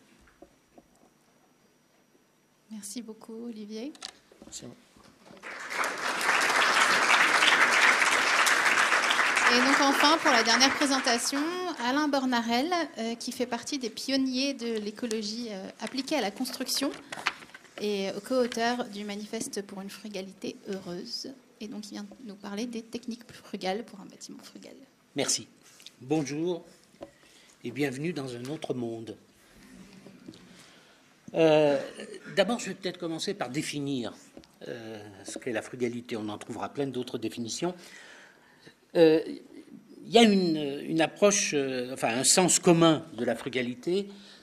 Merci beaucoup, Olivier. Merci. Et donc enfin, pour la dernière présentation, Alain Bornarel, qui fait partie des pionniers de l'écologie appliquée à la construction et co-auteur du manifeste pour une frugalité heureuse. Et donc il vient nous parler des techniques frugales pour un bâtiment frugal. Merci. Bonjour et bienvenue dans un autre monde. D'abord, je vais peut-être commencer par définir ce qu'est la frugalité. On en trouvera plein d'autres définitions. Il y a une approche, un sens commun de la frugalité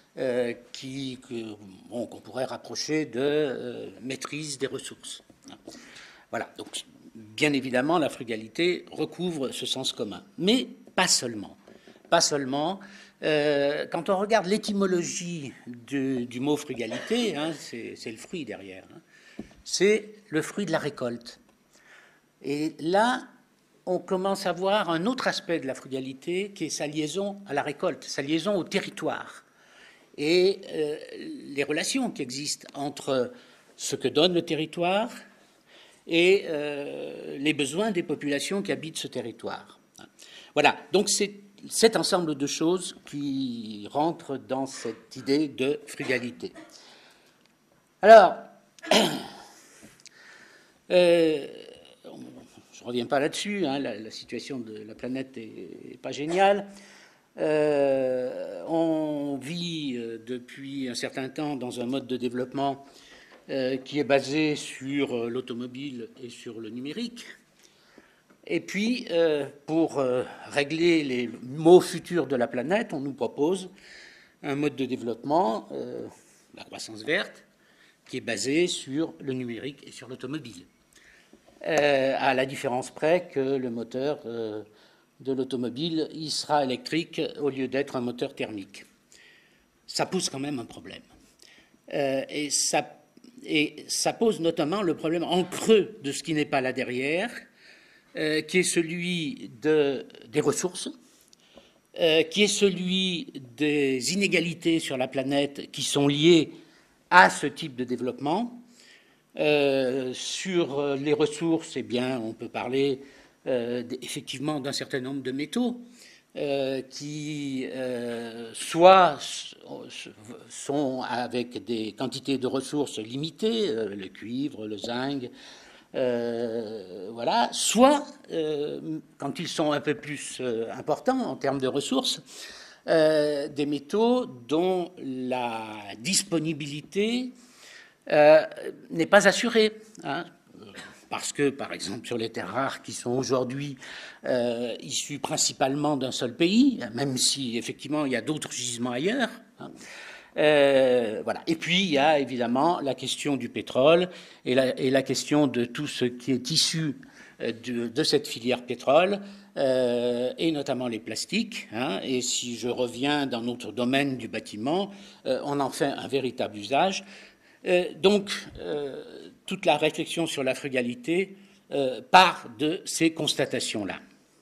qu'on pourrait rapprocher de maîtrise des ressources. Voilà, donc bien évidemment, la frugalité recouvre ce sens commun, mais pas seulement. Pas seulement. Quand on regarde l'étymologie du mot frugalité, hein, c'est le fruit derrière, hein, c'est le fruit de la récolte. Et là, on commence à voir un autre aspect de la frugalité qui est sa liaison à la récolte, sa liaison au territoire et les relations qui existent entre ce que donne le territoire et les besoins des populations qui habitent ce territoire. Voilà, donc c'est cet ensemble de choses qui rentrent dans cette idée de frugalité. Alors, je ne reviens pas là-dessus, hein, la situation de la planète n'est pas géniale. On vit depuis un certain temps dans un mode de développement qui est basé sur l'automobile et sur le numérique. Et puis, pour régler les maux futurs de la planète, on nous propose un mode de développement, la croissance verte, qui est basé sur le numérique et sur l'automobile. À la différence près que le moteur de l'automobile, il sera électrique au lieu d'être un moteur thermique. Ça pose quand même un problème. Et ça pose notamment le problème en creux de ce qui n'est pas là derrière, qui est celui des ressources, qui est celui des inégalités sur la planète qui sont liées à ce type de développement. Sur les ressources, eh bien, on peut parler effectivement d'un certain nombre de métaux qui soit sont avec des quantités de ressources limitées, le cuivre, le zinc, voilà, soit quand ils sont un peu plus importants en termes de ressources, des métaux dont la disponibilité n'est pas assurée, hein, parce que, par exemple, sur les terres rares qui sont aujourd'hui issues principalement d'un seul pays, même si effectivement il y a d'autres gisements ailleurs, hein, voilà. Et puis il y a évidemment la question du pétrole et la question de tout ce qui est issu de cette filière pétrole, et notamment les plastiques. Et si je reviens dans notre domaine du bâtiment, on en fait un véritable usage. Donc, toute la réflexion sur la frugalité part de ces constatations-là.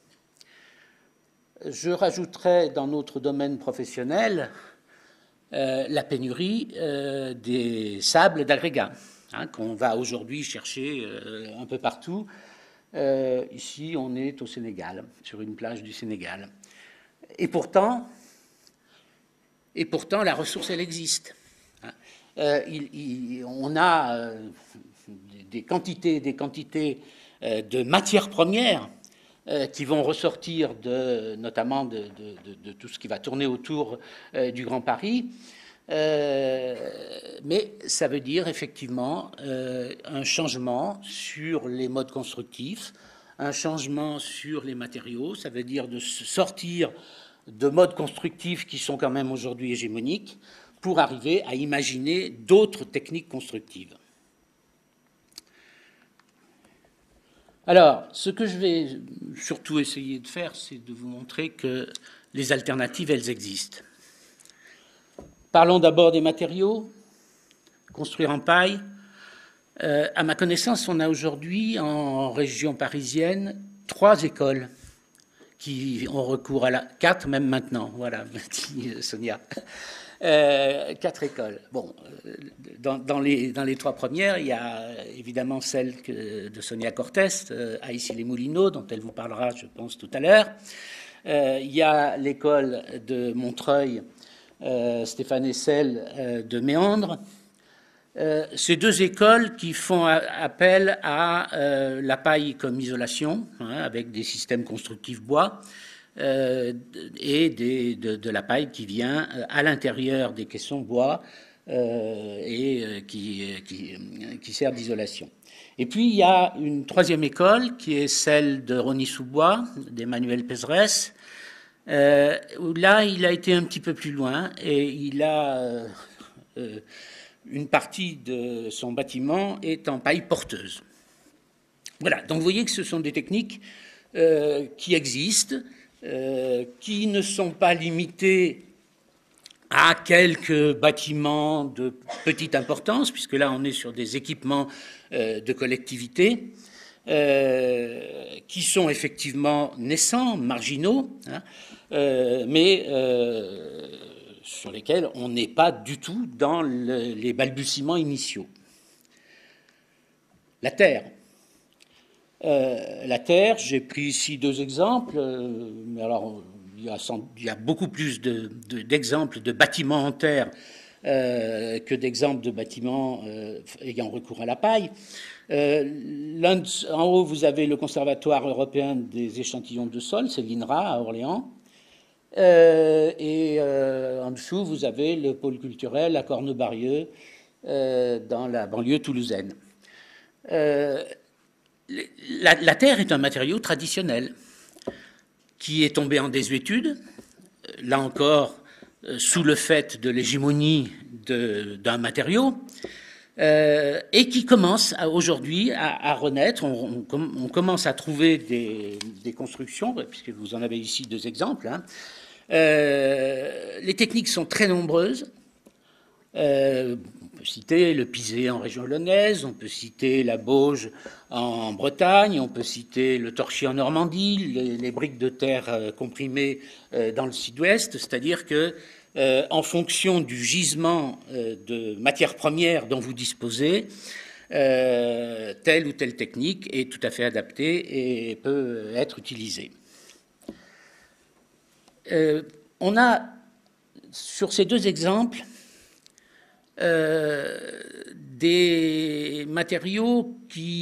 Je rajouterai dans notre domaine professionnel la pénurie des sables d'agrégat, qu'on va aujourd'hui chercher un peu partout. Ici, on est au Sénégal, sur une plage du Sénégal. Et pourtant, la ressource, elle existe. On a des quantités de matières premières qui vont ressortir notamment de tout ce qui va tourner autour du Grand Paris. Mais ça veut dire effectivement un changement sur les modes constructifs, un changement sur les matériaux. Ça veut dire de sortir de modes constructifs qui sont quand même aujourd'hui hégémoniques pour arriver à imaginer d'autres techniques constructives. Alors, ce que je vais surtout essayer de faire, c'est de vous montrer que les alternatives, elles existent. Parlons d'abord des matériaux. Construire en paille. À ma connaissance, on a aujourd'hui en région parisienne 3 écoles qui ont recours à 4 même maintenant. Voilà, dit Sonia. 4 écoles. Bon, dans les 3 premières, il y a évidemment celle de Sonia Cortès, à Issy-les-Moulineaux, dont elle vous parlera, je pense, tout à l'heure. Il y a l'école de Montreuil, Stéphane Hessel de Méandre. Ces 2 écoles qui font appel à la paille comme isolation, avec des systèmes constructifs bois, et de la paille qui vient à l'intérieur des caissons bois et qui sert d'isolation. Et puis il y a une 3e école qui est celle de Rosny-sous-Bois, d'Emmanuel Pézerès, où là il a été un petit peu plus loin et il a une partie de son bâtiment est en paille porteuse. Voilà, donc vous voyez que ce sont des techniques qui existent, qui ne sont pas limitées à quelques bâtiments de petite importance, puisque là on est sur des équipements de collectivités, qui sont effectivement naissants, marginaux, mais sur lesquels on n'est pas du tout dans les balbutiements initiaux. La terre. La terre, j'ai pris ici 2 exemples, mais alors il y a beaucoup plus d'exemples de bâtiments en terre que d'exemples de bâtiments ayant recours à la paille. En haut, vous avez le Conservatoire européen des échantillons de sol, c'est l'INRA à Orléans. Et en dessous, vous avez le pôle culturel à Cornebarieux, dans la banlieue toulousaine. La terre est un matériau traditionnel qui est tombé en désuétude, là encore sous le fait de l'hégémonie d'un matériau, et qui commence aujourd'hui à renaître. On commence à trouver des constructions, puisque vous en avez ici 2 exemples. Les techniques sont très nombreuses. On peut citer le pisé en région lyonnaise, on peut citer la bauge en Bretagne, on peut citer le torchis en Normandie, les briques de terre comprimées dans le sud-ouest, c'est-à-dire que en fonction du gisement de matières premières dont vous disposez, telle ou telle technique est tout à fait adaptée et peut être utilisée. On a, sur ces 2 exemples, des matériaux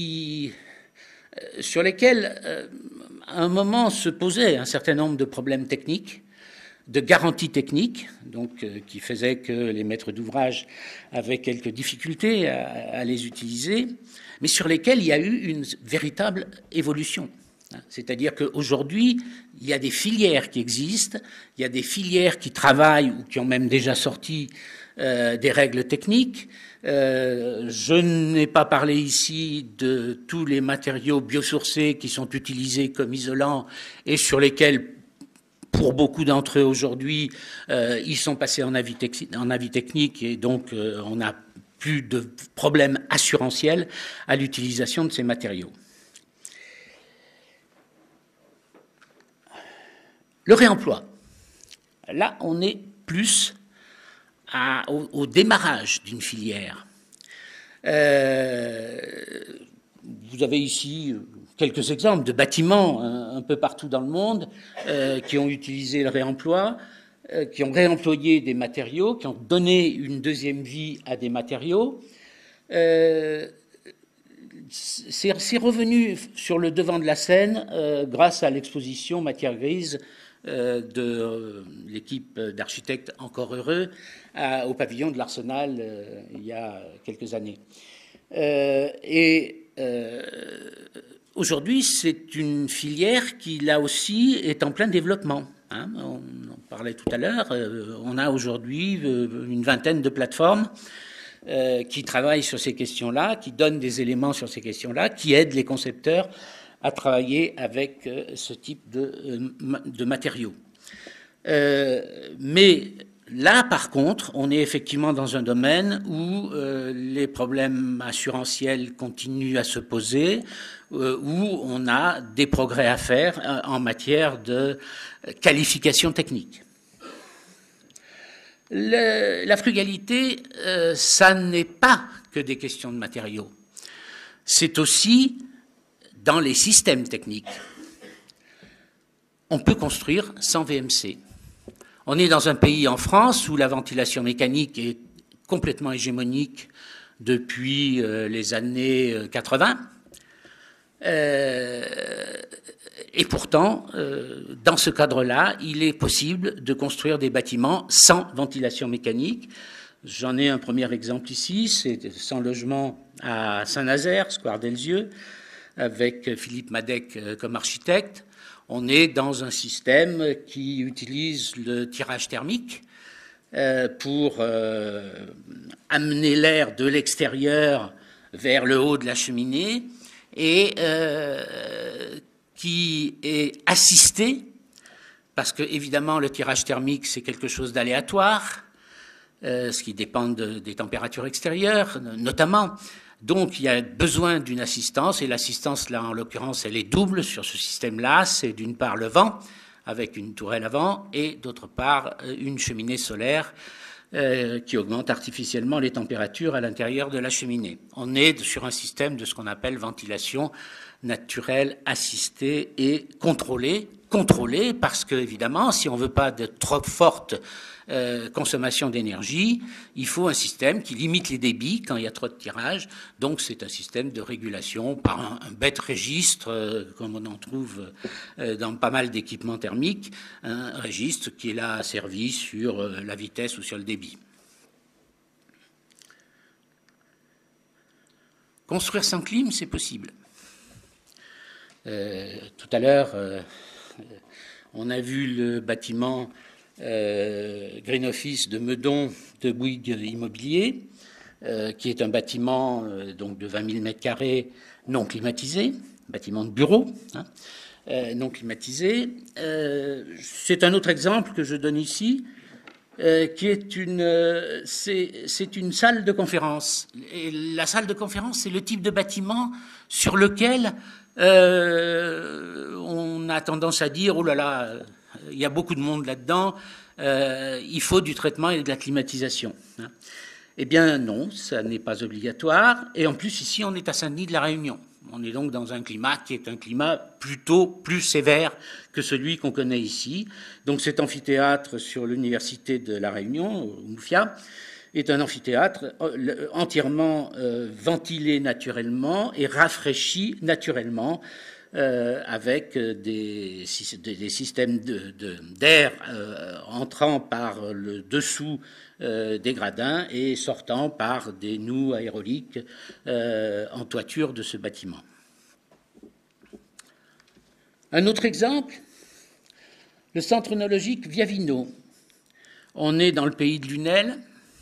sur lesquels, à un moment, se posaient un certain nombre de problèmes techniques, de garanties techniques, donc qui faisaient que les maîtres d'ouvrage avaient quelques difficultés à les utiliser, mais sur lesquels il y a eu une véritable évolution. C'est-à-dire qu'aujourd'hui, il y a des filières qui existent, il y a des filières qui travaillent ou qui ont même déjà sorti des règles techniques. Je n'ai pas parlé ici de tous les matériaux biosourcés qui sont utilisés comme isolants et sur lesquels, pour beaucoup d'entre eux aujourd'hui, ils sont passés en avis technique et donc on n'a plus de problème assurantiel à l'utilisation de ces matériaux. Le réemploi. Là, on est plus au démarrage d'une filière. Vous avez ici quelques exemples de bâtiments un peu partout dans le monde qui ont utilisé le réemploi, qui ont réemployé des matériaux, qui ont donné une deuxième vie à des matériaux. C'est revenu sur le devant de la scène grâce à l'exposition Matière grise de l'équipe d'architectes encore heureux au pavillon de l'Arsenal il y a quelques années. Aujourd'hui, c'est une filière qui, là aussi, est en plein développement. Hein. On en parlait tout à l'heure. On a aujourd'hui une vingtaine de plateformes qui travaillent sur ces questions-là, qui donnent des éléments sur ces questions-là, qui aident les concepteurs à travailler avec ce type de matériaux. Mais là, par contre, on est effectivement dans un domaine où les problèmes assurantiels continuent à se poser, où on a des progrès à faire en matière de qualification technique. La frugalité, ça n'est pas que des questions de matériaux. C'est aussi dans les systèmes techniques. On peut construire sans VMC. On est dans un pays, en France, où la ventilation mécanique est complètement hégémonique depuis les années 80. Et pourtant, dans ce cadre-là, il est possible de construire des bâtiments sans ventilation mécanique. J'en ai un premier exemple ici, c'est 100 logements à Saint-Nazaire, Square d'Elzieux, avec Philippe Madec comme architecte. On est dans un système qui utilise le tirage thermique pour amener l'air de l'extérieur vers le haut de la cheminée et qui est assisté, parce que évidemment le tirage thermique c'est quelque chose d'aléatoire, ce qui dépend des températures extérieures notamment. Donc, il y a besoin d'une assistance, et l'assistance, là, en l'occurrence, elle est double sur ce système-là. C'est d'une part le vent, avec une tourelle à vent, et d'autre part, une cheminée solaire qui augmente artificiellement les températures à l'intérieur de la cheminée. On est sur un système de ce qu'on appelle ventilation naturelle, assistée et contrôlée. Contrôlée parce que, évidemment, si on ne veut pas de trop forte consommation d'énergie, il faut un système qui limite les débits quand il y a trop de tirage. Donc c'est un système de régulation par un bête registre, comme on en trouve dans pas mal d'équipements thermiques, un registre qui est là servi sur la vitesse ou sur le débit. Construire sans clim, c'est possible. Tout à l'heure, on a vu le bâtiment Green Office de Meudon de Bouygues Immobilier, qui est un bâtiment donc de 20 000 m² non climatisé, bâtiment de bureau, hein, non climatisé. C'est un autre exemple que je donne ici, qui est c'est une salle de conférence. Et la salle de conférence, c'est le type de bâtiment sur lequel on a tendance à dire, oh là là, il y a beaucoup de monde là-dedans, il faut du traitement et de la climatisation. Eh bien non, ça n'est pas obligatoire. Et en plus, ici, on est à Saint-Denis de la Réunion. On est donc dans un climat qui est un climat plutôt plus sévère que celui qu'on connaît ici. Donc cet amphithéâtre sur l'université de la Réunion, au Moufia, est un amphithéâtre entièrement ventilé naturellement et rafraîchi naturellement, avec des systèmes d'air entrant par le dessous des gradins et sortant par des nous aéroliques en toiture de ce bâtiment. Un autre exemple, le centre œnologique Viavino. On est dans le pays de Lunel.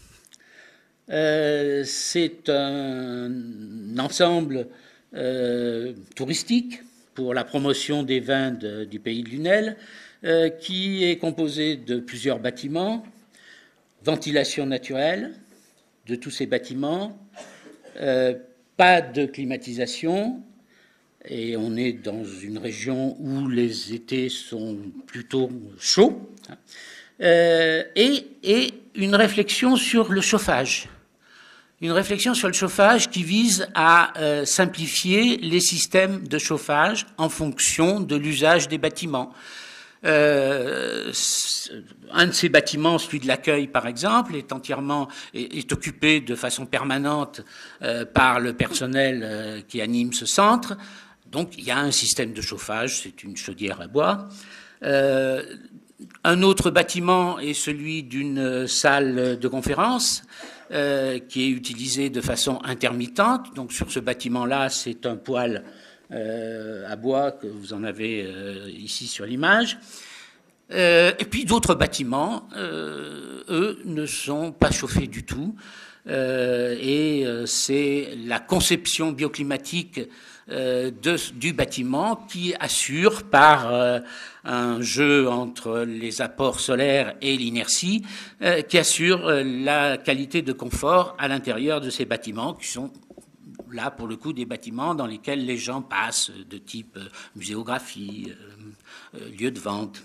C'est un ensemble touristique pour la promotion des vins du pays de Lunel, qui est composé de plusieurs bâtiments, ventilation naturelle de tous ces bâtiments, pas de climatisation, et on est dans une région où les étés sont plutôt chauds, et une réflexion sur le chauffage. Une réflexion sur le chauffage qui vise à simplifier les systèmes de chauffage en fonction de l'usage des bâtiments. Un de ces bâtiments, celui de l'accueil par exemple, est occupé de façon permanente par le personnel qui anime ce centre. Donc il y a un système de chauffage, c'est une chaudière à bois. Un autre bâtiment est celui d'une salle de conférence qui est utilisé de façon intermittente. Donc sur ce bâtiment-là, c'est un poêle à bois que vous en avez ici sur l'image. Et puis d'autres bâtiments, eux, ne sont pas chauffés du tout. Et c'est la conception bioclimatique du bâtiment qui assure, par un jeu entre les apports solaires et l'inertie, qui assure la qualité de confort à l'intérieur de ces bâtiments, qui sont là, pour le coup, des bâtiments dans lesquels les gens passent, de type muséographie, lieu de vente.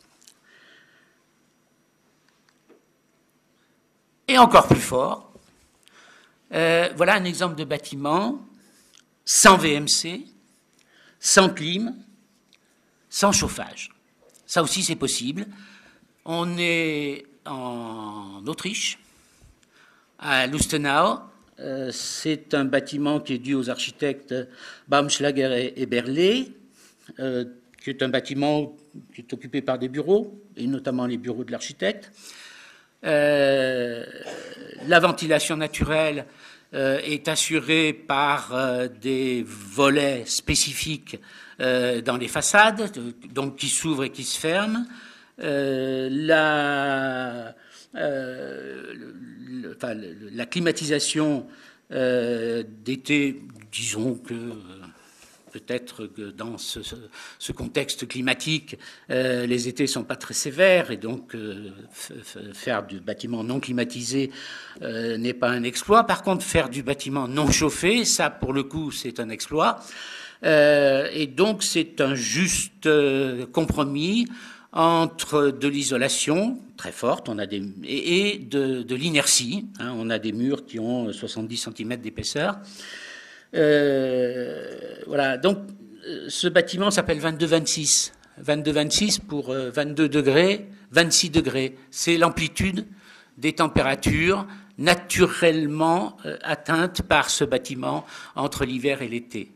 Et encore plus fort, voilà un exemple de bâtiment sans VMC, sans clim, sans chauffage. Ça aussi, c'est possible. On est en Autriche, à Lustenau. C'est un bâtiment qui est dû aux architectes Baumschlager et Berlet, qui est un bâtiment qui est occupé par des bureaux, et notamment les bureaux de l'architecte. La ventilation naturelle est assurée par des volets spécifiques dans les façades, donc qui s'ouvrent et qui se ferment. La climatisation d'été, disons que peut-être que dans ce contexte climatique, les étés ne sont pas très sévères, et donc faire du bâtiment non climatisé n'est pas un exploit. Par contre, faire du bâtiment non chauffé, ça, pour le coup, c'est un exploit. Et donc, c'est un juste compromis entre de l'isolation très forte et de l'inertie. On a des murs qui ont 70 cm d'épaisseur. Voilà, donc ce bâtiment s'appelle 22-26. 22-26 pour 22 degrés, 26 degrés. C'est l'amplitude des températures naturellement atteintes par ce bâtiment entre l'hiver et l'été.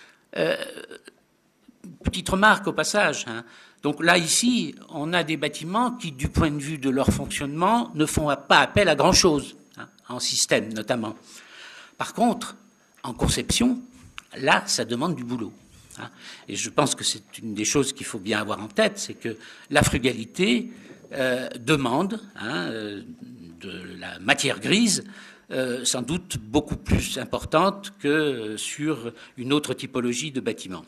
Petite remarque au passage. Donc là, ici, on a des bâtiments qui, du point de vue de leur fonctionnement, ne font pas appel à grand-chose, en système notamment. Par contre, en conception, là, ça demande du boulot. Et je pense que c'est une des choses qu'il faut bien avoir en tête, c'est que la frugalité demande de la matière grise, sans doute beaucoup plus importante que sur une autre typologie de bâtiment.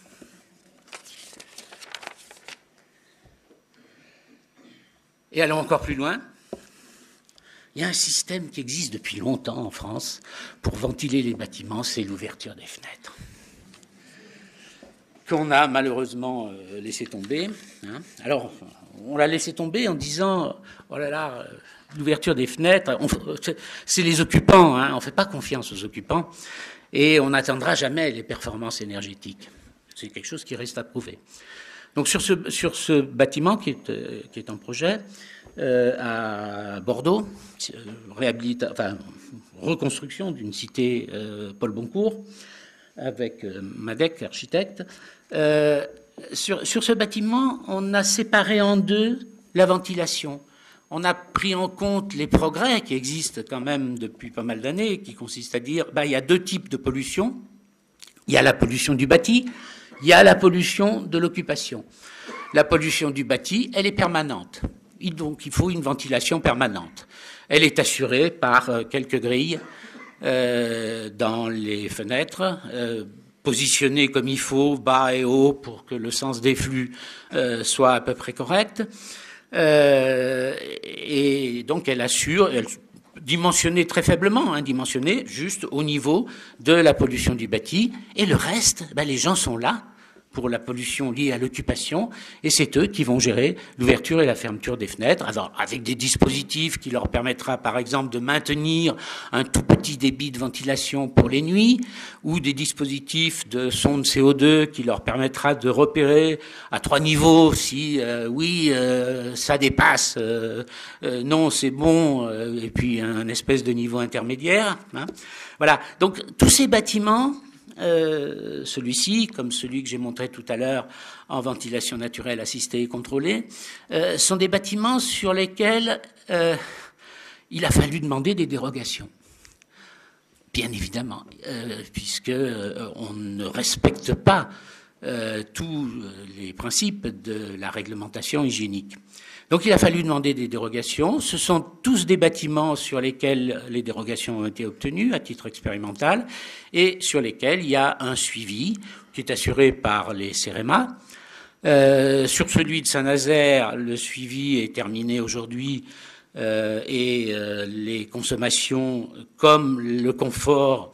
Et allons encore plus loin. Il y a un système qui existe depuis longtemps en France pour ventiler les bâtiments, c'est l'ouverture des fenêtres, qu'on a malheureusement laissé tomber. Alors, on l'a laissé tomber en disant « Oh là là, l'ouverture des fenêtres, c'est les occupants, on ne fait pas confiance aux occupants, et on n'atteindra jamais les performances énergétiques. » C'est quelque chose qui reste à prouver. Donc sur ce bâtiment qui est en projet à Bordeaux, reconstruction d'une cité Paul Boncourt avec Madec, architecte. Sur ce bâtiment, on a séparé en deux la ventilation. On a pris en compte les progrès qui existent quand même depuis pas mal d'années, qui consistent à dire il y a deux types de pollution. Il y a la pollution du bâti, Il y a la pollution de l'occupation. La pollution du bâti, elle est permanente. Donc, il faut une ventilation permanente. Elle est assurée par quelques grilles dans les fenêtres, positionnées comme il faut, bas et haut, pour que le sens des flux soit à peu près correct. Et donc, elle assure, dimensionnée très faiblement, dimensionnée juste au niveau de la pollution du bâti. Et le reste, les gens sont là pour la pollution liée à l'occupation, et c'est eux qui vont gérer l'ouverture et la fermeture des fenêtres, alors avec des dispositifs qui leur permettra par exemple de maintenir un tout petit débit de ventilation pour les nuits, ou des dispositifs de sonde CO2 qui leur permettra de repérer à 3 niveaux si ça dépasse, non c'est bon, et puis un espèce de niveau intermédiaire. Voilà, donc tous ces bâtiments, celui-ci, comme celui que j'ai montré tout à l'heure en ventilation naturelle assistée et contrôlée, sont des bâtiments sur lesquels il a fallu demander des dérogations. Bien évidemment, puisque on ne respecte pas tous les principes de la réglementation hygiénique. Donc il a fallu demander des dérogations. Ce sont tous des bâtiments sur lesquels les dérogations ont été obtenues à titre expérimental et sur lesquels il y a un suivi qui est assuré par les CEREMA. Sur celui de Saint-Nazaire, le suivi est terminé aujourd'hui et les consommations comme le confort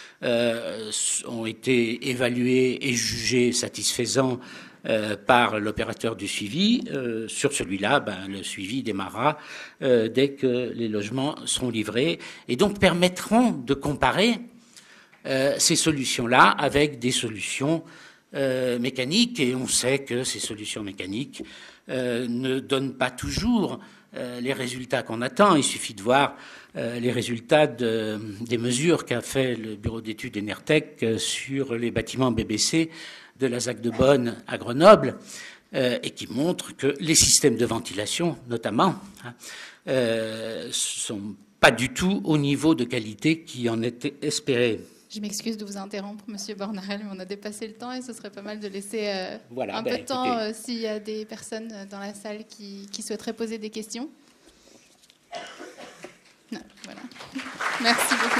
ont été évaluées et jugées satisfaisants par l'opérateur du suivi. Sur celui-là, le suivi démarrera dès que les logements seront livrés et donc permettront de comparer ces solutions-là avec des solutions mécaniques. Et on sait que ces solutions mécaniques ne donnent pas toujours les résultats qu'on attend. Il suffit de voir les résultats des mesures qu'a fait le bureau d'études Enertech sur les bâtiments BBC de la ZAC de Bonn à Grenoble, et qui montre que les systèmes de ventilation, notamment, sont pas du tout au niveau de qualité qui en était espéré. Je m'excuse de vous interrompre, Monsieur Bornarel, mais on a dépassé le temps et ce serait pas mal de laisser un peu de temps s'il y a des personnes dans la salle qui souhaiteraient poser des questions. Non, voilà. Merci beaucoup.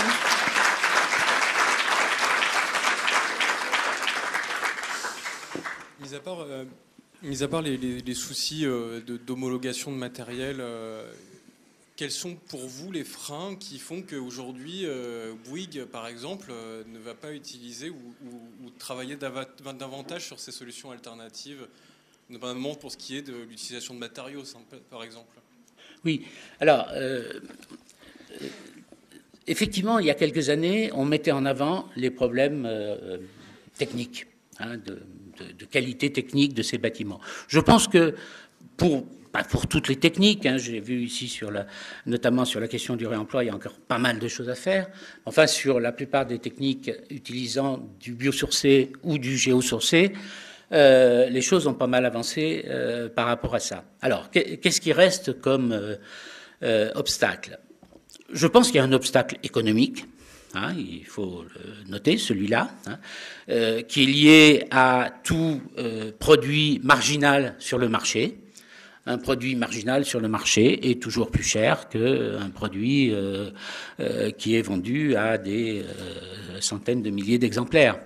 Mis à part les soucis d'homologation de matériel, quels sont pour vous les freins qui font qu'aujourd'hui, Bouygues, par exemple, ne va pas utiliser ou travailler davantage sur ces solutions alternatives, notamment pour ce qui est de l'utilisation de matériaux, par exemple? Oui, alors, effectivement, il y a quelques années, on mettait en avant les problèmes techniques, de qualité technique de ces bâtiments. Je pense que pas pour toutes les techniques, j'ai vu ici notamment sur la question du réemploi, il y a encore pas mal de choses à faire. Enfin, sur la plupart des techniques utilisant du biosourcé ou du géosourcé, les choses ont pas mal avancé par rapport à ça. Alors, qu'est-ce qui reste comme obstacle? Je pense qu'il y a un obstacle économique. Il faut le noter, celui-là, qui est lié à tout produit marginal sur le marché. Un produit marginal sur le marché est toujours plus cher qu'un produit qui est vendu à des centaines de milliers d'exemplaires.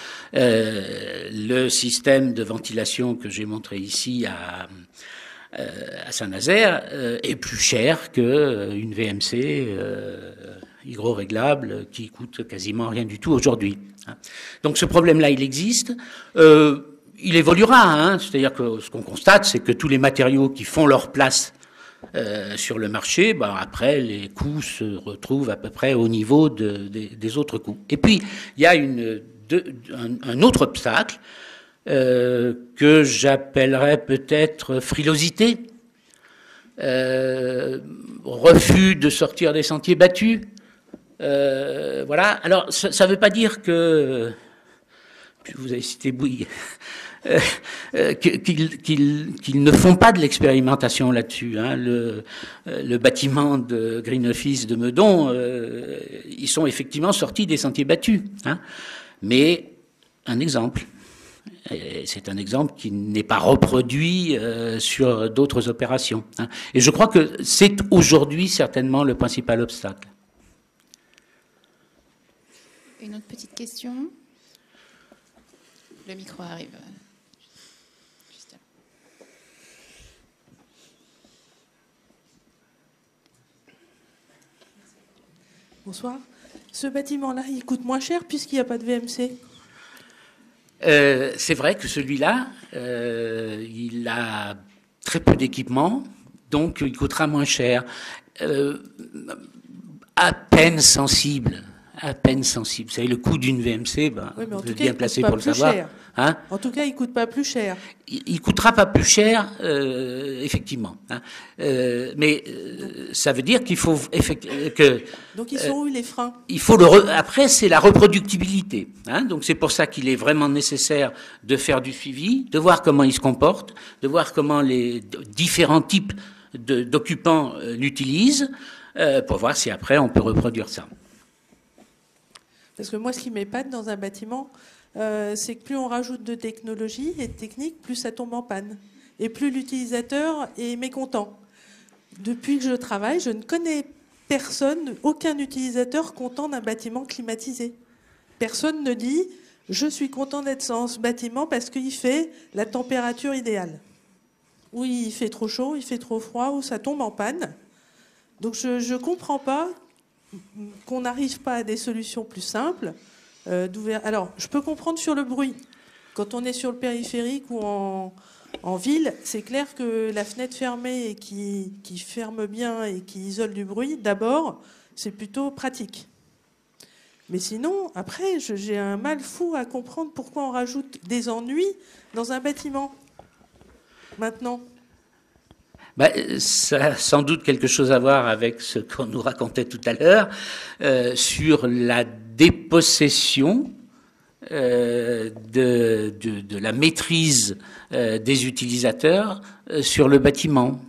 Le système de ventilation que j'ai montré ici à Saint-Nazaire est plus cher qu'une VMC hygroréglable qui coûte quasiment rien du tout aujourd'hui. Donc ce problème-là, il existe. Il évoluera, c'est-à-dire que ce qu'on constate, c'est que tous les matériaux qui font leur place sur le marché, après, les coûts se retrouvent à peu près au niveau des autres coûts. Et puis, il y a un autre obstacle que j'appellerais peut-être frilosité, refus de sortir des sentiers battus. Voilà. Alors, ça ne veut pas dire que, vous avez cité Bouygues, qu'ils ne font pas de l'expérimentation là-dessus. Le bâtiment de Green Office de Meudon, ils sont effectivement sortis des sentiers battus. Mais un exemple, C'est un exemple qui n'est pas reproduit sur d'autres opérations. Hein. Et je crois que c'est aujourd'hui certainement le principal obstacle. Une autre petite question. Le micro arrive. Juste là. Bonsoir. Ce bâtiment-là, il coûte moins cher puisqu'il n'y a pas de VMC. C'est vrai que celui-là, il a très peu d'équipement, donc il coûtera moins cher. À peine sensible. À peine sensible. Vous savez, le coût d'une VMC, Oui, mais en vous tout êtes cas, bien il placé coûte pour pas le plus savoir. cher. Hein? En tout cas, il ne coûte pas plus cher. Il coûtera pas plus cher, effectivement. Hein. Mais ça veut dire qu'il faut que. Donc ils sont où les freins? Il faut après, c'est la reproductibilité. Hein. Donc c'est pour ça qu'il est vraiment nécessaire de faire du suivi, de voir comment ils se comportent, de voir comment les différents types d'occupants l'utilisent, pour voir si après on peut reproduire ça. Parce que moi, ce qui m'épate dans un bâtiment, c'est que plus on rajoute de technologie et de technique, plus ça tombe en panne. Et plus l'utilisateur est mécontent. Depuis que je travaille, je ne connais personne, aucun utilisateur content d'un bâtiment climatisé. Personne ne dit « je suis content d'être dans ce bâtiment parce qu'il fait la température idéale ». Ou il fait trop chaud, il fait trop froid, ou ça tombe en panne. Donc je ne comprends pas qu'on n'arrive pas à des solutions plus simples. Alors, je peux comprendre sur le bruit. Quand on est sur le périphérique ou en ville, c'est clair que la fenêtre fermée et qui ferme bien et qui isole du bruit, d'abord, c'est plutôt pratique. Mais sinon, après, j'ai un mal fou à comprendre pourquoi on rajoute des ennuis dans un bâtiment. Maintenant. Ça a sans doute quelque chose à voir avec ce qu'on nous racontait tout à l'heure sur la dépossession de la maîtrise des utilisateurs sur le bâtiment.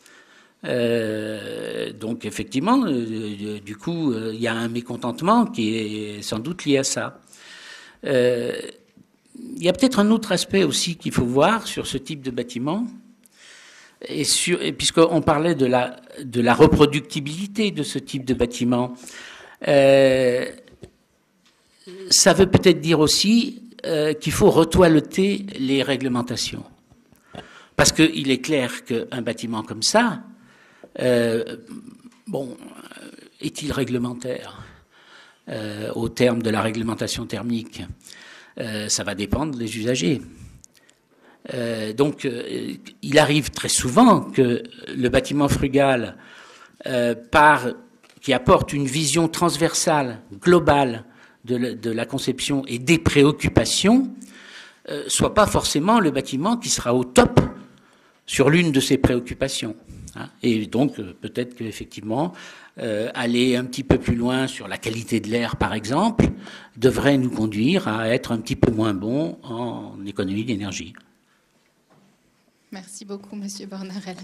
Donc effectivement, du coup, il y a un mécontentement qui est sans doute lié à ça. Il y a peut-être un autre aspect aussi qu'il faut voir sur ce type de bâtiment. Et puisqu'on parlait de la reproductibilité de ce type de bâtiment, ça veut peut-être dire aussi qu'il faut retoiletter les réglementations. Parce qu'il est clair qu'un bâtiment comme ça, est-il réglementaire au terme de la réglementation thermique? Ça va dépendre des usagers. Donc, il arrive très souvent que le bâtiment frugal, qui apporte une vision transversale, globale de la conception et des préoccupations, soit pas forcément le bâtiment qui sera au top sur l'une de ces préoccupations. Hein. Et donc, peut-être qu'effectivement, aller un petit peu plus loin sur la qualité de l'air, par exemple, devrait nous conduire à être un petit peu moins bon en économie d'énergie. Merci beaucoup, Monsieur Bornarel.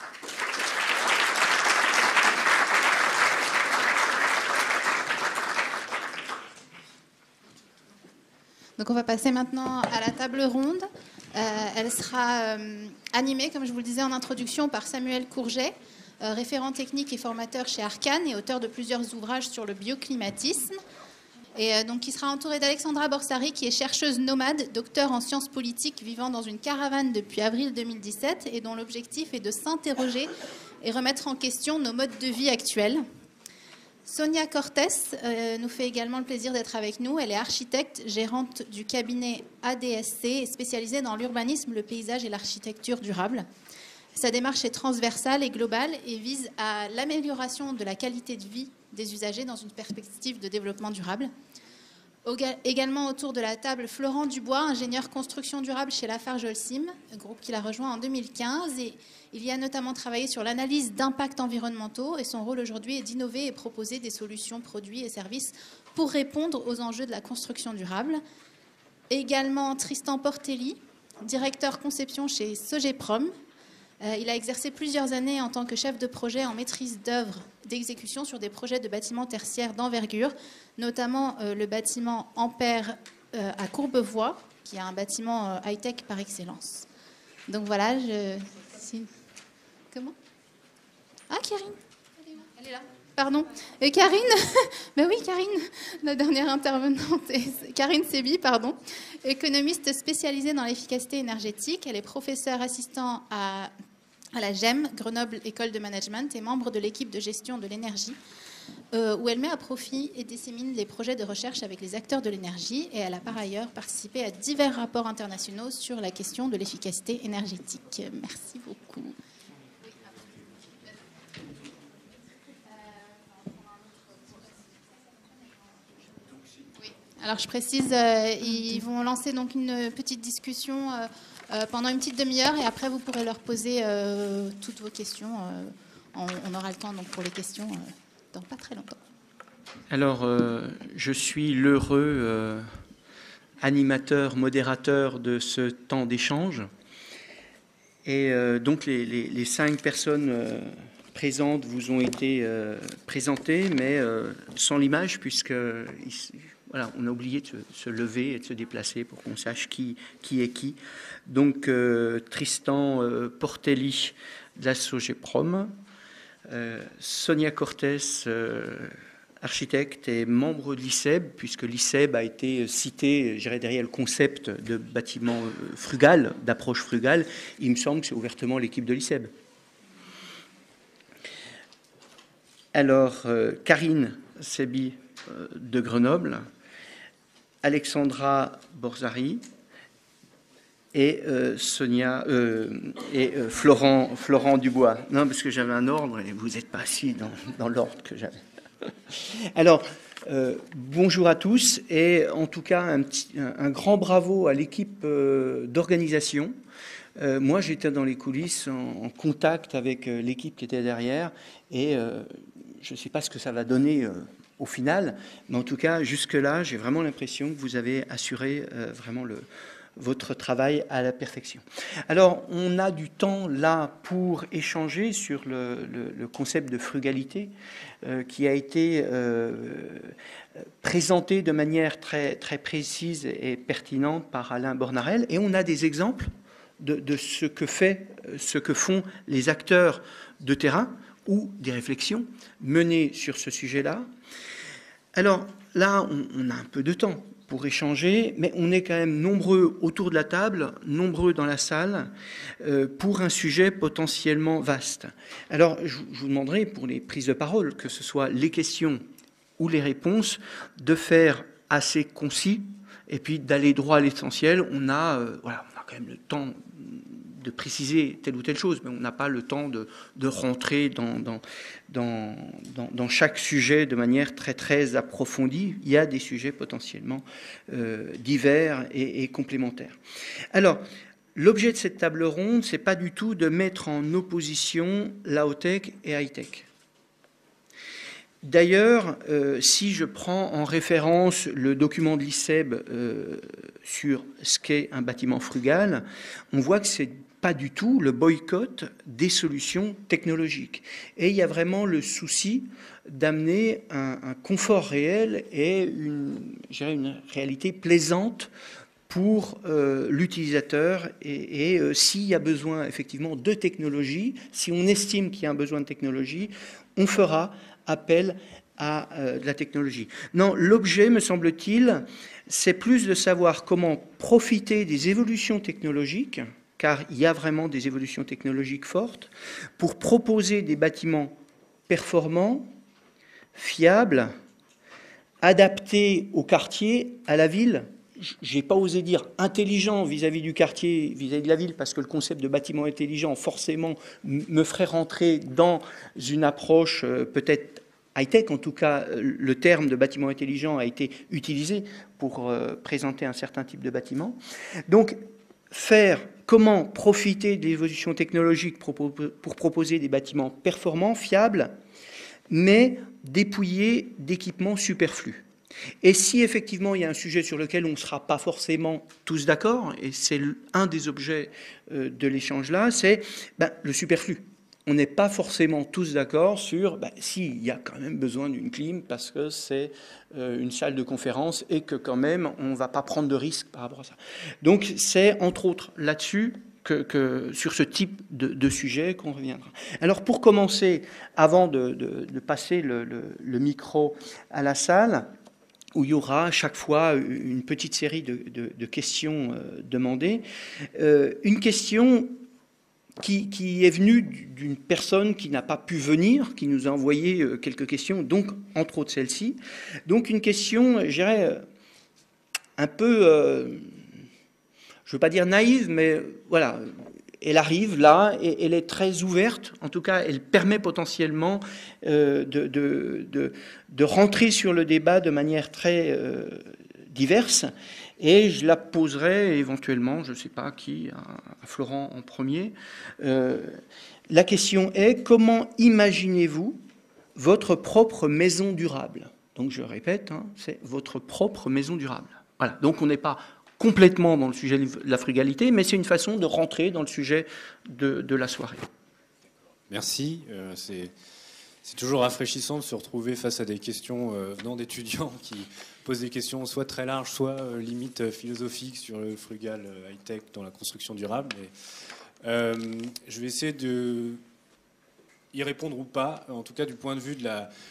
Donc on va passer maintenant à la table ronde. Elle sera animée, comme je vous le disais en introduction, par Samuel Courget, référent technique et formateur chez Arcane et auteur de plusieurs ouvrages sur le bioclimatisme. Et donc, il sera entouré d'Alexandra Borsari, qui est chercheuse nomade, docteur en sciences politiques, vivant dans une caravane depuis avril 2017, et dont l'objectif est de s'interroger et remettre en question nos modes de vie actuels. Sonia Cortés nous fait également le plaisir d'être avec nous. Elle est architecte, gérante du cabinet ADSC, et spécialisée dans l'urbanisme, le paysage et l'architecture durable. Sa démarche est transversale et globale et vise à l'amélioration de la qualité de vie des usagers dans une perspective de développement durable. Également autour de la table, Florent Dubois, ingénieur construction durable chez Lafarge Holcim, groupe qu'il a rejoint en 2015. Et il y a notamment travaillé sur l'analyse d'impacts environnementaux et son rôle aujourd'hui est d'innover et proposer des solutions, produits et services pour répondre aux enjeux de la construction durable. Également Tristan Portelli, directeur conception chez Sogeprom. Il a exercé plusieurs années en tant que chef de projet en maîtrise d'œuvre d'exécution sur des projets de bâtiments tertiaires d'envergure, notamment le bâtiment Ampère à Courbevoie, qui est un bâtiment high-tech par excellence. Donc voilà, Comment? Ah, Karine, elle est là. Pardon. Karine, ben oui, Karine, la dernière intervenante, Karine Sebi, pardon, économiste spécialisée dans l'efficacité énergétique. Elle est professeure assistant à la GEM, Grenoble École de Management, et membre de l'équipe de gestion de l'énergie, où elle met à profit et dissémine les projets de recherche avec les acteurs de l'énergie. Et elle a par ailleurs participé à divers rapports internationaux sur la question de l'efficacité énergétique. Merci beaucoup. Alors je précise, ils vont lancer donc une petite discussion pendant une petite demi-heure et après vous pourrez leur poser toutes vos questions. On aura le temps donc pour les questions dans pas très longtemps. Alors je suis l'heureux animateur, modérateur de ce temps d'échange. Et donc les 5 personnes présentes vous ont été présentées, mais sans l'image puisque... Voilà, on a oublié de se lever et de se déplacer pour qu'on sache qui est qui. Donc, Tristan Portelli de la Sogeprom, Sonia Cortés, architecte et membre de l'ICEB, puisque l'ICEB a été cité, je dirais, derrière le concept de bâtiment frugal, d'approche frugale. Il me semble que c'est ouvertement l'équipe de l'ICEB. Alors, Karine Sebi de Grenoble, Alexandra Borzari et Florent Dubois. Non, parce que j'avais un ordre et vous n'êtes pas assis dans l'ordre que j'avais. Alors, bonjour à tous et en tout cas un grand bravo à l'équipe d'organisation. Moi, j'étais dans les coulisses en contact avec l'équipe qui était derrière et je ne sais pas ce que ça va donner au final, mais en tout cas, jusque-là, j'ai vraiment l'impression que vous avez assuré vraiment votre travail à la perfection. Alors, on a du temps là pour échanger sur le concept de frugalité qui a été présenté de manière très, très précise et pertinente par Alain Bornarel, et on a des exemples de ce que font les acteurs de terrain ou des réflexions menées sur ce sujet-là. Alors là, on a un peu de temps pour échanger, mais on est quand même nombreux autour de la table, nombreux dans la salle, pour un sujet potentiellement vaste. Alors, je vous demanderai, pour les prises de parole, que ce soit les questions ou les réponses, de faire assez concis, et puis d'aller droit à l'essentiel. On a quand même le temps de préciser telle ou telle chose, mais on n'a pas le temps de rentrer dans chaque sujet de manière très, très approfondie. Il y a des sujets potentiellement divers et complémentaires. Alors, l'objet de cette table ronde, c'est pas du tout de mettre en opposition la low-tech et high-tech. D'ailleurs, si je prends en référence le document de l'ICEB sur ce qu'est un bâtiment frugal, on voit que c'est pas du tout le boycott des solutions technologiques. Et il y a vraiment le souci d'amener un confort réel et une réalité plaisante pour l'utilisateur. Et s'il y a besoin effectivement de technologie, si on estime qu'il y a un besoin de technologie, on fera appel à de la technologie. Non, l'objet, me semble-t-il, c'est plus de savoir comment profiter des évolutions technologiques, car il y a vraiment des évolutions technologiques fortes, pour proposer des bâtiments performants, fiables, adaptés au quartier, à la ville. Je n'ai pas osé dire intelligent vis-à-vis du quartier, vis-à-vis de la ville, parce que le concept de bâtiment intelligent, forcément, me ferait rentrer dans une approche peut-être high-tech. En tout cas, le terme de bâtiment intelligent a été utilisé pour présenter un certain type de bâtiment. Donc, comment profiter de l'évolution technologique pour proposer des bâtiments performants, fiables, mais dépouillés d'équipements superflus. Et si effectivement il y a un sujet sur lequel on ne sera pas forcément tous d'accord, et c'est un des objets de l'échange là, c'est le superflu. on n'est pas forcément tous d'accord sur si, il y a quand même besoin d'une clim parce que c'est une salle de conférence et que quand même on ne va pas prendre de risques par rapport à ça. Donc c'est entre autres là-dessus que sur ce type de sujet qu'on reviendra. Alors pour commencer, avant de passer le micro à la salle, où il y aura à chaque fois une petite série de questions demandées, une question qui est venue d'une personne qui n'a pas pu venir, qui nous a envoyé quelques questions, donc entre autres celle-ci. Donc une question, je dirais, un peu, je ne veux pas dire naïve, mais voilà, elle arrive là et elle est très ouverte. En tout cas, elle permet potentiellement de rentrer sur le débat de manière très diverse. Et je la poserai éventuellement, je ne sais pas à qui, à Florent en premier. La question est, comment imaginez-vous votre propre maison durable? Donc je répète, c'est votre propre maison durable. Voilà. Donc on n'est pas complètement dans le sujet de la frugalité, mais c'est une façon de rentrer dans le sujet de la soirée. Merci. C'est toujours rafraîchissant de se retrouver face à des questions venant d'étudiants qui posent des questions soit très larges, soit limite philosophiques sur le frugal high-tech dans la construction durable. Je vais essayer de y répondre ou pas, en tout cas du point de vue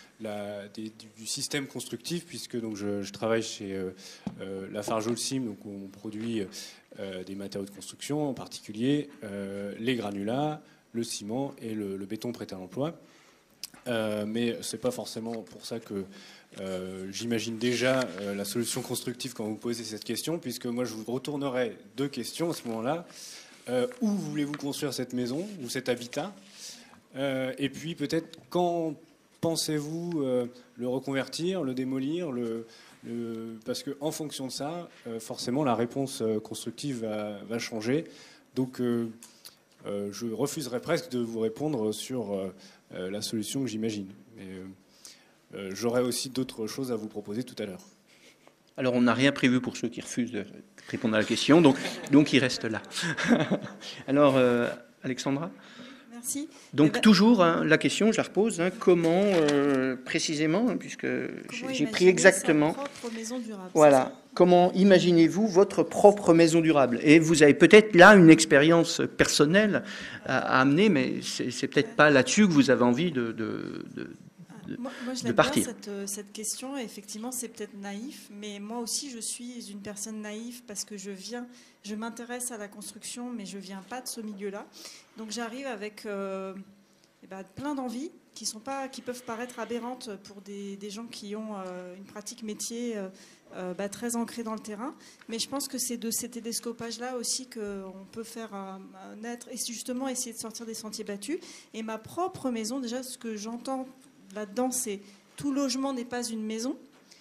du système constructif, puisque donc, je travaille chez Lafarge Holcim, donc où on produit des matériaux de construction, en particulier les granulats, le ciment et le béton prêt à l'emploi. Mais ce n'est pas forcément pour ça que j'imagine déjà la solution constructive quand vous posez cette question, puisque moi je vous retournerai deux questions à ce moment-là. Où voulez-vous construire cette maison ou cet habitat? Et puis peut-être quand pensez-vous le reconvertir, le démolir, parce qu'en fonction de ça, forcément la réponse constructive va changer. Donc je refuserais presque de vous répondre sur la solution que j'imagine. Mais j'aurai aussi d'autres choses à vous proposer tout à l'heure. Alors on n'a rien prévu pour ceux qui refusent de répondre à la question, donc ils restent là. Alors Alexandra? Merci. Donc toujours la question, je la repose, comment précisément, puisque j'ai pris exactement. Sa propre maison durable, voilà. Comment imaginez-vous votre propre maison durable? Et vous avez peut-être là une expérience personnelle à amener, mais c'est peut-être pas là-dessus que vous avez envie de moi, je l'aime bien cette question. Effectivement, c'est peut-être naïf, mais moi aussi, je suis une personne naïve parce que je m'intéresse à la construction, mais je viens pas de ce milieu-là. Donc, j'arrive avec plein d'envies qui peuvent paraître aberrantes pour des gens qui ont une pratique métier très ancrée dans le terrain. Mais je pense que c'est de cet télescopage-là aussi qu'on peut faire naître et justement essayer de sortir des sentiers battus. Et ma propre maison, déjà, ce que j'entends là-dedans, c'est tout logement n'est pas une maison.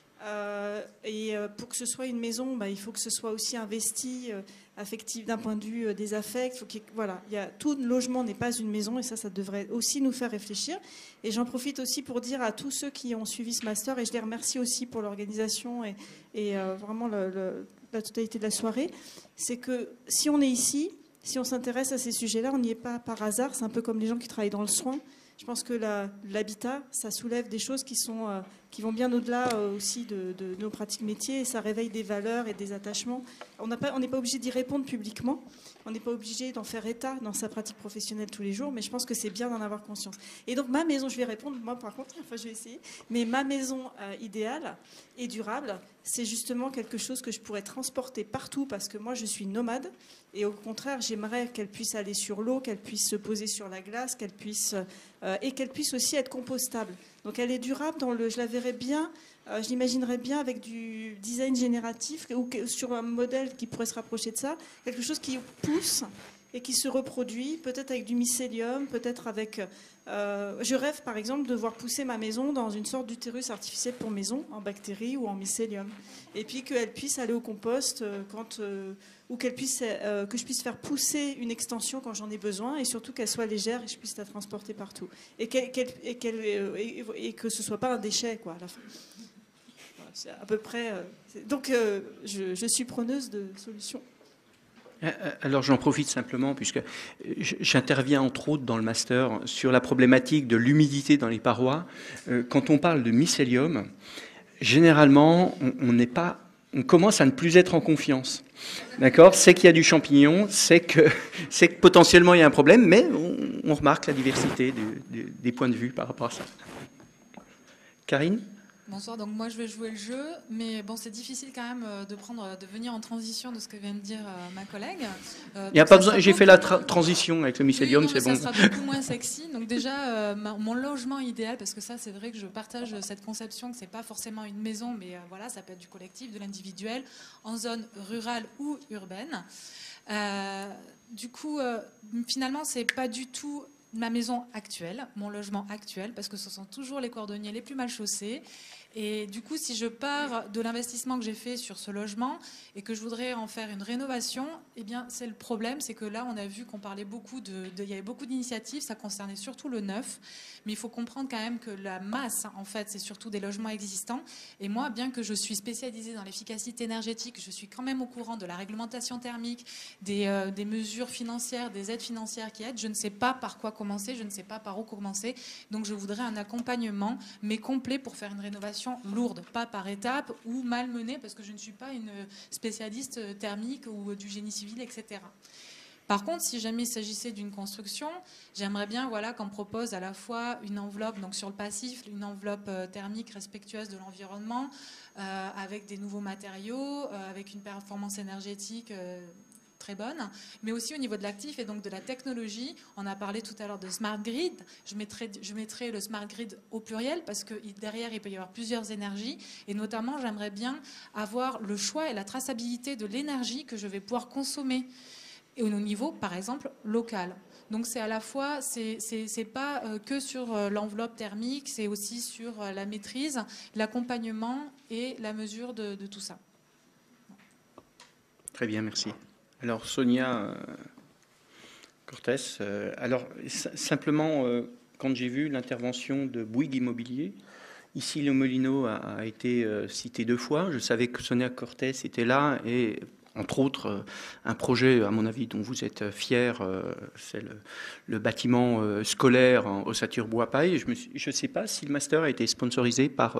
Et pour que ce soit une maison, il faut que ce soit aussi investi affectif d'un point de vue des affects. Tout logement n'est pas une maison et ça devrait aussi nous faire réfléchir. Et j'en profite aussi pour dire à tous ceux qui ont suivi ce master, et je les remercie aussi pour l'organisation et vraiment la totalité de la soirée, c'est que si on est ici, si on s'intéresse à ces sujets-là, on n'y est pas par hasard. C'est un peu comme les gens qui travaillent dans le soin. Je pense que l'habitat, ça soulève des choses qui vont bien au-delà aussi de nos pratiques métiers, et ça réveille des valeurs et des attachements. On n'est pas obligé d'y répondre publiquement, on n'est pas obligé d'en faire état dans sa pratique professionnelle tous les jours, mais je pense que c'est bien d'en avoir conscience. Et donc ma maison, je vais répondre, moi par contre, je vais essayer, mais ma maison idéale et durable, c'est justement quelque chose que je pourrais transporter partout, parce que moi je suis nomade, et au contraire, j'aimerais qu'elle puisse aller sur l'eau, qu'elle puisse se poser sur la glace, qu'elle puisse aussi être compostable. Donc elle est durable, je la verrais bien, je l'imaginerais bien avec du design génératif ou sur un modèle qui pourrait se rapprocher de ça, quelque chose qui pousse et qui se reproduit, peut-être avec du mycélium, peut-être avec... je rêve par exemple de voir pousser ma maison dans une sorte d'utérus artificiel pour maison, en bactéries ou en mycélium. Et puis qu'elle puisse aller au compost ou que je puisse faire pousser une extension quand j'en ai besoin, et surtout qu'elle soit légère et je puisse la transporter partout. Et que ce ne soit pas un déchet, quoi, à la fin. Voilà, c'est à peu près... Donc je suis preneuse de solutions. Alors j'en profite simplement puisque j'interviens entre autres dans le master sur la problématique de l'humidité dans les parois. Quand on parle de mycélium, généralement on commence à ne plus être en confiance. D'accord ? C'est qu'il y a du champignon, c'est que potentiellement il y a un problème, mais on remarque la diversité des points de vue par rapport à ça. Karine ? Bonsoir, donc moi je vais jouer le jeu, mais bon, c'est difficile quand même de venir en transition de ce que vient de dire ma collègue. Il n'y a pas besoin, j'ai fait la transition avec le mycélium, oui, c'est bon. Ça sera beaucoup moins sexy. Donc déjà, mon logement idéal, parce que ça c'est vrai que je partage cette conception que c'est pas forcément une maison, mais voilà, ça peut être du collectif, de l'individuel, en zone rurale ou urbaine. Du coup, finalement, c'est pas du tout ma maison actuelle, mon logement actuel, parce que ce sont toujours les cordonniers les plus mal chaussés. Et du coup, si je pars de l'investissement que j'ai fait sur ce logement et que je voudrais en faire une rénovation, eh bien, c'est le problème, c'est que là, on a vu qu'on parlait beaucoup il y avait beaucoup d'initiatives, ça concernait surtout le neuf, mais il faut comprendre quand même que la masse, en fait, c'est surtout des logements existants. Et moi, bien que je suis spécialisée dans l'efficacité énergétique, je suis quand même au courant de la réglementation thermique, des mesures financières, des aides financières qui aident. Je ne sais pas par quoi commencer, je ne sais pas par où commencer. Donc, je voudrais un accompagnement, mais complet pour faire une rénovation lourde, pas par étapes ou mal menée, parce que je ne suis pas une spécialiste thermique ou du génie civil, etc. Par contre, si jamais il s'agissait d'une construction, j'aimerais bien qu'on propose à la fois une enveloppe, donc sur le passif, une enveloppe thermique respectueuse de l'environnement, avec des nouveaux matériaux, avec une performance énergétique très bonne, mais aussi au niveau de l'actif et donc de la technologie. On a parlé tout à l'heure de smart grid. Je mettrai le smart grid au pluriel parce que derrière, il peut y avoir plusieurs énergies. Et notamment, j'aimerais bien avoir le choix et la traçabilité de l'énergie que je vais pouvoir consommer. Et au niveau, par exemple, local. Donc c'est à la fois, c'est pas que sur l'enveloppe thermique, c'est aussi sur la maîtrise, l'accompagnement et la mesure de tout ça. Très bien, merci. Alors Sonia Cortés, simplement, quand j'ai vu l'intervention de Bouygues Immobilier, ici le Molino a été cité 2 fois. Je savais que Sonia Cortés était là et entre autres un projet, à mon avis, dont vous êtes fier, c'est le bâtiment scolaire en Ossature-Bois-Paille. Je ne sais pas si le master a été sponsorisé par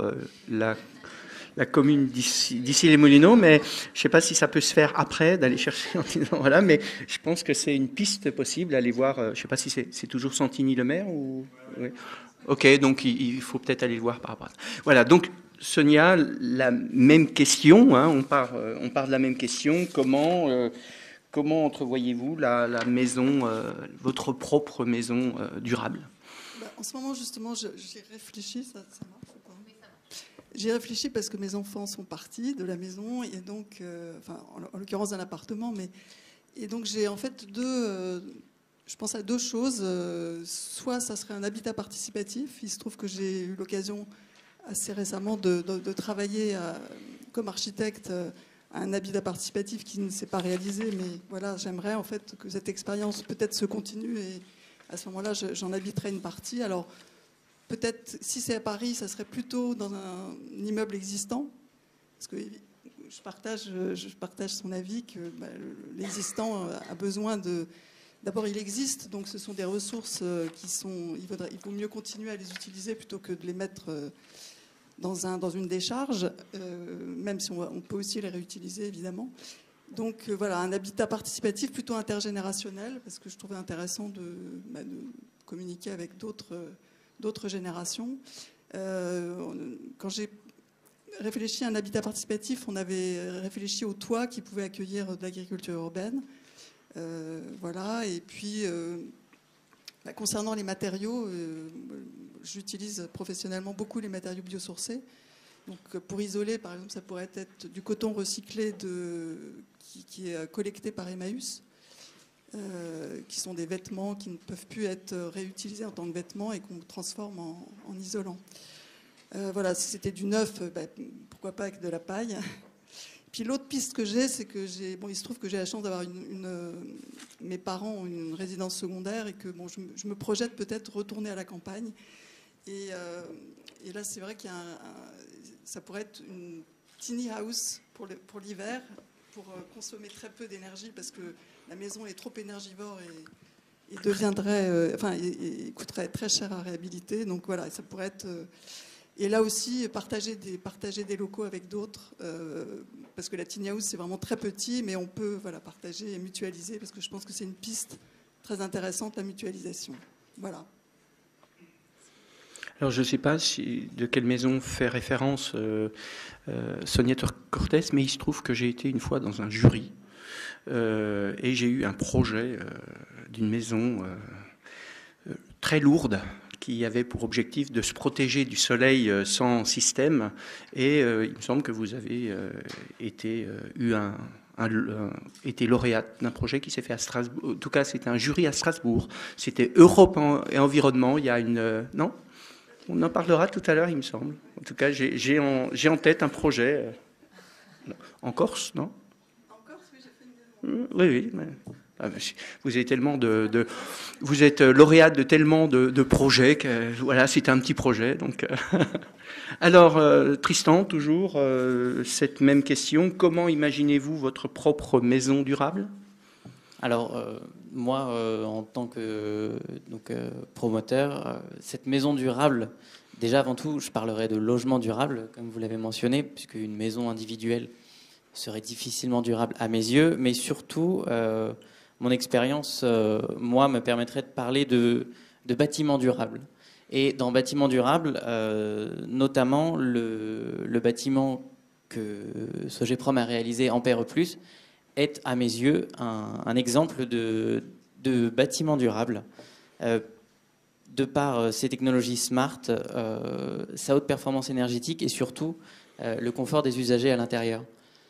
la commune d'ici les Moulineaux, mais je ne sais pas si ça peut se faire après, d'aller chercher en disant voilà, mais je pense que c'est une piste possible, aller voir, je ne sais pas si c'est toujours Santini-le-Maire ou... Oui. Ok, donc il faut peut-être aller le voir par rapport à ça. Voilà, donc Sonia, la même question, hein, on part de la même question, comment entrevoyez-vous la maison, votre propre maison durable ? En ce moment, justement, j'ai réfléchi, ça marche ou pas ? J'ai réfléchi parce que mes enfants sont partis de la maison, et donc, en l'occurrence d'un appartement, et donc j'ai en fait je pense à 2 choses. Soit ça serait un habitat participatif. Il se trouve que j'ai eu l'occasion assez récemment de travailler comme architecte à un habitat participatif qui ne s'est pas réalisé, mais voilà, j'aimerais en fait que cette expérience peut-être se continue, et à ce moment-là, j'en habiterai une partie. Alors, peut-être, si c'est à Paris, ça serait plutôt dans un immeuble existant, parce que je partage son avis que l'existant a besoin de... D'abord, il existe, donc ce sont des ressources qui sont... Il vaut mieux continuer à les utiliser plutôt que de les mettre dans une décharge, même si on peut aussi les réutiliser, évidemment. Donc voilà, un habitat participatif plutôt intergénérationnel, parce que je trouvais intéressant de communiquer avec d'autres générations. Quand j'ai réfléchi à un habitat participatif, on avait réfléchi au toit qui pouvait accueillir de l'agriculture urbaine. Voilà, et puis concernant les matériaux, j'utilise professionnellement beaucoup les matériaux biosourcés. Donc pour isoler, par exemple, ça pourrait être du coton recyclé qui est collecté par Emmaüs, qui sont des vêtements qui ne peuvent plus être réutilisés en tant que vêtements et qu'on transforme en isolant. Voilà, si c'était du neuf, pourquoi pas avec de la paille. Puis l'autre piste que j'ai, c'est que il se trouve que j'ai la chance d'avoir mes parents ont une résidence secondaire, et que je me projette peut-être retourner à la campagne. Et là, c'est vrai ça pourrait être une tiny house pour l'hiver, pour consommer très peu d'énergie parce que la maison est trop énergivore et deviendrait, il coûterait très cher à réhabiliter. Donc voilà, ça pourrait être. Et là aussi, partager des locaux avec d'autres, parce que la tiny house, c'est vraiment très petit, mais on peut partager et mutualiser, parce que je pense que c'est une piste très intéressante, la mutualisation. Voilà. Alors, je ne sais pas de quelle maison fait référence Sonia Cortés, mais il se trouve que j'ai été une fois dans un jury et j'ai eu un projet d'une maison très lourde qui avait pour objectif de se protéger du soleil sans système. Et il me semble que vous avez été lauréate d'un projet qui s'est fait à Strasbourg. En tout cas, c'était un jury à Strasbourg. C'était Europe et Environnement. Il y a une... Non ? On en parlera tout à l'heure, il me semble. En tout cas, j'ai en tête un projet en Corse, non ? En Corse, oui, j'ai fait une... Oui. Vous avez tellement vous êtes lauréate de tellement de projets que voilà, c'était un petit projet. Donc, alors, Tristan, toujours cette même question. Comment imaginez-vous votre propre maison durable ? Alors, moi, en tant que promoteur, cette maison durable, déjà avant tout, je parlerai de logement durable, comme vous l'avez mentionné, puisque une maison individuelle serait difficilement durable à mes yeux, mais surtout, mon expérience, moi, me permettrait de parler de bâtiments durables. Et dans bâtiments durables, notamment le bâtiment que Sogeprom a réalisé, Ampère Plus, est à mes yeux un exemple de bâtiment durable. De par ses technologies smart, sa haute performance énergétique et surtout le confort des usagers à l'intérieur.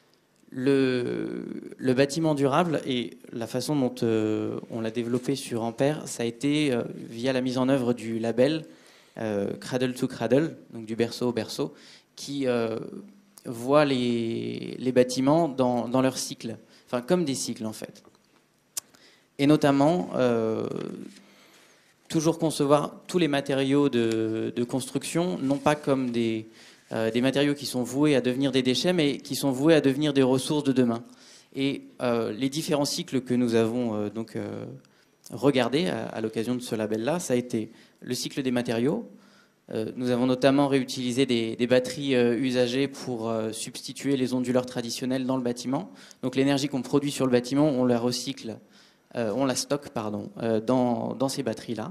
Le bâtiment durable et la façon dont on l'a développé sur Ampère, ça a été via la mise en œuvre du label Cradle to Cradle, donc du berceau au berceau, qui voit les bâtiments dans leur cycle, enfin comme des cycles en fait. Et notamment, toujours concevoir tous les matériaux de construction, non pas comme des matériaux qui sont voués à devenir des déchets, mais qui sont voués à devenir des ressources de demain. Et les différents cycles que nous avons regardés à l'occasion de ce label-là, ça a été le cycle des matériaux. Nous avons notamment réutilisé des batteries usagées pour substituer les onduleurs traditionnels dans le bâtiment. Donc l'énergie qu'on produit sur le bâtiment, on la recycle, on la stocke dans ces batteries-là.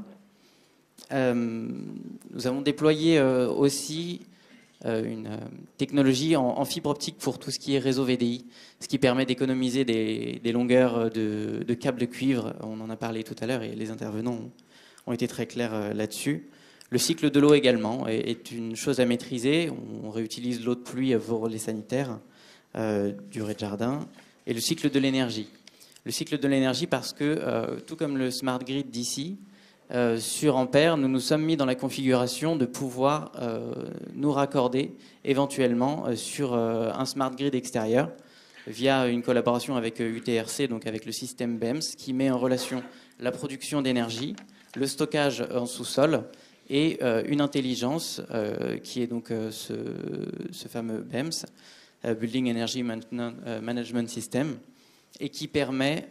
Nous avons déployé aussi une technologie en fibre optique pour tout ce qui est réseau VDI, ce qui permet d'économiser des longueurs de câbles de cuivre. On en a parlé tout à l'heure et les intervenants ont été très clairs là-dessus. Le cycle de l'eau également est une chose à maîtriser. On réutilise l'eau de pluie pour les sanitaires, du rez-de-jardin. Et le cycle de l'énergie. Le cycle de l'énergie parce que, tout comme le smart grid d'ici, sur Ampère, nous nous sommes mis dans la configuration de pouvoir nous raccorder éventuellement sur un smart grid extérieur via une collaboration avec UTRC, donc avec le système BEMS, qui met en relation la production d'énergie, le stockage en sous-sol et une intelligence qui est donc ce fameux BEMS, Building Energy Management System, et qui permet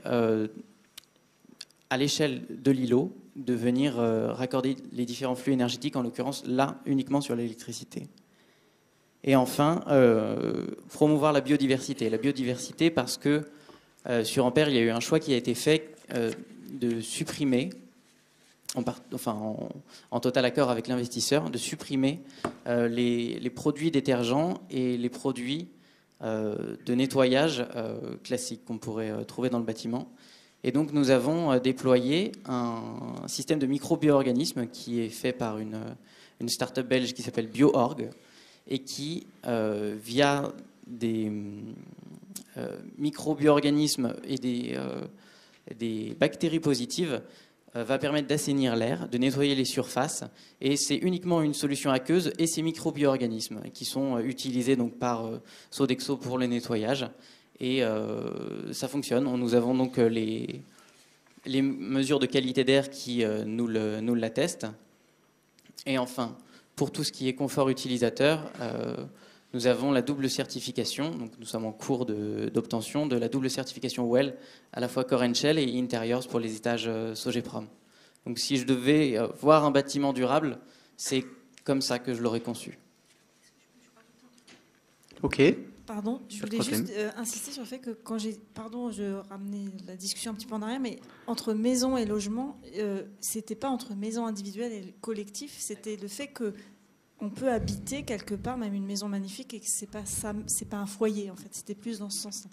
à l'échelle de l'îlot de venir raccorder les différents flux énergétiques, en l'occurrence là uniquement sur l'électricité. Et enfin, promouvoir la biodiversité. La biodiversité parce que sur Ampère, il y a eu un choix qui a été fait de supprimer, en total accord avec l'investisseur, de supprimer les produits détergents et les produits de nettoyage classiques qu'on pourrait trouver dans le bâtiment. Et donc nous avons déployé un système de micro-bio-organismes qui est fait par une start-up belge qui s'appelle BioOrg et qui, via des micro-bio-organismes et des bactéries positives, va permettre d'assainir l'air, de nettoyer les surfaces. Et c'est uniquement une solution aqueuse et ces micro-bio-organismes qui sont utilisés donc par Sodexo pour le nettoyage. Et ça fonctionne. Nous avons donc les mesures de qualité d'air qui nous l'attestent. Et enfin, pour tout ce qui est confort utilisateur, nous avons la double certification. Donc nous sommes en cours d'obtention de la double certification WELL, à la fois Core and Shell et Interiors pour les étages Sogeprom. Donc si je devais voir un bâtiment durable, c'est comme ça que je l'aurais conçu. Ok. Pardon, je voulais juste insister sur le fait que quand j'ai... Pardon, je ramenais la discussion un petit peu en arrière, mais entre maison et logement, c'était pas entre maison individuelle et collectif, c'était le fait que on peut habiter quelque part, même une maison magnifique, et que c'est pas ça, c'est pas un foyer, en fait. C'était plus dans ce sens-là.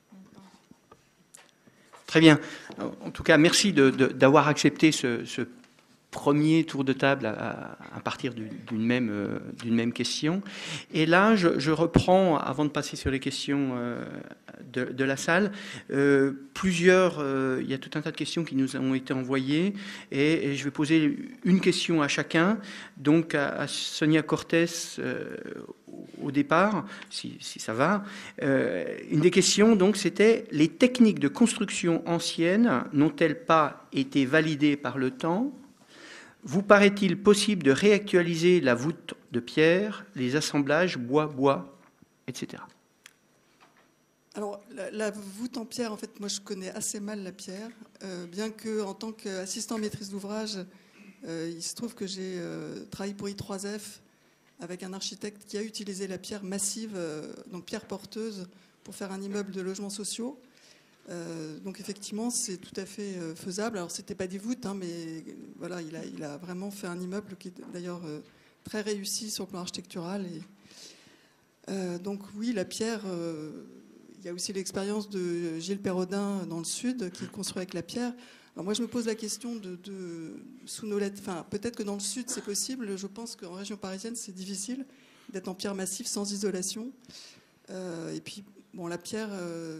Très bien. En tout cas, merci d'avoir accepté ce premier tour de table à partir d'une même question. Et là, je reprends, avant de passer sur les questions de la salle, il y a tout un tas de questions qui nous ont été envoyées, et je vais poser une question à chacun, donc à Sonia Cortés au départ, si ça va. Une des questions, donc, c'était: les techniques de construction anciennes n'ont-elles pas été validées par le temps ? Vous paraît-il possible de réactualiser la voûte de pierre, les assemblages bois, etc. Alors, la voûte en pierre, en fait, moi, je connais assez mal la pierre, bien que, en tant qu'assistant maîtrise d'ouvrage, il se trouve que j'ai travaillé pour I3F avec un architecte qui a utilisé la pierre massive, donc pierre porteuse, pour faire un immeuble de logements sociaux. Donc effectivement, c'est tout à fait faisable. Alors c'était pas des voûtes, hein, mais voilà, il a vraiment fait un immeuble qui est d'ailleurs très réussi sur le plan architectural. Et, donc oui, la pierre. Il y a aussi l'expérience de Gilles Perrodin dans le sud qui est construit avec la pierre. Alors moi, je me pose la question de sous nos lettres. Enfin, peut-être que dans le sud c'est possible. Je pense qu'en région parisienne c'est difficile d'être en pierre massive sans isolation. Et puis bon, la pierre.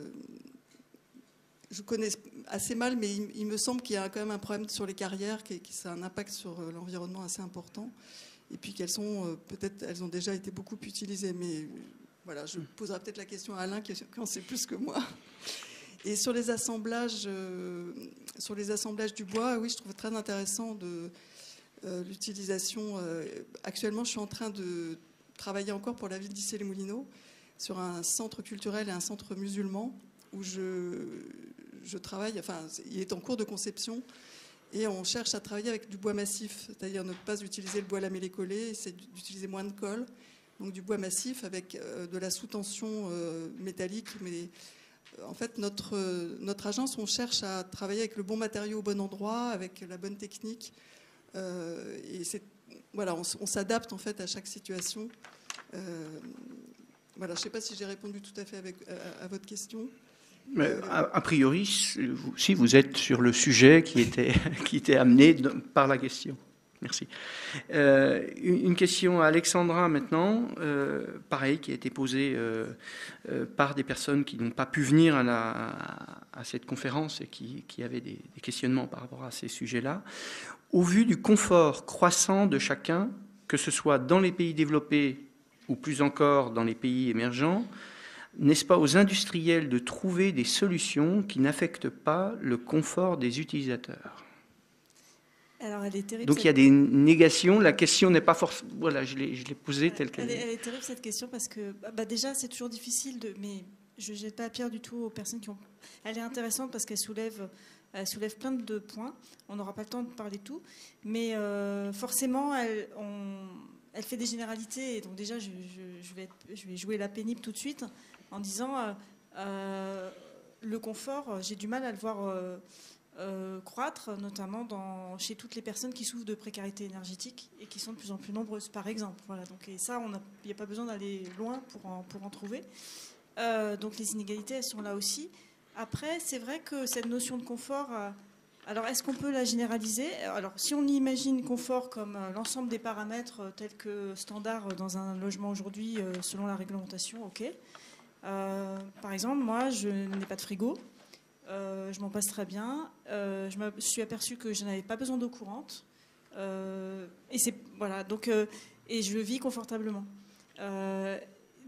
Je connais assez mal, mais il me semble qu'il y a quand même un problème sur les carrières, que ça a un impact sur l'environnement assez important. Et puis qu'elles sont, peut-être, elles ont déjà été beaucoup utilisées. Mais voilà, je poserai peut-être la question à Alain, qui en sait plus que moi. Et sur les assemblages du bois, oui, je trouve très intéressant l'utilisation. Actuellement, je suis en train de travailler encore pour la ville d'Issy-les-Moulineaux sur un centre culturel et un centre musulman où je travaille, enfin, il est en cours de conception et on cherche à travailler avec du bois massif, c'est-à-dire ne pas utiliser le bois lamellé-collé, c'est d'utiliser moins de colle, donc du bois massif avec de la sous-tension métallique. Mais en fait, notre agence, on cherche à travailler avec le bon matériau au bon endroit, avec la bonne technique. Et voilà, on s'adapte en fait à chaque situation. Voilà, je ne sais pas si j'ai répondu tout à fait à votre question. A priori, si vous êtes sur le sujet qui était amené par la question. Merci. Une question à Alexandra maintenant, pareil, qui a été posée par des personnes qui n'ont pas pu venir à cette conférence et qui avaient des questionnements par rapport à ces sujets-là. Au vu du confort croissant de chacun, que ce soit dans les pays développés ou plus encore dans les pays émergents, n'est-ce pas aux industriels de trouver des solutions qui n'affectent pas le confort des utilisateurs ? Alors, elle est terrible. Donc il y a des négations. La question n'est pas forcément. Voilà, je l'ai posée telle qu'elle est. Elle est terrible cette question parce que déjà c'est toujours difficile mais je ne jette pas la pierre du tout aux personnes qui ont. Elle est intéressante parce qu'elle soulève plein de points. On n'aura pas le temps de parler de tout, mais forcément elle fait des généralités et donc déjà je vais jouer la pénible tout de suite en disant le confort, j'ai du mal à le voir croître, notamment chez toutes les personnes qui souffrent de précarité énergétique et qui sont de plus en plus nombreuses, par exemple. Voilà, donc, et ça, il n'y a pas besoin d'aller loin pour en trouver. Donc les inégalités, elles sont là aussi. Après, c'est vrai que cette notion de confort, alors est-ce qu'on peut la généraliser ? Alors si on imagine confort comme l'ensemble des paramètres tels que standard dans un logement aujourd'hui selon la réglementation, ok. Par exemple, moi, je n'ai pas de frigo. Je m'en passe très bien. Je me suis aperçue que je n'avais pas besoin d'eau courante. Et voilà. Donc, et je vis confortablement. Pourquoi ?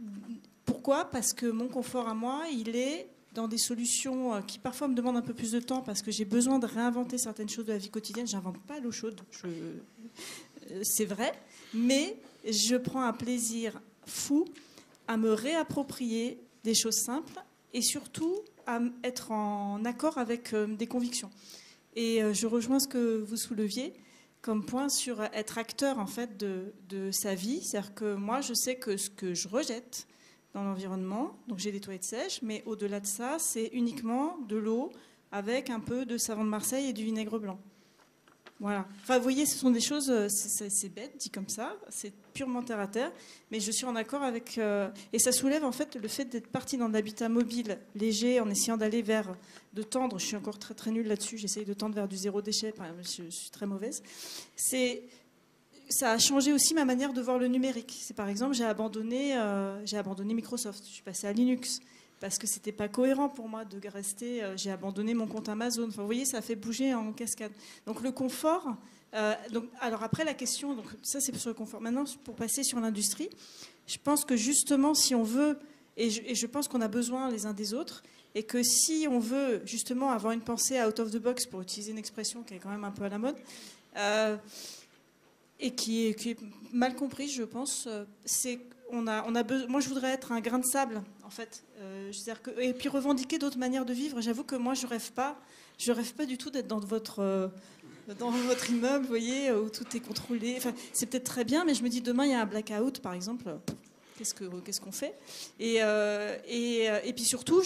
Parce que mon confort à moi, il est dans des solutions qui parfois me demandent un peu plus de temps parce que j'ai besoin de réinventer certaines choses de la vie quotidienne. J'invente pas l'eau chaude. C'est vrai, mais je prends un plaisir fou à me réapproprier des choses simples et surtout à être en accord avec des convictions. Et je rejoins ce que vous souleviez comme point sur être acteur en fait de sa vie. C'est-à-dire que moi, je sais que ce que je rejette dans l'environnement, donc j'ai des toilettes sèches, mais au-delà de ça, c'est uniquement de l'eau avec un peu de savon de Marseille et du vinaigre blanc. Voilà. Enfin, vous voyez, ce sont des choses, c'est bête, dit comme ça, c'est purement terre à terre, mais je suis en accord avec... et ça soulève en fait le fait d'être parti dans l'habitat mobile léger en essayant d'aller vers... de tendre, je suis encore très très nulle là-dessus, j'essaye de tendre vers du zéro déchet, par exemple, je suis très mauvaise. Ça a changé aussi ma manière de voir le numérique. C'est par exemple, j'ai abandonné Microsoft, je suis passée à Linux, parce que c'était pas cohérent pour moi de rester. J'ai abandonné mon compte Amazon. Enfin, vous voyez, ça a fait bouger en cascade. Donc le confort. Alors après la question, donc ça c'est sur le confort. Maintenant, pour passer sur l'industrie, je pense que justement, si on veut, et je pense qu'on a besoin les uns des autres, et que si on veut justement avoir une pensée out of the box, pour utiliser une expression qui est quand même un peu à la mode, et qui est mal comprise, je pense, c'est moi, je voudrais être un grain de sable, en fait. Et puis revendiquer d'autres manières de vivre. J'avoue que moi, je rêve pas du tout d'être dans votre immeuble, vous voyez, où tout est contrôlé. Enfin, c'est peut-être très bien, mais je me dis, demain, il y a un blackout, par exemple. Qu'est-ce qu'on fait ? Et puis surtout,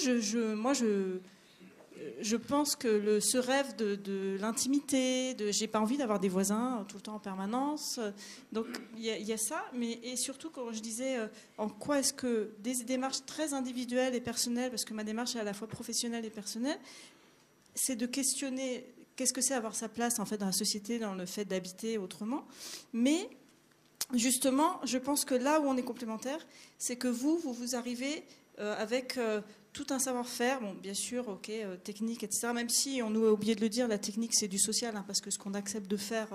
je pense que ce rêve de l'intimité, j'ai pas envie d'avoir des voisins tout le temps en permanence. Donc il y a ça, et surtout quand je disais en quoi est-ce que des démarches très individuelles et personnelles, parce que ma démarche est à la fois professionnelle et personnelle, c'est de questionner qu'est-ce que c'est avoir sa place en fait dans la société, dans le fait d'habiter autrement. Mais justement, je pense que là où on est complémentaires, c'est que vous arrivez avec tout un savoir-faire, bon, bien sûr, ok, technique, etc. Même si on nous a oublié de le dire, la technique c'est du social, hein, parce que ce qu'on accepte de faire,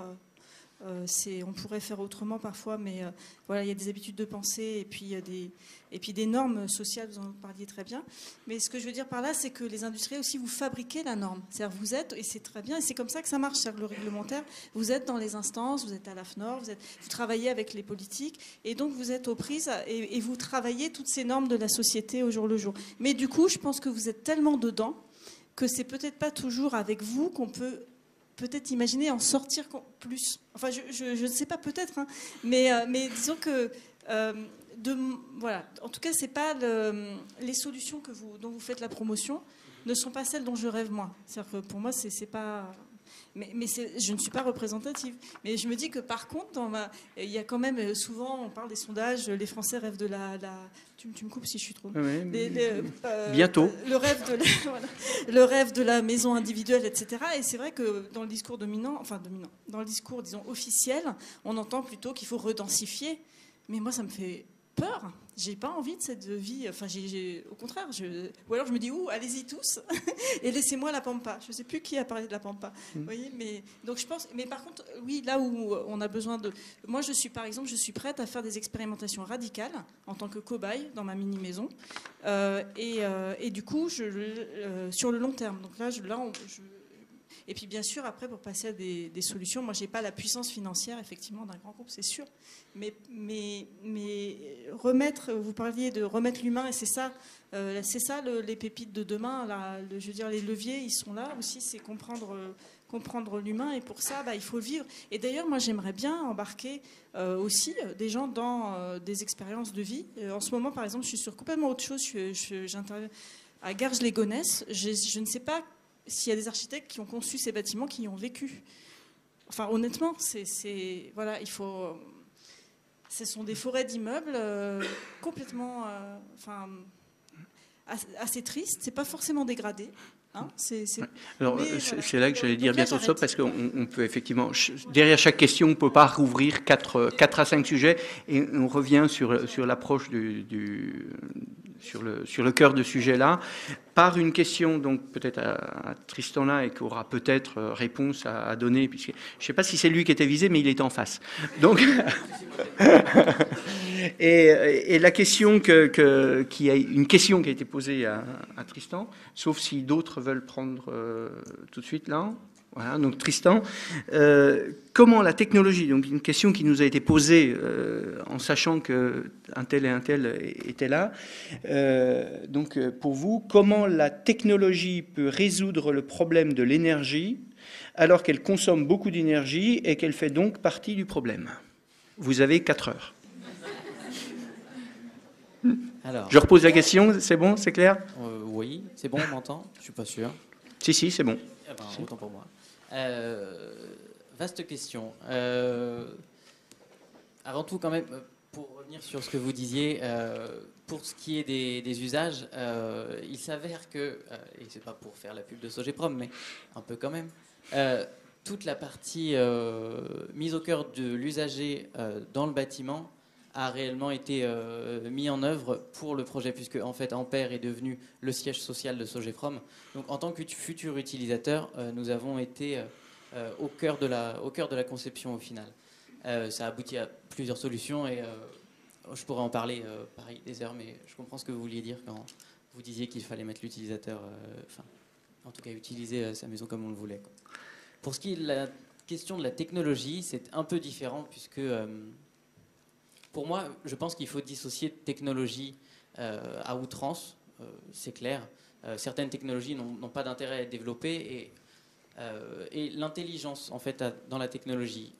on pourrait faire autrement parfois, mais voilà, il y a des habitudes de pensée et puis des normes sociales, vous en parliez très bien. Mais ce que je veux dire par là, c'est que les industriels aussi, vous fabriquez la norme. C'est-à-dire vous êtes, et c'est très bien, et c'est comme ça que ça marche, c'est-à-dire le réglementaire, vous êtes dans les instances, vous êtes à l'AFNOR, vous travaillez avec les politiques, et donc vous êtes aux prises, et vous travaillez toutes ces normes de la société au jour le jour. Mais du coup, je pense que vous êtes tellement dedans que c'est peut-être pas toujours avec vous qu'on peut peut-être imaginer en sortir plus. Enfin, je ne sais pas, peut-être, hein, mais disons que voilà. En tout cas, c'est pas les solutions dont vous faites la promotion ne sont pas celles dont je rêve moi. C'est-à-dire que pour moi, c'est pas. Mais je ne suis pas représentative. Mais je me dis que par contre, il y a quand même souvent, on parle des sondages, les Français rêvent de la tu me coupes si je suis trop. Oui, bientôt. Le rêve de la maison individuelle, etc. Et c'est vrai que dans le discours dominant, dans le discours, disons, officiel, on entend plutôt qu'il faut redensifier. Mais moi, ça me fait peur. J'ai pas envie de cette vie. Enfin, au contraire. Ou alors je me dis, allez-y tous et laissez-moi la pampa. Je sais plus qui a parlé de la pampa. Vous voyez, donc je pense. Mais par contre, oui, là où on a besoin de. Moi, par exemple, je suis prête à faire des expérimentations radicales en tant que cobaye dans ma mini maison. Et du coup, sur le long terme. Donc là, et puis bien sûr, après, pour passer à des solutions, moi, j'ai pas la puissance financière, effectivement, d'un grand groupe, c'est sûr. Mais vous parliez de remettre l'humain, et c'est ça les pépites de demain. Je veux dire, les leviers, ils sont là aussi, c'est comprendre l'humain, et pour ça, il faut le vivre. Et d'ailleurs, moi, j'aimerais bien embarquer aussi des gens dans des expériences de vie. En ce moment, par exemple, je suis sur complètement autre chose. J'interviens à Garges-les-Gonesse. Je ne sais pas s'il y a des architectes qui ont conçu ces bâtiments, qui y ont vécu. Enfin, honnêtement, voilà, ce sont des forêts d'immeubles complètement, assez tristes. C'est pas forcément dégradé. Hein, Alors, c'est là que j'allais dire bientôt ça, parce qu'on peut effectivement, derrière chaque question, on ne peut pas rouvrir 4 à 5 sujets, et on revient sur l'approche sur le cœur de sujet là, par une question donc peut-être à Tristan là, et qui aura peut-être réponse à donner, puisque je ne sais pas si c'est lui qui était visé, mais il était en face. Donc, et la question une question qui a été posée à Tristan, sauf si d'autres veulent prendre tout de suite là. Voilà, donc Tristan, comment la technologie, donc une question qui nous a été posée en sachant qu'un tel et un tel étaient là, donc pour vous, comment la technologie peut résoudre le problème de l'énergie alors qu'elle consomme beaucoup d'énergie et qu'elle fait donc partie du problème? Vous avez 4 heures. Alors, je repose la question, c'est bon, c'est clair? Oui, c'est bon, on m'entend? Je suis pas sûr. Si, c'est bon. Eh ben, autant pour moi. Vaste question. Avant tout, quand même, pour revenir sur ce que vous disiez, pour ce qui est des usages, il s'avère que, et c'est pas pour faire la pub de Sogeprom, mais un peu quand même, toute la partie mise au cœur de l'usager dans le bâtiment a réellement été mis en œuvre pour le projet, puisque en fait Ampère est devenu le siège social de Sogeprom. Donc en tant que futur utilisateur, nous avons été au cœur de la conception au final. Ça a abouti à plusieurs solutions et je pourrais en parler pareil des heures, mais je comprends ce que vous vouliez dire quand vous disiez qu'il fallait mettre l'utilisateur, en tout cas utiliser sa maison comme on le voulait, quoi. Pour ce qui est de la question de la technologie, c'est un peu différent puisque pour moi, je pense qu'il faut dissocier technologie à outrance, c'est clair. Certaines technologies n'ont pas d'intérêt à être développées et l'intelligence en fait dans la technologie.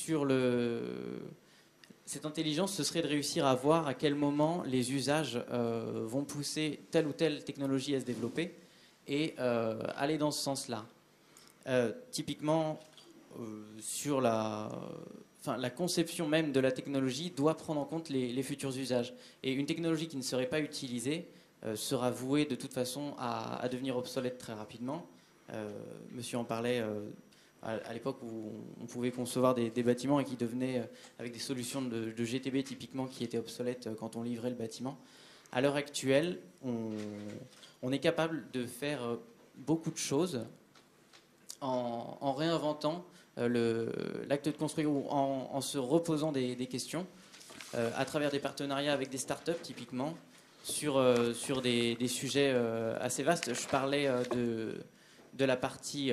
Cette intelligence, ce serait de réussir à voir à quel moment les usages vont pousser telle ou telle technologie à se développer et aller dans ce sens-là. Typiquement, sur la conception même de la technologie doit prendre en compte les futurs usages. Et une technologie qui ne serait pas utilisée sera vouée de toute façon à devenir obsolète très rapidement. Monsieur en parlait à l'époque où on pouvait concevoir des bâtiments et qui devenaient avec des solutions de GTB typiquement qui étaient obsolètes quand on livrait le bâtiment. À l'heure actuelle, on est capable de faire beaucoup de choses en réinventant l'acte de construire ou en se reposant des questions à travers des partenariats avec des startups typiquement sur des sujets assez vastes. Je parlais de la partie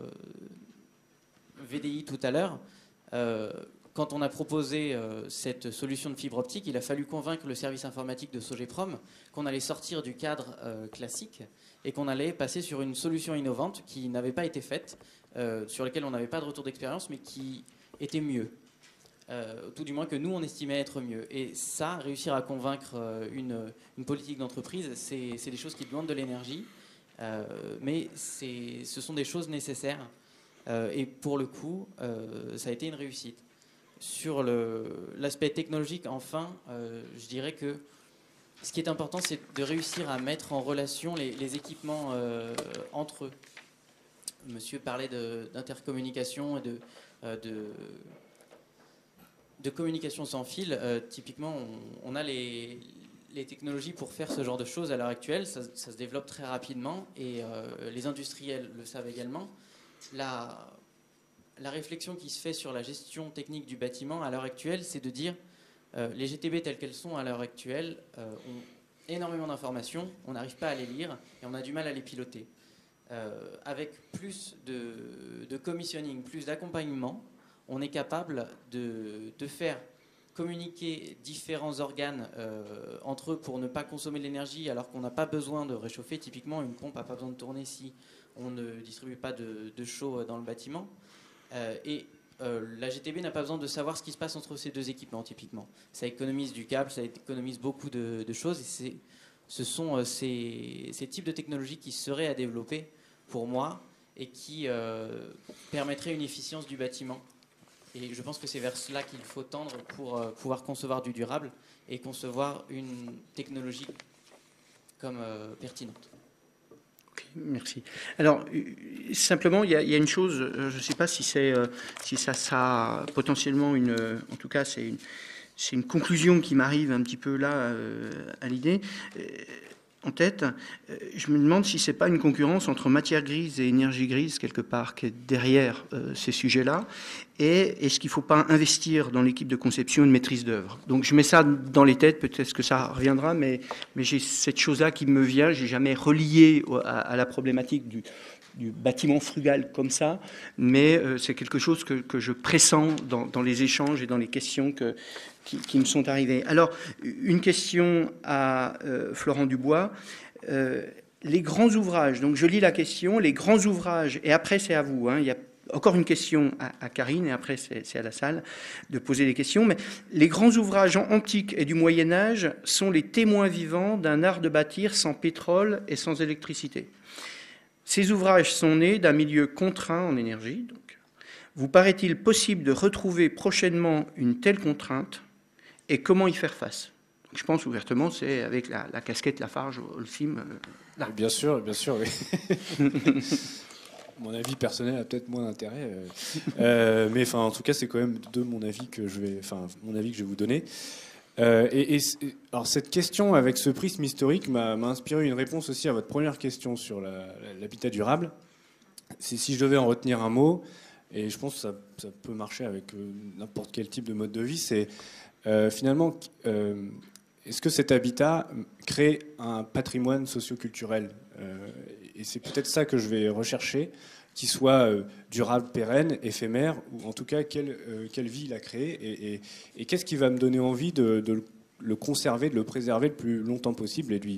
VDI tout à l'heure. Quand on a proposé cette solution de fibre optique, il a fallu convaincre le service informatique de Sogeprom qu'on allait sortir du cadre classique et qu'on allait passer sur une solution innovante qui n'avait pas été faite, sur laquelle on n'avait pas de retour d'expérience, mais qui était mieux. Tout du moins que nous, on estimait être mieux. Et ça, réussir à convaincre une politique d'entreprise, c'est des choses qui demandent de l'énergie, mais ce sont des choses nécessaires. Et pour le coup, ça a été une réussite. Sur l'aspect technologique, enfin, je dirais que ce qui est important, c'est de réussir à mettre en relation les équipements entre eux. Monsieur parlait d'intercommunication et de communication sans fil. Typiquement, on a les technologies pour faire ce genre de choses à l'heure actuelle. Ça se développe très rapidement et les industriels le savent également. La réflexion qui se fait sur la gestion technique du bâtiment à l'heure actuelle, c'est de dire les GTB telles qu'elles sont à l'heure actuelle ont énormément d'informations, on n'arrive pas à les lire et on a du mal à les piloter. Avec plus de commissioning, plus d'accompagnement, on est capable de faire communiquer différents organes entre eux pour ne pas consommer de l'énergie alors qu'on n'a pas besoin de réchauffer. Typiquement, une pompe n'a pas besoin de tourner si on ne distribue pas de chaud dans le bâtiment. La GTB n'a pas besoin de savoir ce qui se passe entre ces deux équipements, typiquement. Ça économise du câble, ça économise beaucoup de choses. Et ce sont ces types de technologies qui seraient à développer, pour moi, et qui permettraient une efficience du bâtiment. Et je pense que c'est vers cela qu'il faut tendre pour pouvoir concevoir du durable et concevoir une technologie comme pertinente. Merci. Alors, simplement, il y a une chose, je ne sais pas si ça a potentiellement en tout cas, c'est une conclusion qui m'arrive un petit peu là à l'idée, en tête. Je me demande si c'est pas une concurrence entre matière grise et énergie grise quelque part qui est derrière ces sujets-là, et est-ce qu'il ne faut pas investir dans l'équipe de conception et de maîtrise d'œuvre. Donc je mets ça dans les têtes, peut-être que ça reviendra, mais j'ai cette chose-là qui me vient, je n'ai jamais relié à la problématique du bâtiment frugal comme ça, mais c'est quelque chose que je pressens dans les échanges et dans les questions qui me sont arrivées. Alors, une question à Florent Dubois. Les grands ouvrages, donc je lis la question, les grands ouvrages, et après c'est à vous, hein, il y a encore une question à Karine, et après c'est à la salle de poser des questions, mais les grands ouvrages antiques et du Moyen-Âge sont les témoins vivants d'un art de bâtir sans pétrole et sans électricité. Ces ouvrages sont nés d'un milieu contraint en énergie. Donc, vous paraît-il possible de retrouver prochainement une telle contrainte et comment y faire face? Donc, je pense ouvertement, c'est avec la casquette Lafarge, Holcim. Là. Bien sûr, oui. Mon avis personnel a peut-être moins d'intérêt, mais enfin, en tout cas, c'est quand même mon avis que je vais vous donner. Alors cette question avec ce prisme historique m'a inspiré une réponse aussi à votre première question sur l'habitat durable. Si je devais en retenir un mot, et je pense que ça peut marcher avec n'importe quel type de mode de vie, c'est finalement, est-ce que cet habitat crée un patrimoine socio-culturel? Et c'est peut-être ça que je vais rechercher, qui soit durable, pérenne, éphémère, ou en tout cas quelle vie il a créé, et qu'est-ce qui va me donner envie de le conserver, de le préserver le plus longtemps possible, et de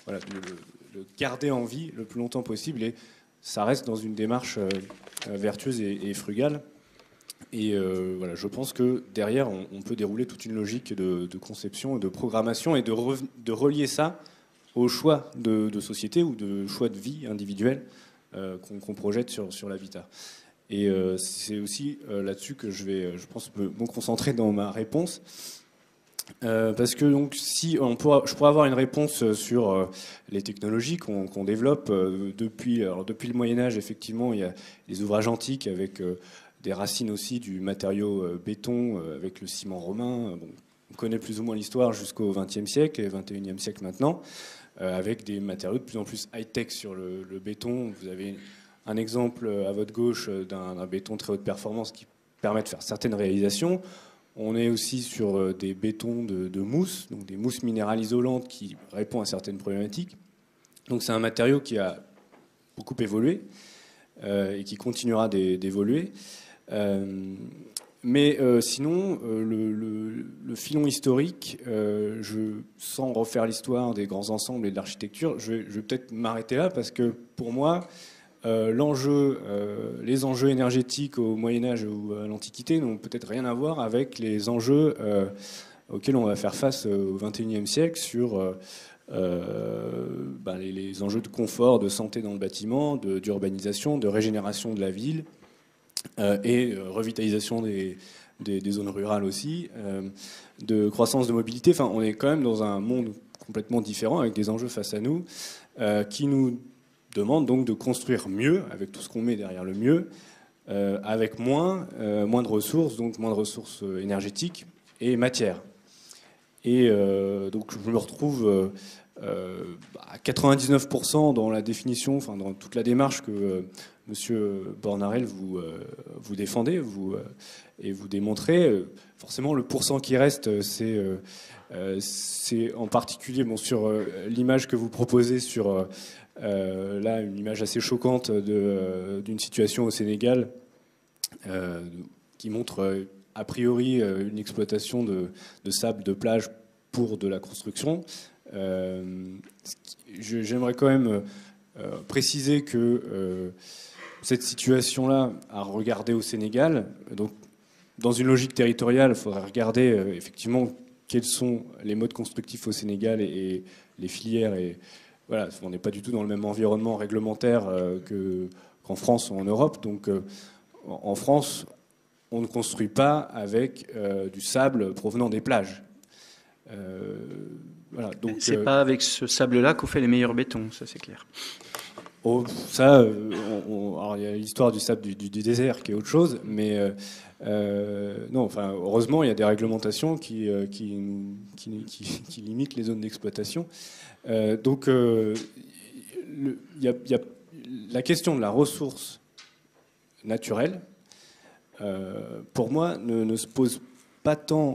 le garder en vie le plus longtemps possible, et ça reste dans une démarche vertueuse et frugale. Et voilà, je pense que derrière, on peut dérouler toute une logique de conception et de programmation, et de relier ça au choix de société ou de choix de vie individuel qu'on projette sur l'habitat. Et c'est aussi là-dessus que je vais, je pense, me concentrer dans ma réponse. Parce que donc, si je pourrais avoir une réponse sur les technologies qu'on développe depuis le Moyen-Âge, effectivement, il y a les ouvrages antiques avec des racines aussi du matériau béton, avec le ciment romain. Bon, on connaît plus ou moins l'histoire jusqu'au XXe siècle et XXIe siècle maintenant, avec des matériaux de plus en plus high-tech sur le béton. Vous avez un exemple à votre gauche d'un béton très haute performance qui permet de faire certaines réalisations. On est aussi sur des bétons de mousse, donc des mousses minérales isolantes qui répondent à certaines problématiques. Donc c'est un matériau qui a beaucoup évolué et qui continuera d'évoluer. Mais sinon, le filon historique, sans refaire l'histoire des grands ensembles et de l'architecture, je vais peut-être m'arrêter là, parce que pour moi, les enjeux énergétiques au Moyen-Âge ou à l'Antiquité n'ont peut-être rien à voir avec les enjeux auxquels on va faire face au XXIe siècle sur les enjeux de confort, de santé dans le bâtiment, d'urbanisation, de régénération de la ville et revitalisation des zones rurales aussi, de croissance de mobilité. Enfin, on est quand même dans un monde complètement différent, avec des enjeux face à nous, qui nous demandent donc de construire mieux, avec tout ce qu'on met derrière le mieux, avec moins de ressources, donc moins de ressources énergétiques et matières. Et donc je me retrouve à 99% dans la définition, enfin dans toute la démarche que Monsieur Bornarel vous défendez, et vous démontrez. Forcément, le pourcent qui reste, c'est en particulier sur l'image que vous proposez sur là, une image assez choquante d'une situation au Sénégal qui montre a priori une exploitation de sable de plage pour de la construction. J'aimerais quand même préciser que cette situation-là à regarder au Sénégal, donc dans une logique territoriale, il faudrait regarder effectivement quels sont les modes constructifs au Sénégal et les filières. Et voilà, on n'est pas du tout dans le même environnement réglementaire qu'en France ou en Europe. Donc en France, on ne construit pas avec du sable provenant des plages. Voilà, donc c'est pas avec ce sable-là qu'on fait les meilleurs bétons, ça c'est clair. Oh, ça, alors il y a l'histoire du sable du désert qui est autre chose, mais non, enfin, heureusement, il y a des réglementations qui limitent les zones d'exploitation. Donc, il y a la question de la ressource naturelle pour moi, ne se pose pas tant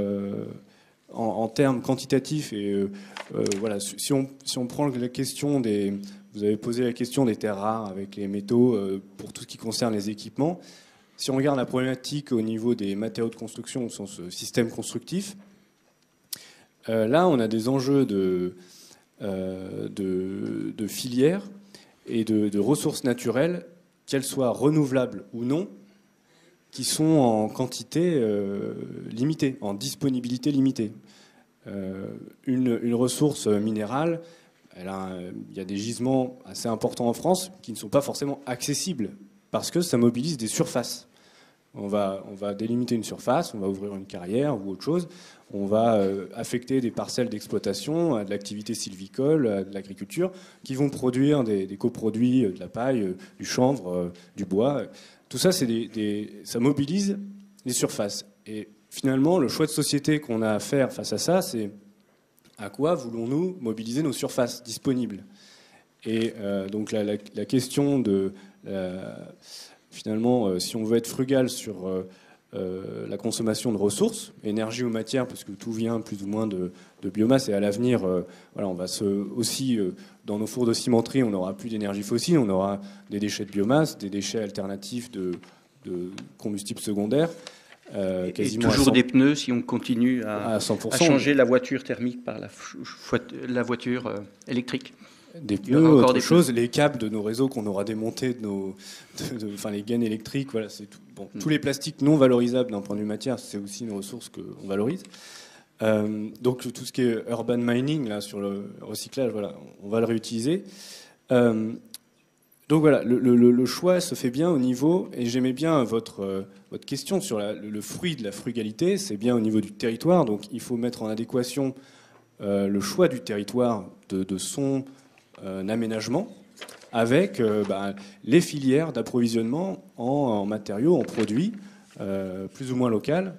en termes quantitatifs. Et voilà, si on prend la question des... Vous avez posé la question des terres rares avec les métaux pour tout ce qui concerne les équipements. Si on regarde la problématique au niveau des matériaux de construction au sens système constructif, là, on a des enjeux de filières et de ressources naturelles, qu'elles soient renouvelables ou non, qui sont en quantité limitée, en disponibilité limitée. Une ressource minérale, il y a des gisements assez importants en France qui ne sont pas forcément accessibles parce que ça mobilise des surfaces. On va délimiter une surface, on va ouvrir une carrière ou autre chose, on va affecter des parcelles d'exploitation à de l'activité sylvicole, à de l'agriculture, qui vont produire des coproduits, de la paille, du chanvre, du bois. Tout ça, ça mobilise les surfaces. Et finalement, le choix de société qu'on a à faire face à ça, c'est à quoi voulons-nous mobiliser nos surfaces disponibles? Et donc la question de... finalement, si on veut être frugal sur la consommation de ressources, énergie ou matière, parce que tout vient plus ou moins de biomasse, et à l'avenir, voilà, on va aussi, dans nos fours de cimenterie, on n'aura plus d'énergie fossile, on aura des déchets de biomasse, des déchets alternatifs de combustibles secondaires. Et toujours des pneus si on continue à changer la voiture thermique par la voiture électrique. Des pneus, autre chose, les câbles de nos réseaux qu'on aura démontés, enfin les gaines électriques, voilà, c'est tout. Bon, tous les plastiques non valorisables d'un point de vue matière, c'est aussi une ressource qu'on valorise. Donc tout ce qui est urban mining là sur le recyclage, voilà, on va le réutiliser. Donc voilà, le choix se fait bien au niveau, et j'aimais bien votre question sur le fruit de la frugalité, c'est bien au niveau du territoire, donc il faut mettre en adéquation le choix du territoire de son aménagement avec les filières d'approvisionnement en matériaux, en produits plus ou moins locaux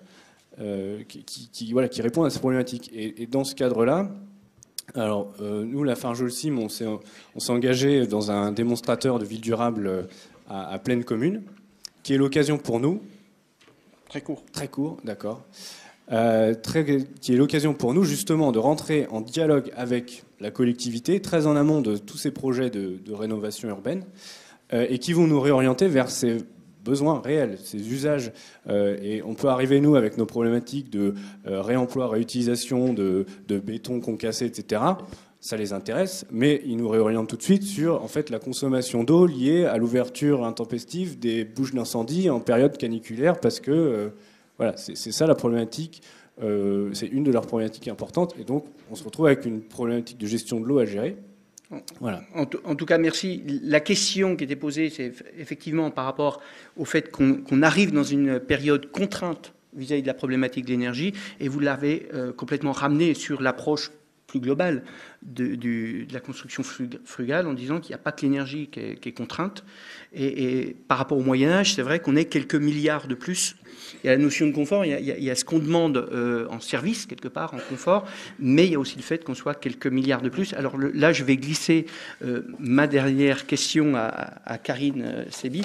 qui répondent à ces problématiques. Et dans ce cadre-là, alors, nous, la Fargeolsim, on s'est engagé dans un démonstrateur de ville durable à Plaine Commune, qui est l'occasion pour nous... Très court. Très court, d'accord. Qui est l'occasion pour nous, justement, de rentrer en dialogue avec la collectivité, très en amont de tous ces projets de rénovation urbaine, et qui vont nous réorienter vers ces besoins réels, ces usages. Et on peut arriver, nous, avec nos problématiques de réemploi, réutilisation, de béton concassé, etc. Ça les intéresse, mais ils nous réorientent tout de suite sur en fait, la consommation d'eau liée à l'ouverture intempestive des bouches d'incendie en période caniculaire, parce que voilà, c'est ça la problématique. C'est une de leurs problématiques importantes. Et donc, on se retrouve avec une problématique de gestion de l'eau à gérer. Voilà. En tout cas, merci. La question qui était posée, c'est effectivement par rapport au fait qu'on arrive dans une période contrainte vis-à-vis de la problématique de l'énergie, et vous l'avez complètement ramené sur l'approche plus globale de la construction frugale, en disant qu'il n'y a pas que l'énergie qui est contrainte. Et par rapport au Moyen-Âge, c'est vrai qu'on est quelques milliards de plus. Il y a la notion de confort, il y a ce qu'on demande en service, quelque part, en confort, mais il y a aussi le fait qu'on soit quelques milliards de plus. Alors là, je vais glisser ma dernière question à Karine Sebi,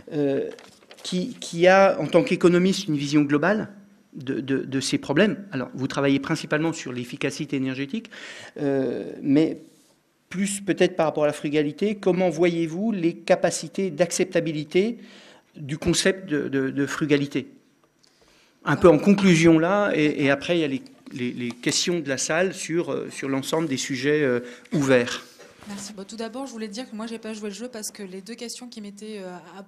qui a, en tant qu'économiste, une vision globale de ces problèmes. Alors, vous travaillez principalement sur l'efficacité énergétique, mais plus peut-être par rapport à la frugalité, comment voyez-vous les capacités d'acceptabilité du concept de frugalité? Un peu en conclusion là, et après il y a les questions de la salle sur l'ensemble des sujets ouverts. Merci. Bon, tout d'abord, je voulais dire que moi, j'ai pas joué le jeu parce que les deux questions qui m'étaient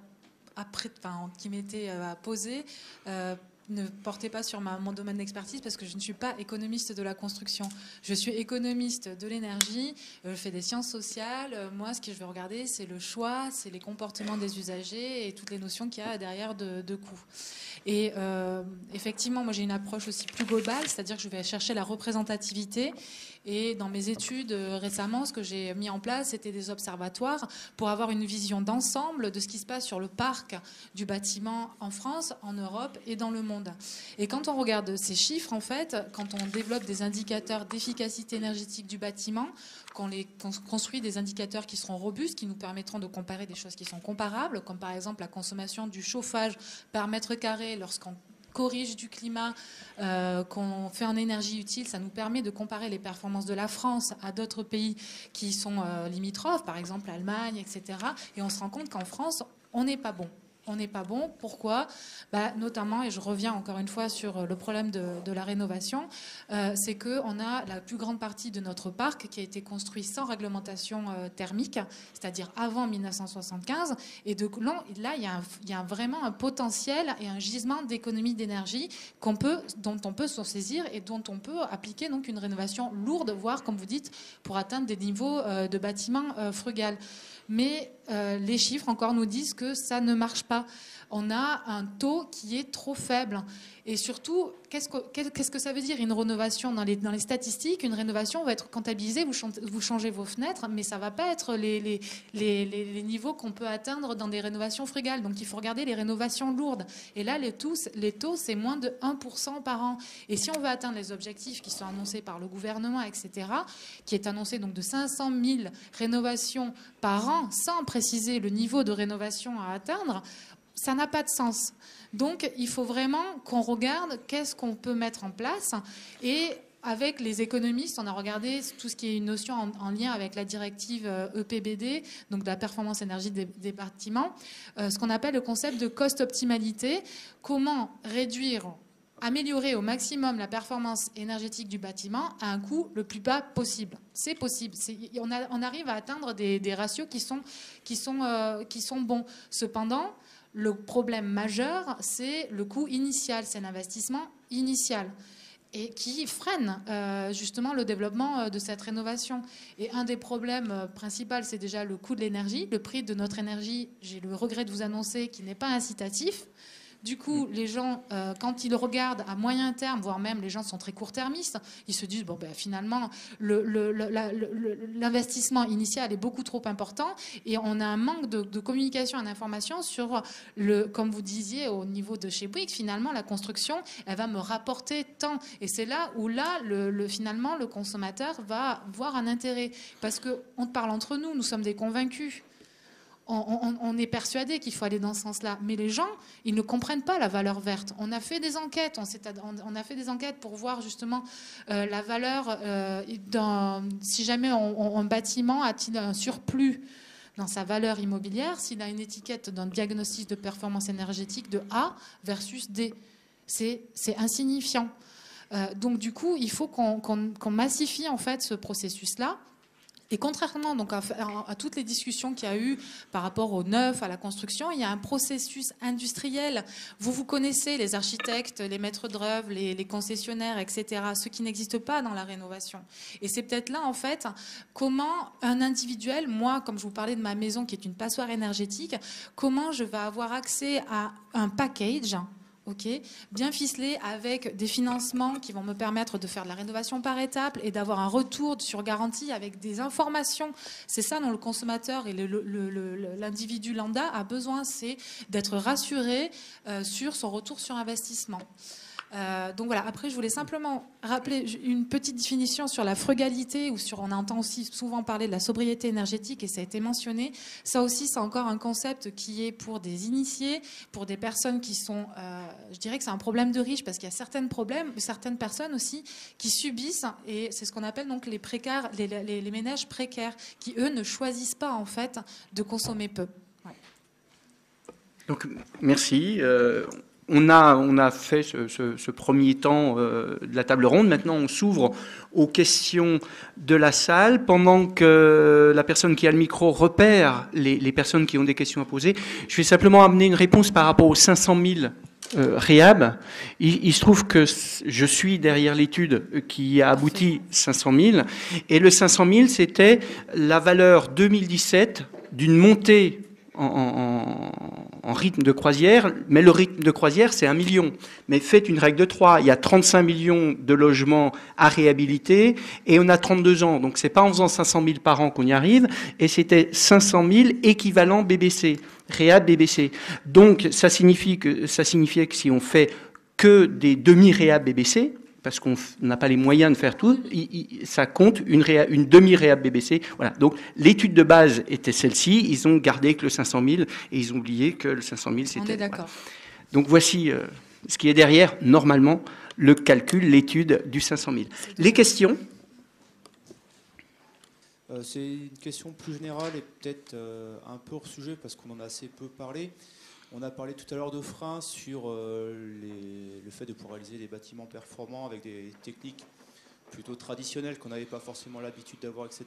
posées ne portaient pas sur mon domaine d'expertise, parce que je ne suis pas économiste de la construction. Je suis économiste de l'énergie, je fais des sciences sociales. Moi, ce que je vais regarder, c'est le choix, c'est les comportements des usagers et toutes les notions qu'il y a derrière de coûts. Et effectivement, moi, j'ai une approche aussi plus globale, c'est-à-dire que je vais chercher la représentativité. Et dans mes études récemment, ce que j'ai mis en place, c'était des observatoires pour avoir une vision d'ensemble de ce qui se passe sur le parc du bâtiment en France, en Europe et dans le monde. Et quand on regarde ces chiffres, en fait, quand on développe des indicateurs d'efficacité énergétique du bâtiment, qu'on construit des indicateurs qui seront robustes, qui nous permettront de comparer des choses qui sont comparables, comme par exemple la consommation du chauffage par mètre carré lorsqu'on corrige du climat, qu'on fait en énergie utile, ça nous permet de comparer les performances de la France à d'autres pays qui sont limitrophes, par exemple l'Allemagne, etc. Et on se rend compte qu'en France, on n'est pas bon. On n'est pas bon. Pourquoi ? Notamment, et je reviens encore une fois sur le problème de la rénovation, c'est qu'on a la plus grande partie de notre parc qui a été construit sans réglementation thermique, c'est-à-dire avant 1975. Et là, il y a vraiment un potentiel et un gisement d'économie d'énergie dont on peut s'en saisir et dont on peut appliquer donc une rénovation lourde, voire, comme vous dites, pour atteindre des niveaux de bâtiments frugal. Mais les chiffres encore nous disent que ça ne marche pas. On a un taux qui est trop faible. Et surtout, qu'est-ce que ça veut dire une rénovation dans les statistiques? Une rénovation va être comptabilisée, vous changez vos fenêtres, mais ça ne va pas être les niveaux qu'on peut atteindre dans des rénovations frugales. Donc il faut regarder les rénovations lourdes. Et là, les taux, c'est moins de 1% par an. Et si on veut atteindre les objectifs qui sont annoncés par le gouvernement, etc., qui est annoncé donc de 500 000 rénovations par an, sans préciser le niveau de rénovation à atteindre, ça n'a pas de sens. Donc, il faut vraiment qu'on regarde qu'est-ce qu'on peut mettre en place. Et avec les économistes, on a regardé tout ce qui est une notion en lien avec la directive EPBD, donc de la performance énergétique des bâtiments, ce qu'on appelle le concept de cost optimalité. Comment améliorer au maximum la performance énergétique du bâtiment à un coût le plus bas possible. C'est possible. On arrive à atteindre des ratios qui sont bons. Cependant, le problème majeur, c'est le coût initial, c'est l'investissement initial et qui freine justement le développement de cette rénovation. Et un des problèmes principaux, c'est déjà le coût de l'énergie. Le prix de notre énergie, j'ai le regret de vous annoncer qu'il n'est pas incitatif. Du coup, les gens, quand ils regardent à moyen terme, voire même les gens sont très court-termistes, ils se disent, finalement, l'investissement initial est beaucoup trop important et on a un manque de communication et d'information sur, comme vous disiez, au niveau de chez Bouygues, finalement, la construction, elle va me rapporter tant. Et c'est là où, finalement, le consommateur va voir un intérêt. Parce qu'on parle entre nous, nous sommes des convaincus. On est persuadé qu'il faut aller dans ce sens-là. Mais les gens, ils ne comprennent pas la valeur verte. On a fait des enquêtes. On a fait des enquêtes pour voir justement la valeur si jamais un bâtiment a-t-il un surplus dans sa valeur immobilière, s'il a une étiquette d'un diagnostic de performance énergétique de A versus D. C'est insignifiant. Donc du coup, il faut qu'on massifie en fait ce processus-là. Et contrairement donc à toutes les discussions qu'il y a eu par rapport au neuf, à la construction, il y a un processus industriel. Vous connaissez les architectes, les maîtres d'œuvre, les concessionnaires, etc., ce qui n'existe pas dans la rénovation. Et c'est peut-être là, en fait, comment un individuel, moi, comme je vous parlais de ma maison qui est une passoire énergétique, comment je vais avoir accès à un package bien ficelé avec des financements qui vont me permettre de faire de la rénovation par étapes et d'avoir un retour sur garantie avec des informations. C'est ça dont le consommateur et l'individu lambda a besoin, c'est d'être rassuré sur son retour sur investissement. Donc voilà, après je voulais simplement rappeler une petite définition sur la frugalité, on entend aussi souvent parler de la sobriété énergétique et ça a été mentionné. Ça aussi, c'est encore un concept qui est pour des initiés, pour des personnes qui sont, je dirais que c'est un problème de riches parce qu'il y a certaines personnes aussi qui subissent, et c'est ce qu'on appelle donc les précaires, les ménages précaires, qui eux ne choisissent pas en fait de consommer peu. Ouais. Donc merci. On a fait ce premier temps de la table ronde. Maintenant, on s'ouvre aux questions de la salle. Pendant que la personne qui a le micro repère les personnes qui ont des questions à poser, je vais simplement amener une réponse par rapport aux 500 000 réhab. Il se trouve que je suis derrière l'étude qui a abouti 500 000. Et le 500 000, c'était la valeur 2017 d'une montée en rythme de croisière, mais le rythme de croisière, c'est 1 million. Mais faites une règle de 3. Il y a 35 millions de logements à réhabiliter et on a 32 ans. Donc, c'est pas en faisant 500 000 par an qu'on y arrive. Et c'était 500 000 équivalents BBC, réhab BBC. Donc, ça signifiait que si on fait que des demi-réhab BBC, parce qu'on n'a pas les moyens de faire tout, ça compte une demi-réhab BBC. Voilà. Donc l'étude de base était celle-ci, ils ont gardé que le 500 000 et ils ont oublié que le 500 000 c'était... On est d'accord. Voilà. Donc voici ce qui est derrière, normalement, le calcul, l'étude du 500 000. Les questions? C'est une question plus générale et peut-être un peu hors sujet parce qu'on en a assez peu parlé. On a parlé tout à l'heure de freins sur le fait de pouvoir réaliser des bâtiments performants avec des techniques plutôt traditionnelles qu'on n'avait pas forcément l'habitude d'avoir, etc.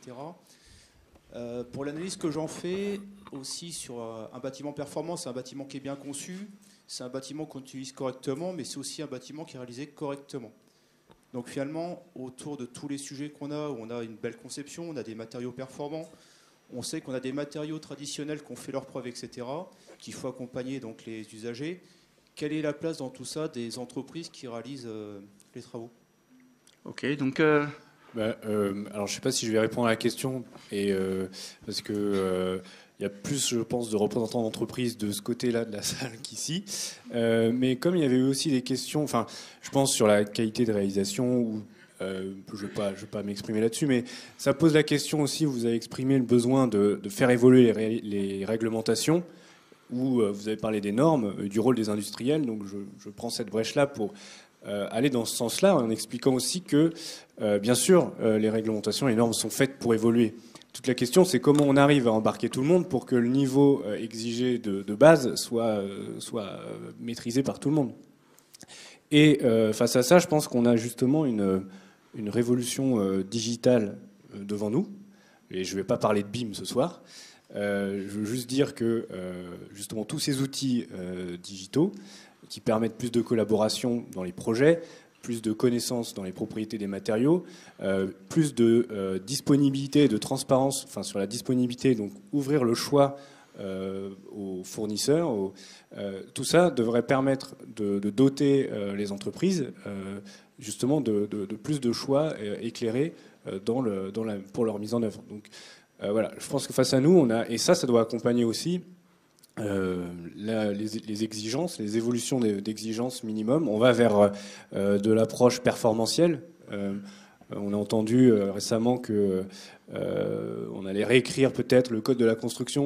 Pour l'analyse que j'en fais aussi sur un bâtiment performant, c'est un bâtiment qui est bien conçu, c'est un bâtiment qu'on utilise correctement, mais c'est aussi un bâtiment qui est réalisé correctement. Donc finalement, autour de tous les sujets qu'on a, où on a une belle conception, on a des matériaux performants, on sait qu'on a des matériaux traditionnels qui ont fait leurs preuves, etc., qu'il faut accompagner donc les usagers. Quelle est la place dans tout ça des entreprises qui réalisent les travaux? Ok, donc... alors je ne sais pas si je vais répondre à la question, parce que il y a plus, je pense, de représentants d'entreprises de ce côté-là de la salle qu'ici. Mais comme il y avait eu aussi des questions, enfin, je pense sur la qualité de réalisation, ou je ne vais pas m'exprimer là-dessus, mais ça pose la question aussi, vous avez exprimé le besoin de faire évoluer les réglementations, où vous avez parlé des normes, du rôle des industriels, donc je prends cette brèche-là pour aller dans ce sens-là, en expliquant aussi que, bien sûr, les réglementations, les normes sont faites pour évoluer. Toute la question, c'est comment on arrive à embarquer tout le monde pour que le niveau exigé de base soit maîtrisé par tout le monde. Et face à ça, je pense qu'on a justement une révolution digitale devant nous. Et je ne vais pas parler de BIM ce soir. Je veux juste dire que justement tous ces outils digitaux qui permettent plus de collaboration dans les projets, plus de connaissances dans les propriétés des matériaux, plus de disponibilité et de transparence, enfin sur la disponibilité, donc ouvrir le choix aux fournisseurs, tout ça devrait permettre de doter les entreprises justement de plus de choix éclairés pour leur mise en œuvre. Donc voilà, je pense que face à nous, on a, et ça doit accompagner aussi les exigences, les évolutions d'exigences minimum. On va vers de l'approche performantielle. On a entendu récemment que on allait réécrire peut-être le code de la construction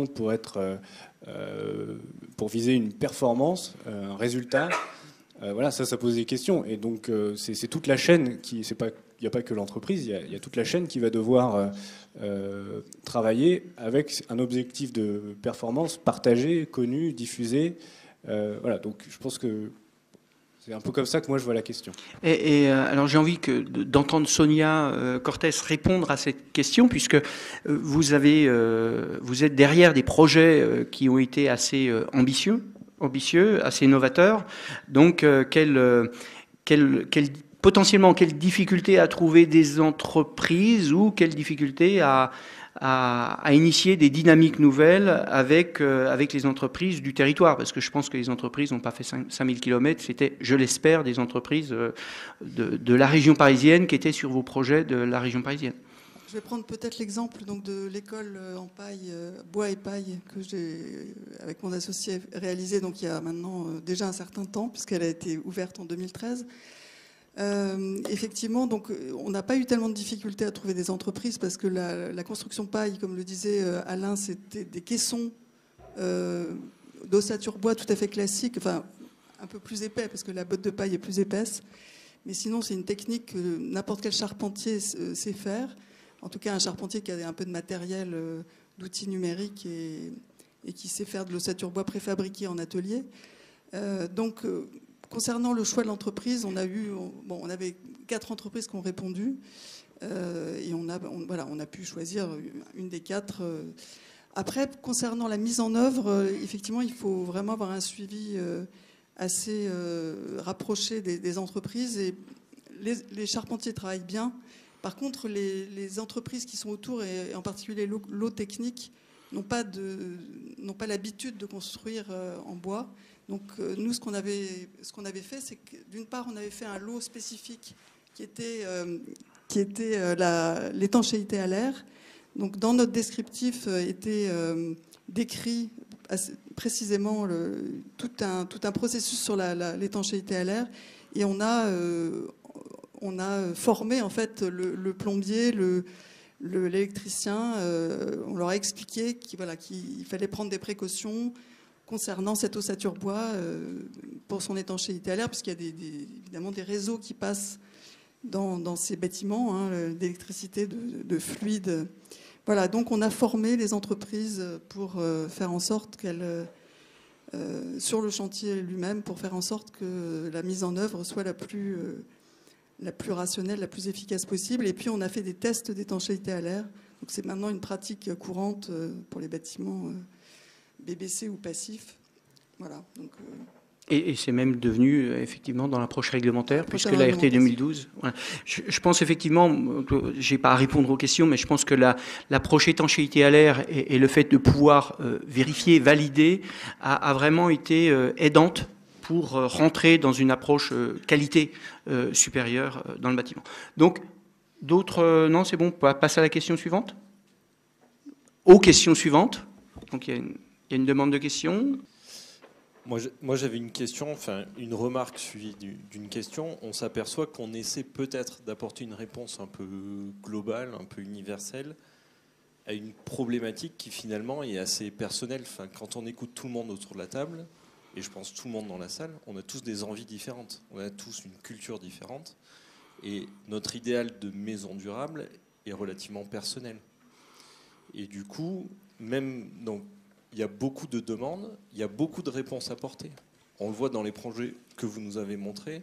pour viser une performance, un résultat. Voilà, ça pose des questions. Et donc c'est toute la chaîne il n'y a pas que l'entreprise, il y a toute la chaîne qui va devoir travailler avec un objectif de performance partagé, connu, diffusé. Voilà, donc je pense que c'est un peu comme ça que moi je vois la question. Alors j'ai envie d'entendre Sonia Cortés répondre à cette question, puisque vous êtes derrière des projets qui ont été assez ambitieux, assez novateurs. Donc potentiellement, quelle difficulté à trouver des entreprises ou quelle difficulté à initier des dynamiques nouvelles avec les entreprises du territoire? Parce que je pense que les entreprises n'ont pas fait 5000 km, c'était, je l'espère, des entreprises de la région parisienne qui étaient sur vos projets de la région parisienne. Je vais prendre peut-être l'exemple donc de l'école en paille, bois et paille, que j'ai, avec mon associé, réalisée donc, il y a maintenant déjà un certain temps, puisqu'elle a été ouverte en 2013. Effectivement, donc, on n'a pas eu tellement de difficultés à trouver des entreprises parce que la construction paille, comme le disait Alain, c'était des caissons d'ossature bois tout à fait classiques, enfin un peu plus épais parce que la botte de paille est plus épaisse. Mais sinon, c'est une technique que n'importe quel charpentier sait faire. En tout cas, un charpentier qui a un peu de matériel, d'outils numériques et qui sait faire de l'ossature bois préfabriquée en atelier. Concernant le choix de l'entreprise, on avait 4 entreprises qui ont répondu et on a pu choisir une des 4. Après, concernant la mise en œuvre, effectivement, il faut vraiment avoir un suivi assez rapproché des entreprises et les charpentiers travaillent bien. Par contre, les entreprises qui sont autour, et en particulier l'eau technique, n'ont pas l'habitude de construire en bois. Donc nous, ce qu'on avait fait, c'est que d'une part, on avait fait un lot spécifique qui était l'étanchéité à l'air. Donc dans notre descriptif était décrit précisément tout un processus sur l'étanchéité à l'air, et on a formé en fait le plombier, l'électricien. On leur a expliqué qu'il fallait prendre des précautions concernant cette ossature bois pour son étanchéité à l'air, puisqu'il y a évidemment des réseaux qui passent dans ces bâtiments, d'électricité, de fluide. Voilà, donc on a formé les entreprises pour faire en sorte qu'elles, sur le chantier lui-même, pour faire en sorte que la mise en œuvre soit la plus rationnelle, la plus efficace possible. Et puis on a fait des tests d'étanchéité à l'air. Donc c'est maintenant une pratique courante pour les bâtiments BBC ou passifs. Voilà. Donc, Et c'est même devenu, effectivement, dans l'approche réglementaire, puisque la RT 2012... Voilà. Je pense, effectivement, je n'ai pas à répondre aux questions, mais je pense que l'approche étanchéité à l'air et le fait de pouvoir vérifier, valider, a vraiment été aidante pour rentrer dans une approche qualité supérieure dans le bâtiment. Donc, d'autres... non, c'est bon, on passe à la question suivante. Aux questions suivantes. Donc, il y a une demande de questions. Moi, j'avais une question, enfin une remarque suivie d'une question. On s'aperçoit qu'on essaie peut-être d'apporter une réponse un peu globale, un peu universelle, à une problématique qui finalement est assez personnelle. Enfin, quand on écoute tout le monde autour de la table, et je pense tout le monde dans la salle, on a tous des envies différentes, on a tous une culture différente, et notre idéal de maison durable est relativement personnel. Et du coup, même donc, il y a beaucoup de demandes, il y a beaucoup de réponses apportées. On le voit dans les projets que vous nous avez montrés.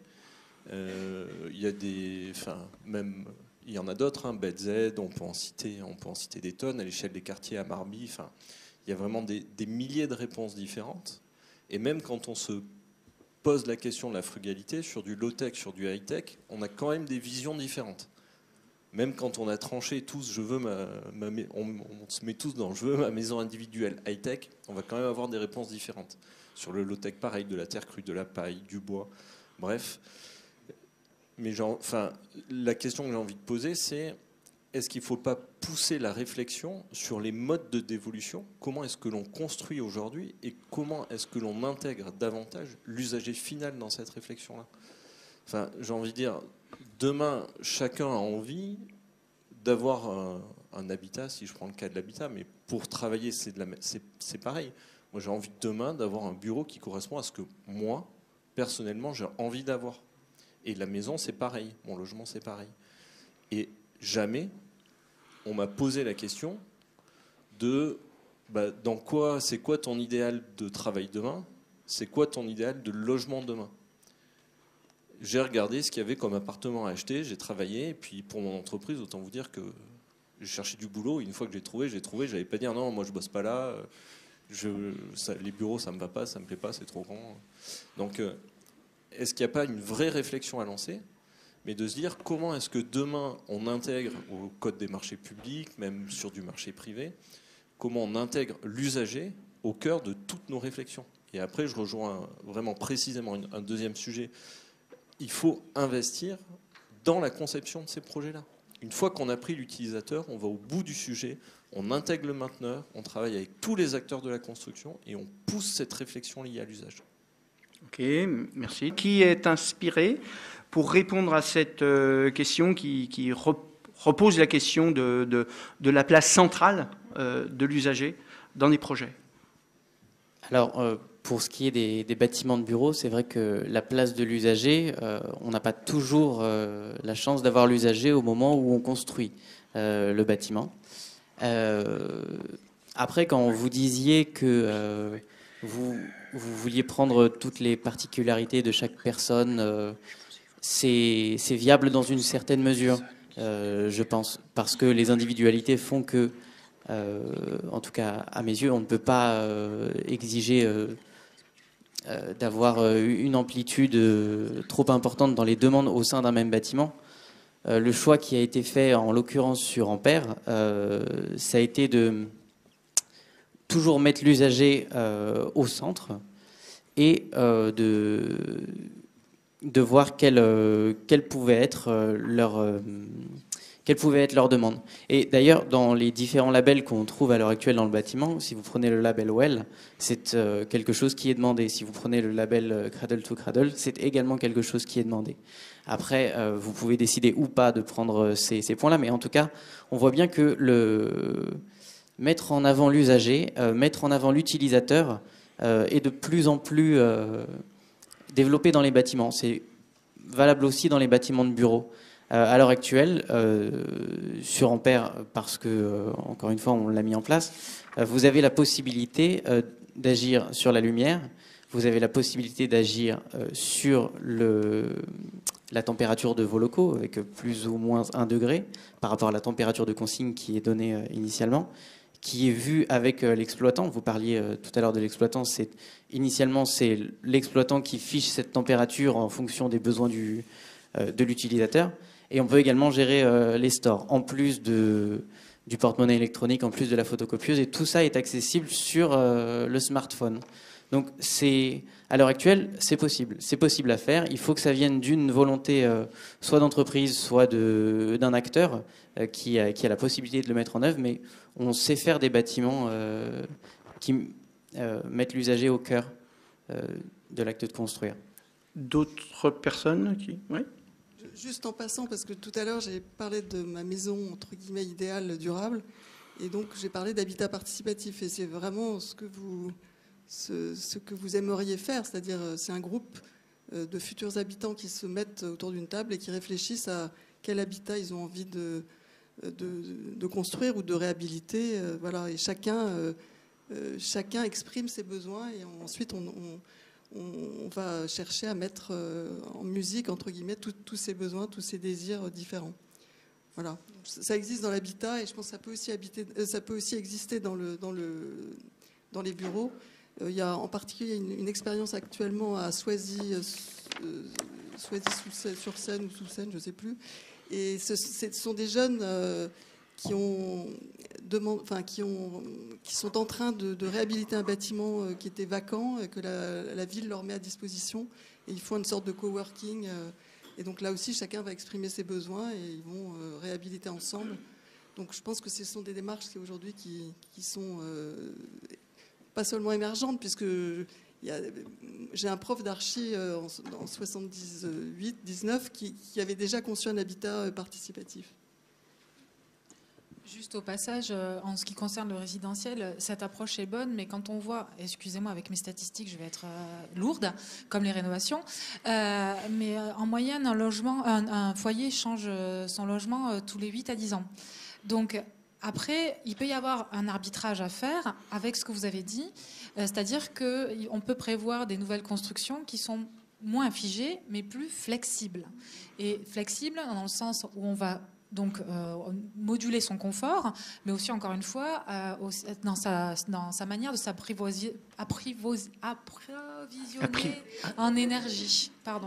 Il y a même il y en a d'autres, BedZ, on peut en citer des tonnes à l'échelle des quartiers à Marby. Enfin, il y a vraiment des milliers de réponses différentes. Et même quand on se pose la question de la frugalité sur du low-tech, sur du high-tech, on a quand même des visions différentes. Même quand on a tranché tous, on se met tous dans je veux ma maison individuelle high-tech, on va quand même avoir des réponses différentes. Sur le low-tech, pareil, de la terre crue, de la paille, du bois, bref. Mais la question que j'ai envie de poser, c'est est-ce qu'il ne faut pas pousser la réflexion sur les modes de dévolution? Comment est-ce que l'on construit aujourd'hui et comment est-ce que l'on intègre davantage l'usager final dans cette réflexion-là? Enfin, j'ai envie de dire, demain, chacun a envie d'avoir un habitat, si je prends le cas de l'habitat, mais pour travailler, c'est pareil. Moi, j'ai envie demain d'avoir un bureau qui correspond à ce que moi, personnellement, j'ai envie d'avoir. Et la maison, c'est pareil. Mon logement, c'est pareil. Et jamais, on m'a posé la question de c'est quoi ton idéal de travail demain? C'est quoi ton idéal de logement demain? J'ai regardé ce qu'il y avait comme appartement à acheter, j'ai travaillé, et puis pour mon entreprise, autant vous dire que j'ai cherché du boulot, et une fois que j'ai trouvé, j'avais pas dire non, moi je bosse pas là, les bureaux ça me va pas, ça me plaît pas, c'est trop grand. Donc est-ce qu'il n'y a pas une vraie réflexion à lancer, mais de se dire comment est-ce que demain on intègre au code des marchés publics, même sur du marché privé, comment on intègre l'usager au cœur de toutes nos réflexions. Et après je rejoins vraiment précisément un deuxième sujet. Il faut investir dans la conception de ces projets-là. Une fois qu'on a pris l'utilisateur, on va au bout du sujet, on intègre le mainteneur, on travaille avec tous les acteurs de la construction et on pousse cette réflexion liée à l'usage. Ok, merci. Qui est inspiré pour répondre à cette question qui repose la question de la place centrale de l'usager dans les projets? Alors, pour ce qui est des bâtiments de bureaux, c'est vrai que la place de l'usager, on n'a pas toujours la chance d'avoir l'usager au moment où on construit le bâtiment. Après, quand vous disiez que vous vouliez prendre toutes les particularités de chaque personne, c'est viable dans une certaine mesure, je pense, parce que les individualités font que, en tout cas à mes yeux, on ne peut pas exiger d'avoir une amplitude trop importante dans les demandes au sein d'un même bâtiment. Le choix qui a été fait, en l'occurrence sur Ampère, ça a été de toujours mettre l'usager au centre et de voir quelle pouvait être leur demande. Et d'ailleurs, dans les différents labels qu'on trouve à l'heure actuelle dans le bâtiment, si vous prenez le label WELL, c'est quelque chose qui est demandé. Si vous prenez le label Cradle to Cradle, c'est également quelque chose qui est demandé. Après, vous pouvez décider ou pas de prendre ces points-là, mais en tout cas, on voit bien que mettre en avant l'usager, mettre en avant l'utilisateur est de plus en plus développé dans les bâtiments. C'est valable aussi dans les bâtiments de bureaux. À l'heure actuelle, sur Ampère, parce que, encore une fois, on l'a mis en place, vous avez la possibilité d'agir sur la lumière, vous avez la possibilité d'agir sur la température de vos locaux, avec plus ou moins 1 degré, par rapport à la température de consigne qui est donnée initialement, qui est vue avec l'exploitant. Vous parliez tout à l'heure de l'exploitant. Initialement, c'est l'exploitant qui fiche cette température en fonction des besoins de l'utilisateur. Et on peut également gérer les stores, en plus du porte-monnaie électronique, en plus de la photocopieuse. Et tout ça est accessible sur le smartphone. Donc, à l'heure actuelle, c'est possible. C'est possible à faire. Il faut que ça vienne d'une volonté soit d'entreprise, soit d'un acteur qui a la possibilité de le mettre en œuvre. Mais on sait faire des bâtiments qui mettent l'usager au cœur de l'acte de construire. D'autres personnes qui... Oui. Juste en passant, parce que tout à l'heure, j'ai parlé de ma maison, entre guillemets, idéale, durable. Et donc, j'ai parlé d'habitat participatif. Et c'est vraiment ce que vous aimeriez faire. C'est-à-dire, c'est un groupe de futurs habitants qui se mettent autour d'une table et qui réfléchissent à quel habitat ils ont envie de construire ou de réhabiliter. Voilà. Et chacun exprime ses besoins. Et ensuite, on va chercher à mettre en musique, entre guillemets, tous ces besoins, tous ces désirs différents. Voilà. Ça existe dans l'habitat et je pense que ça peut aussi exister dans les bureaux. Il y a en particulier une expérience actuellement à Soisy-sur-Seine ou sous Seine, je ne sais plus. Et ce sont des jeunes qui sont en train de réhabiliter un bâtiment qui était vacant et que la ville leur met à disposition. Et ils font une sorte de coworking. Et donc là aussi, chacun va exprimer ses besoins et ils vont réhabiliter ensemble. Donc je pense que ce sont des démarches qui aujourd'hui qui sont pas seulement émergentes, puisque j'ai un prof d'archi en 78-19 qui avait déjà conçu un habitat participatif. Juste au passage, en ce qui concerne le résidentiel, cette approche est bonne, mais quand on voit, excusez-moi avec mes statistiques, je vais être lourde, comme les rénovations, mais en moyenne, un foyer change son logement tous les 8 à 10 ans. Donc, après, il peut y avoir un arbitrage à faire avec ce que vous avez dit, c'est-à-dire qu'on peut prévoir des nouvelles constructions qui sont moins figées, mais plus flexibles. Et flexibles dans le sens où on va donc moduler son confort, mais aussi, encore une fois, dans sa manière de s'approvisionner en énergie. Pardon.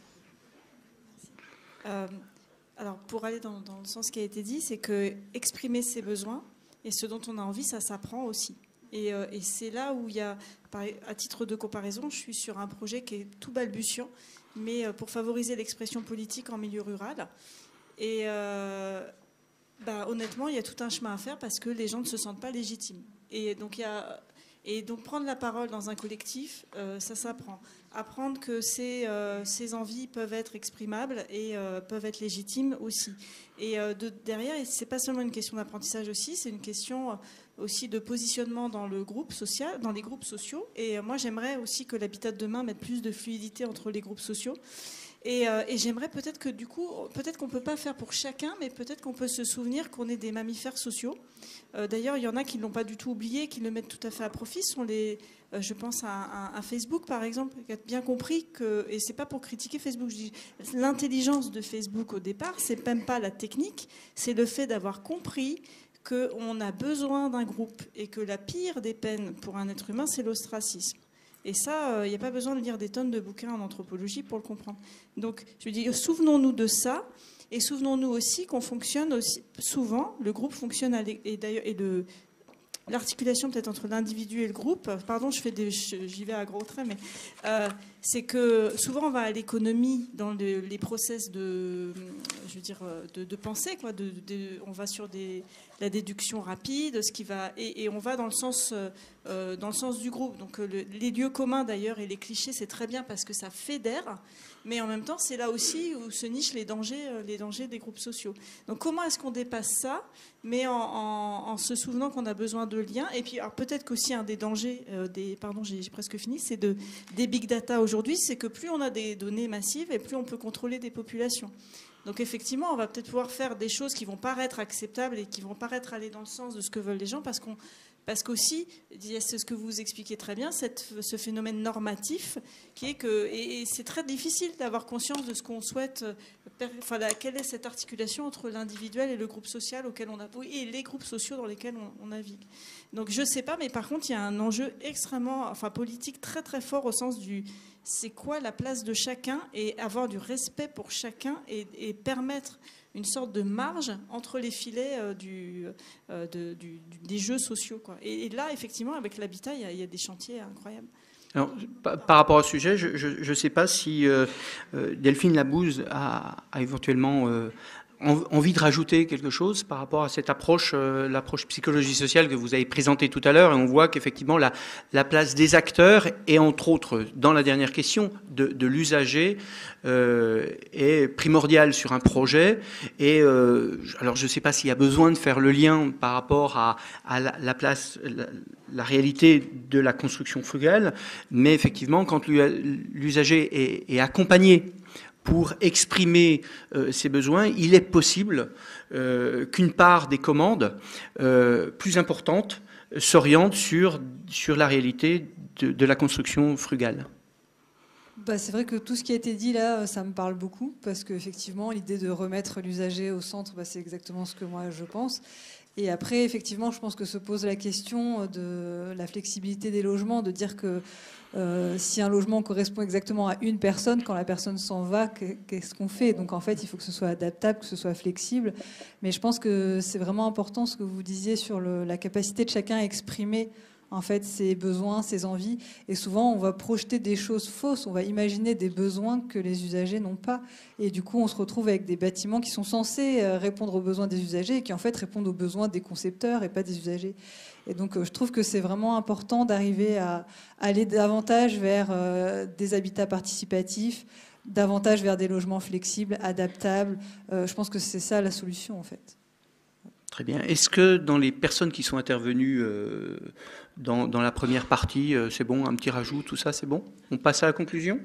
Alors, pour aller dans le sens qui a été dit, c'est que exprimer ses besoins et ce dont on a envie, ça s'apprend aussi. Et c'est là où il y a, à titre de comparaison, je suis sur un projet qui est tout balbutiant, mais pour favoriser l'expression politique en milieu rural. Et honnêtement, il y a tout un chemin à faire parce que les gens ne se sentent pas légitimes. Et donc prendre la parole dans un collectif, ça s'apprend. Apprendre que ces envies peuvent être exprimables et peuvent être légitimes aussi. Et derrière, c'est pas seulement une question d'apprentissage aussi, c'est une question aussi de positionnement dans le groupe social, dans les groupes sociaux. Et moi, j'aimerais aussi que l'habitat de demain mette plus de fluidité entre les groupes sociaux. Et j'aimerais peut-être que du coup, peut-être qu'on ne peut pas faire pour chacun, mais peut-être qu'on peut se souvenir qu'on est des mammifères sociaux. D'ailleurs, il y en a qui ne l'ont pas du tout oublié, qui le mettent tout à fait à profit. Ce sont je pense à Facebook, par exemple, qui a bien compris que, et ce n'est pas pour critiquer Facebook, je dis l'intelligence de Facebook au départ, ce n'est même pas la technique, c'est le fait d'avoir compris qu'on a besoin d'un groupe et que la pire des peines pour un être humain, c'est l'ostracisme. Et ça, il n'y a pas besoin de lire des tonnes de bouquins en anthropologie pour le comprendre. Donc, je dis, souvenons-nous de ça, et souvenons-nous aussi qu'on fonctionne aussi souvent. Le groupe fonctionne, et l'articulation peut-être entre l'individu et le groupe. Pardon, j'y vais à gros traits, mais c'est que souvent on va à l'économie dans les process de pensée, quoi. On va sur la déduction rapide, et on va dans le sens du groupe. Donc les lieux communs d'ailleurs et les clichés, c'est très bien parce que ça fédère. Mais en même temps, c'est là aussi où se nichent les dangers des groupes sociaux. Donc comment est-ce qu'on dépasse ça, mais en se souvenant qu'on a besoin de liens. Et puis peut-être qu'aussi un des dangers, j'ai presque fini, c'est des big data aujourd'hui, c'est que plus on a des données massives et plus on peut contrôler des populations. Donc effectivement, on va peut-être pouvoir faire des choses qui vont paraître acceptables et qui vont paraître aller dans le sens de ce que veulent les gens, parce qu'aussi, c'est ce que vous expliquez très bien, ce phénomène normatif qui est que, et c'est très difficile d'avoir conscience de ce qu'on souhaite, quelle est cette articulation entre l'individuel et le groupe social auquel et les groupes sociaux dans lesquels on navigue. Donc je ne sais pas, mais par contre, il y a un enjeu extrêmement, politique très très fort au sens c'est quoi la place de chacun et avoir du respect pour chacun et permettre une sorte de marge entre les filets des jeux sociaux, quoi. Et là, effectivement, avec l'habitat, il y a des chantiers incroyables. Alors, par rapport au sujet, je ne sais pas si Delphine Labouze a éventuellement envie de rajouter quelque chose par rapport à cette approche, l'approche psychologie sociale que vous avez présentée tout à l'heure. Et on voit qu'effectivement, la place des acteurs et entre autres, dans la dernière question, de l'usager est primordiale sur un projet. Et alors, je ne sais pas s'il y a besoin de faire le lien par rapport à la place, la réalité de la construction frugale, mais effectivement, quand l'usager est accompagné pour exprimer ses besoins, il est possible qu'une part des commandes plus importantes s'oriente sur la réalité de la construction frugale. C'est vrai que tout ce qui a été dit là, ça me parle beaucoup, parce qu'effectivement, l'idée de remettre l'usager au centre, c'est exactement ce que moi je pense. Et après, effectivement, je pense que se pose la question de la flexibilité des logements, de dire que si un logement correspond exactement à une personne, quand la personne s'en va, qu'est-ce qu'on fait? Donc en fait, il faut que ce soit adaptable, que ce soit flexible. Mais je pense que c'est vraiment important ce que vous disiez sur la capacité de chacun à exprimer en fait ses besoins, ses envies. Et souvent, on va projeter des choses fausses, on va imaginer des besoins que les usagers n'ont pas. Et du coup, on se retrouve avec des bâtiments qui sont censés répondre aux besoins des usagers et qui en fait répondent aux besoins des concepteurs et pas des usagers. Et donc, je trouve que c'est vraiment important d'arriver à aller davantage vers des habitats participatifs, davantage vers des logements flexibles, adaptables. Je pense que c'est ça la solution, en fait. Très bien. Est-ce que dans les personnes qui sont intervenues dans la première partie, c'est bon, un petit rajout, tout ça, c'est bon? On passe à la conclusion?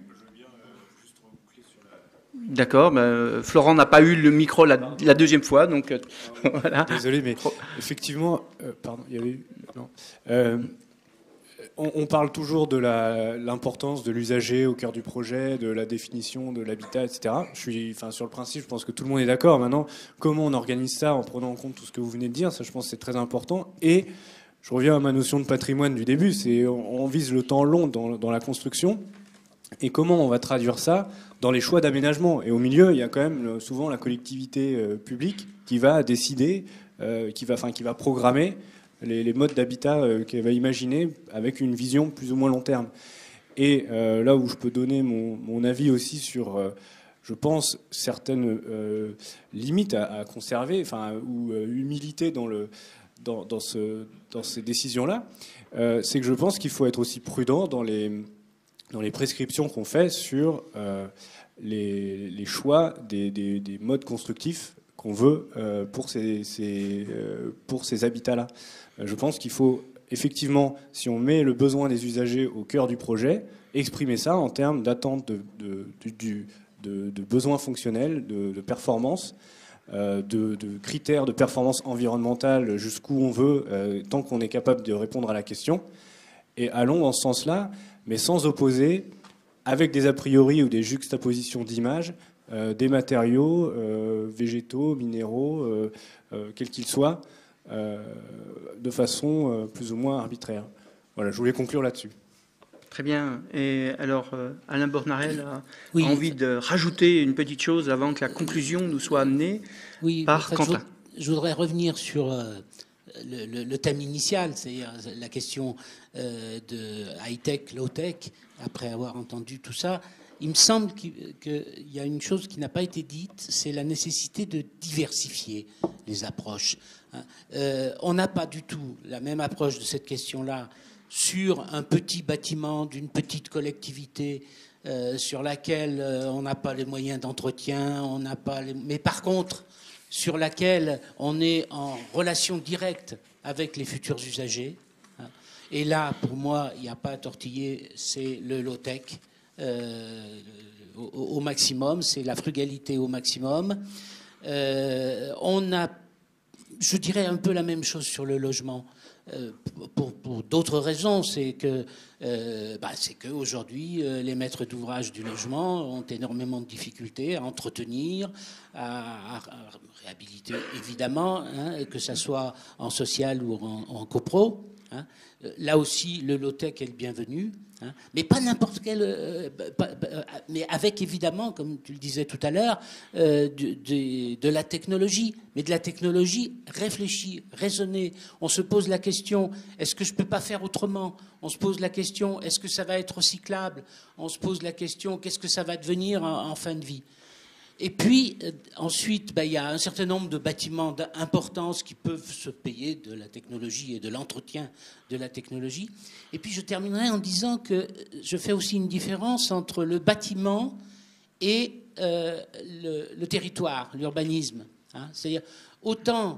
D'accord. Florent n'a pas eu le micro la deuxième fois, donc voilà. Désolé, mais effectivement, pardon, il y avait eu... Non. On parle toujours de l'importance de l'usager au cœur du projet, de la définition de l'habitat, etc. Sur le principe, je pense que tout le monde est d'accord. Maintenant, comment on organise ça en prenant en compte tout ce que vous venez de dire, ça, je pense que c'est très important. Et je reviens à ma notion de patrimoine du début, on vise le temps long dans la construction. Et comment on va traduire ça dans les choix d'aménagement? Et au milieu, il y a quand même souvent la collectivité publique qui va décider, qui va programmer les modes d'habitat qu'elle va imaginer avec une vision plus ou moins long terme. Et là où je peux donner mon avis aussi sur, je pense, certaines limites à conserver, ou humilité dans ces décisions-là, c'est que je pense qu'il faut être aussi prudent dans les prescriptions qu'on fait sur les choix des modes constructifs qu'on veut pour ces habitats-là. Je pense qu'il faut effectivement, si on met le besoin des usagers au cœur du projet, exprimer ça en termes d'attente de besoins fonctionnels, de performance, de critères de performance environnementale jusqu'où on veut, tant qu'on est capable de répondre à la question. Et allons dans ce sens-là, mais sans opposer, avec des a priori ou des juxtapositions d'images, des matériaux végétaux, minéraux, quels qu'ils soient, de façon plus ou moins arbitraire. Voilà, je voulais conclure là-dessus. Très bien. Et alors, Alain Bornarel a envie de rajouter une petite chose avant que la conclusion nous soit amenée par Quentin. Je voudrais revenir sur le thème initial, c'est-à-dire la question de high-tech, low-tech, après avoir entendu tout ça, il me semble qu'il y a une chose qui n'a pas été dite, c'est la nécessité de diversifier les approches. On n'a pas du tout la même approche de cette question-là sur un petit bâtiment d'une petite collectivité sur laquelle on n'a pas les moyens d'entretien, on n'a pas mais par contre sur laquelle on est en relation directe avec les futurs usagers. Et là, pour moi, il n'y a pas à tortiller, c'est le low-tech au maximum, c'est la frugalité au maximum. On a, je dirais, un peu la même chose sur le logement. Pour d'autres raisons, c'est que aujourd'hui les maîtres d'ouvrage du logement ont énormément de difficultés à entretenir, à réhabiliter évidemment, hein, que ça soit en social ou en copro. Hein. Là aussi, le low-tech est le bienvenu, hein, mais pas n'importe quel, mais avec évidemment, comme tu le disais tout à l'heure, de la technologie, mais de la technologie réfléchie, raisonnée. On se pose la question, est-ce que je ne peux pas faire autrement? On se pose la question, est-ce que ça va être recyclable? On se pose la question, qu'est-ce que ça va devenir en fin de vie? Et puis, ensuite, il y a un certain nombre de bâtiments d'importance qui peuvent se payer de la technologie et de l'entretien de la technologie. Et puis, je terminerai en disant que je fais aussi une différence entre le bâtiment et le territoire, l'urbanisme. Hein. C'est-à-dire, autant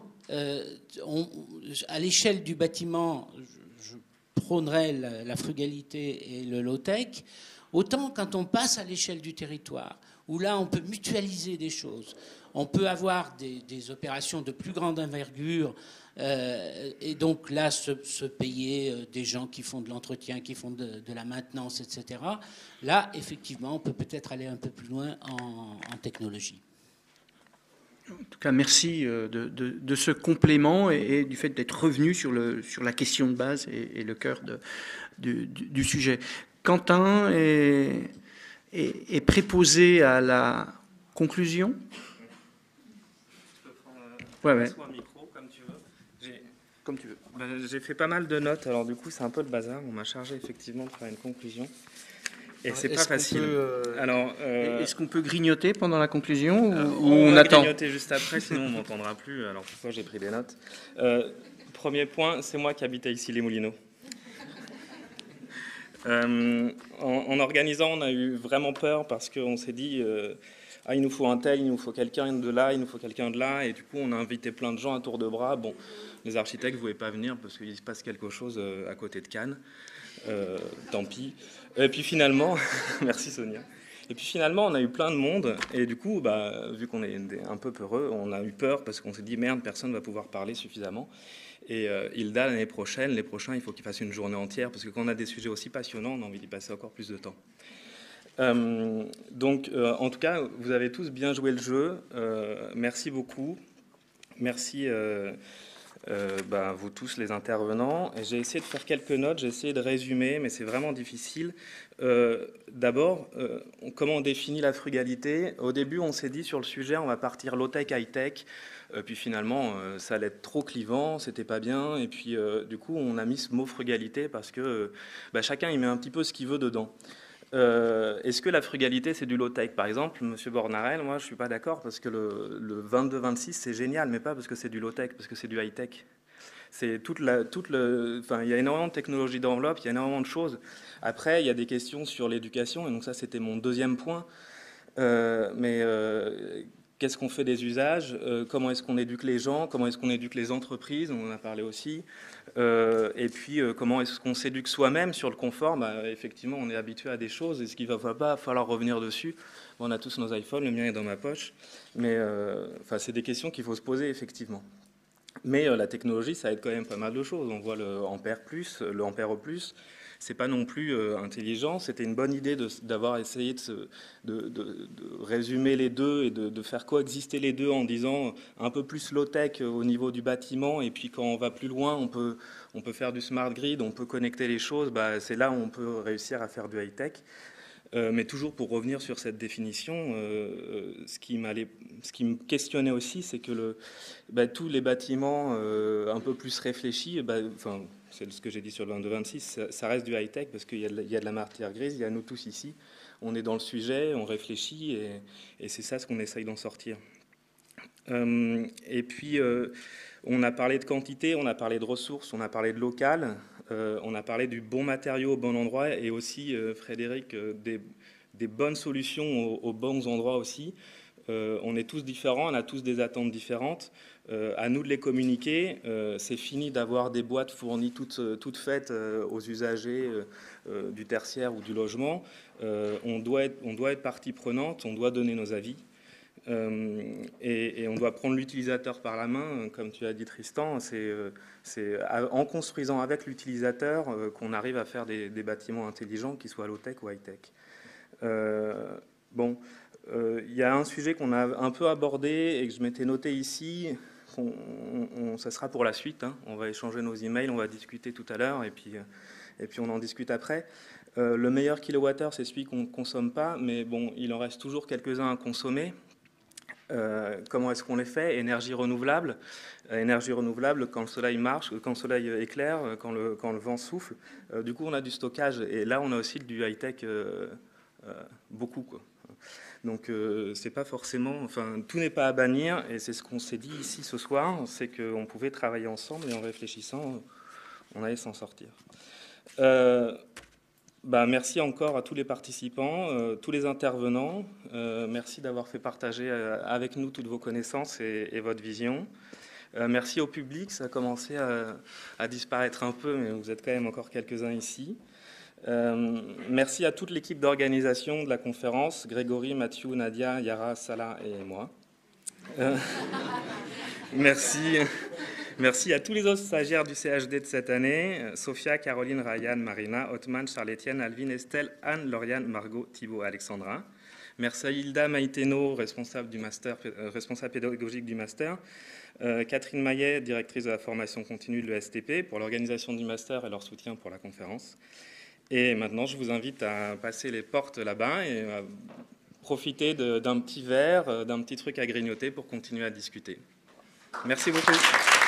à l'échelle du bâtiment, je prônerais la frugalité et le low-tech, autant quand on passe à l'échelle du territoire, où là, on peut mutualiser des choses. On peut avoir des opérations de plus grande envergure et donc là, se payer des gens qui font de l'entretien, qui font de la maintenance, etc. Là, effectivement, on peut peut-être aller un peu plus loin en technologie. En tout cas, merci de ce complément et du fait d'être revenu sur la question de base et le cœur du sujet. Quentin est préposé à la conclusion. Je peux prendre un micro, comme tu veux. Comme tu veux. J'ai fait pas mal de notes, alors du coup c'est un peu le bazar. On m'a chargé effectivement de faire une conclusion. Et c'est pas facile. Est-ce qu'on peut grignoter pendant la conclusion ou on attend? grignoter juste après, sinon on m'entendra plus. Alors pourquoi j'ai pris des notes? Premier point, c'est moi qui habite ici les Moulineaux. En organisant, on a eu vraiment peur parce qu'on s'est dit il nous faut un tel, il nous faut quelqu'un de là, il nous faut quelqu'un de là, et du coup on a invité plein de gens à tour de bras. Bon, les architectes ne voulaient pas venir parce qu'il se passe quelque chose à côté de Cannes, tant pis. Et puis finalement, merci Sonia. Et puis finalement on a eu plein de monde, et du coup vu qu'on est un peu peureux, on a eu peur parce qu'on s'est dit merde, personne ne va pouvoir parler suffisamment. Et Hilda, l'année prochaine, les prochains, il faut qu'ils fassent une journée entière, parce que quand on a des sujets aussi passionnants, on a envie d'y passer encore plus de temps. Donc, en tout cas, vous avez tous bien joué le jeu. Merci beaucoup. Merci, vous tous les intervenants. J'ai essayé de faire quelques notes, j'ai essayé de résumer, mais c'est vraiment difficile. D'abord, comment on définit la frugalité? Au début, on s'est dit sur le sujet, on va partir low-tech, high-tech. Puis finalement, ça allait être trop clivant, c'était pas bien. Et puis, du coup, on a mis ce mot frugalité parce que chacun y met un petit peu ce qu'il veut dedans. Est-ce que la frugalité, c'est du low-tech? Par exemple, M. Bornarel, moi, je suis pas d'accord parce que le 22-26, c'est génial, mais pas parce que c'est du low-tech, parce que c'est du high-tech. C'est il y a énormément de technologies d'enveloppe, il y a énormément de choses. Après, il y a des questions sur l'éducation, et donc ça, c'était mon deuxième point. Qu'est-ce qu'on fait des usages? Comment est-ce qu'on éduque les gens? Comment est-ce qu'on éduque les entreprises? On en a parlé aussi. Et puis, comment est-ce qu'on s'éduque soi-même sur le confort? Effectivement, on est habitué à des choses. Est-ce qu'il ne va pas falloir revenir dessus? On a tous nos iPhones, le mien est dans ma poche. Mais c'est des questions qu'il faut se poser, effectivement. Mais la technologie, ça aide quand même pas mal de choses. On voit le Ampère+, le Ampère au plus. C'est pas non plus intelligent. C'était une bonne idée d'avoir essayé de résumer les deux et de faire coexister les deux en disant un peu plus low-tech au niveau du bâtiment, et puis quand on va plus loin, on peut faire du smart grid, on peut connecter les choses. C'est là où on peut réussir à faire du high-tech. Mais toujours pour revenir sur cette définition, ce qui me questionnait aussi, c'est que tous les bâtiments un peu plus réfléchis, c'est ce que j'ai dit sur le 22-26, ça reste du high-tech parce qu'il y a de la matière grise, il y a nous tous ici, on est dans le sujet, on réfléchit et c'est ça ce qu'on essaye d'en sortir. Et puis, on a parlé de quantité, on a parlé de ressources, on a parlé de local, on a parlé du bon matériau au bon endroit et aussi, Frédéric, des bonnes solutions aux bons endroits aussi. On est tous différents, on a tous des attentes différentes. À nous de les communiquer. C'est fini d'avoir des boîtes fournies toutes faites aux usagers du tertiaire ou du logement. On doit être partie prenante, on doit donner nos avis. Et on doit prendre l'utilisateur par la main, comme tu as dit Tristan, c'est en construisant avec l'utilisateur qu'on arrive à faire des bâtiments intelligents qui soient low-tech ou high-tech. Il y a un sujet qu'on a un peu abordé et que je m'étais noté ici, ça sera pour la suite, hein. On va échanger nos emails, on va discuter tout à l'heure et puis on en discute après. Le meilleur kilowattheure, c'est celui qu'on ne consomme pas, mais bon, il en reste toujours quelques-uns à consommer. Comment est-ce qu'on les fait? Énergie renouvelable. Énergie renouvelable quand le soleil marche, quand le soleil éclaire, quand le vent souffle. Du coup, on a du stockage. Et là, on a aussi du high-tech beaucoup, quoi. Donc, c'est pas forcément... Enfin, tout n'est pas à bannir. Et c'est ce qu'on s'est dit ici ce soir. C'est qu'on pouvait travailler ensemble et en réfléchissant, on allait s'en sortir. Merci encore à tous les participants, tous les intervenants. Merci d'avoir fait partager avec nous toutes vos connaissances et votre vision. Merci au public, ça a commencé à disparaître un peu, mais vous êtes quand même encore quelques-uns ici. Merci à toute l'équipe d'organisation de la conférence, Grégory, Mathieu, Nadia, Yara, Salah et moi. Merci à tous les autres stagiaires du CHD de cette année, Sophia, Caroline, Ryan, Marina, Othman, Charles-Étienne, Alvin, Estelle, Anne, Lauriane, Margot, Thibaut, Alexandra. Merci à Hilda Maïteno, responsable pédagogique du master, Catherine Maillet, directrice de la formation continue de l'ESTP, pour l'organisation du master et leur soutien pour la conférence. Et maintenant, je vous invite à passer les portes là-bas et à profiter d'un petit verre, d'un petit truc à grignoter pour continuer à discuter. Merci beaucoup.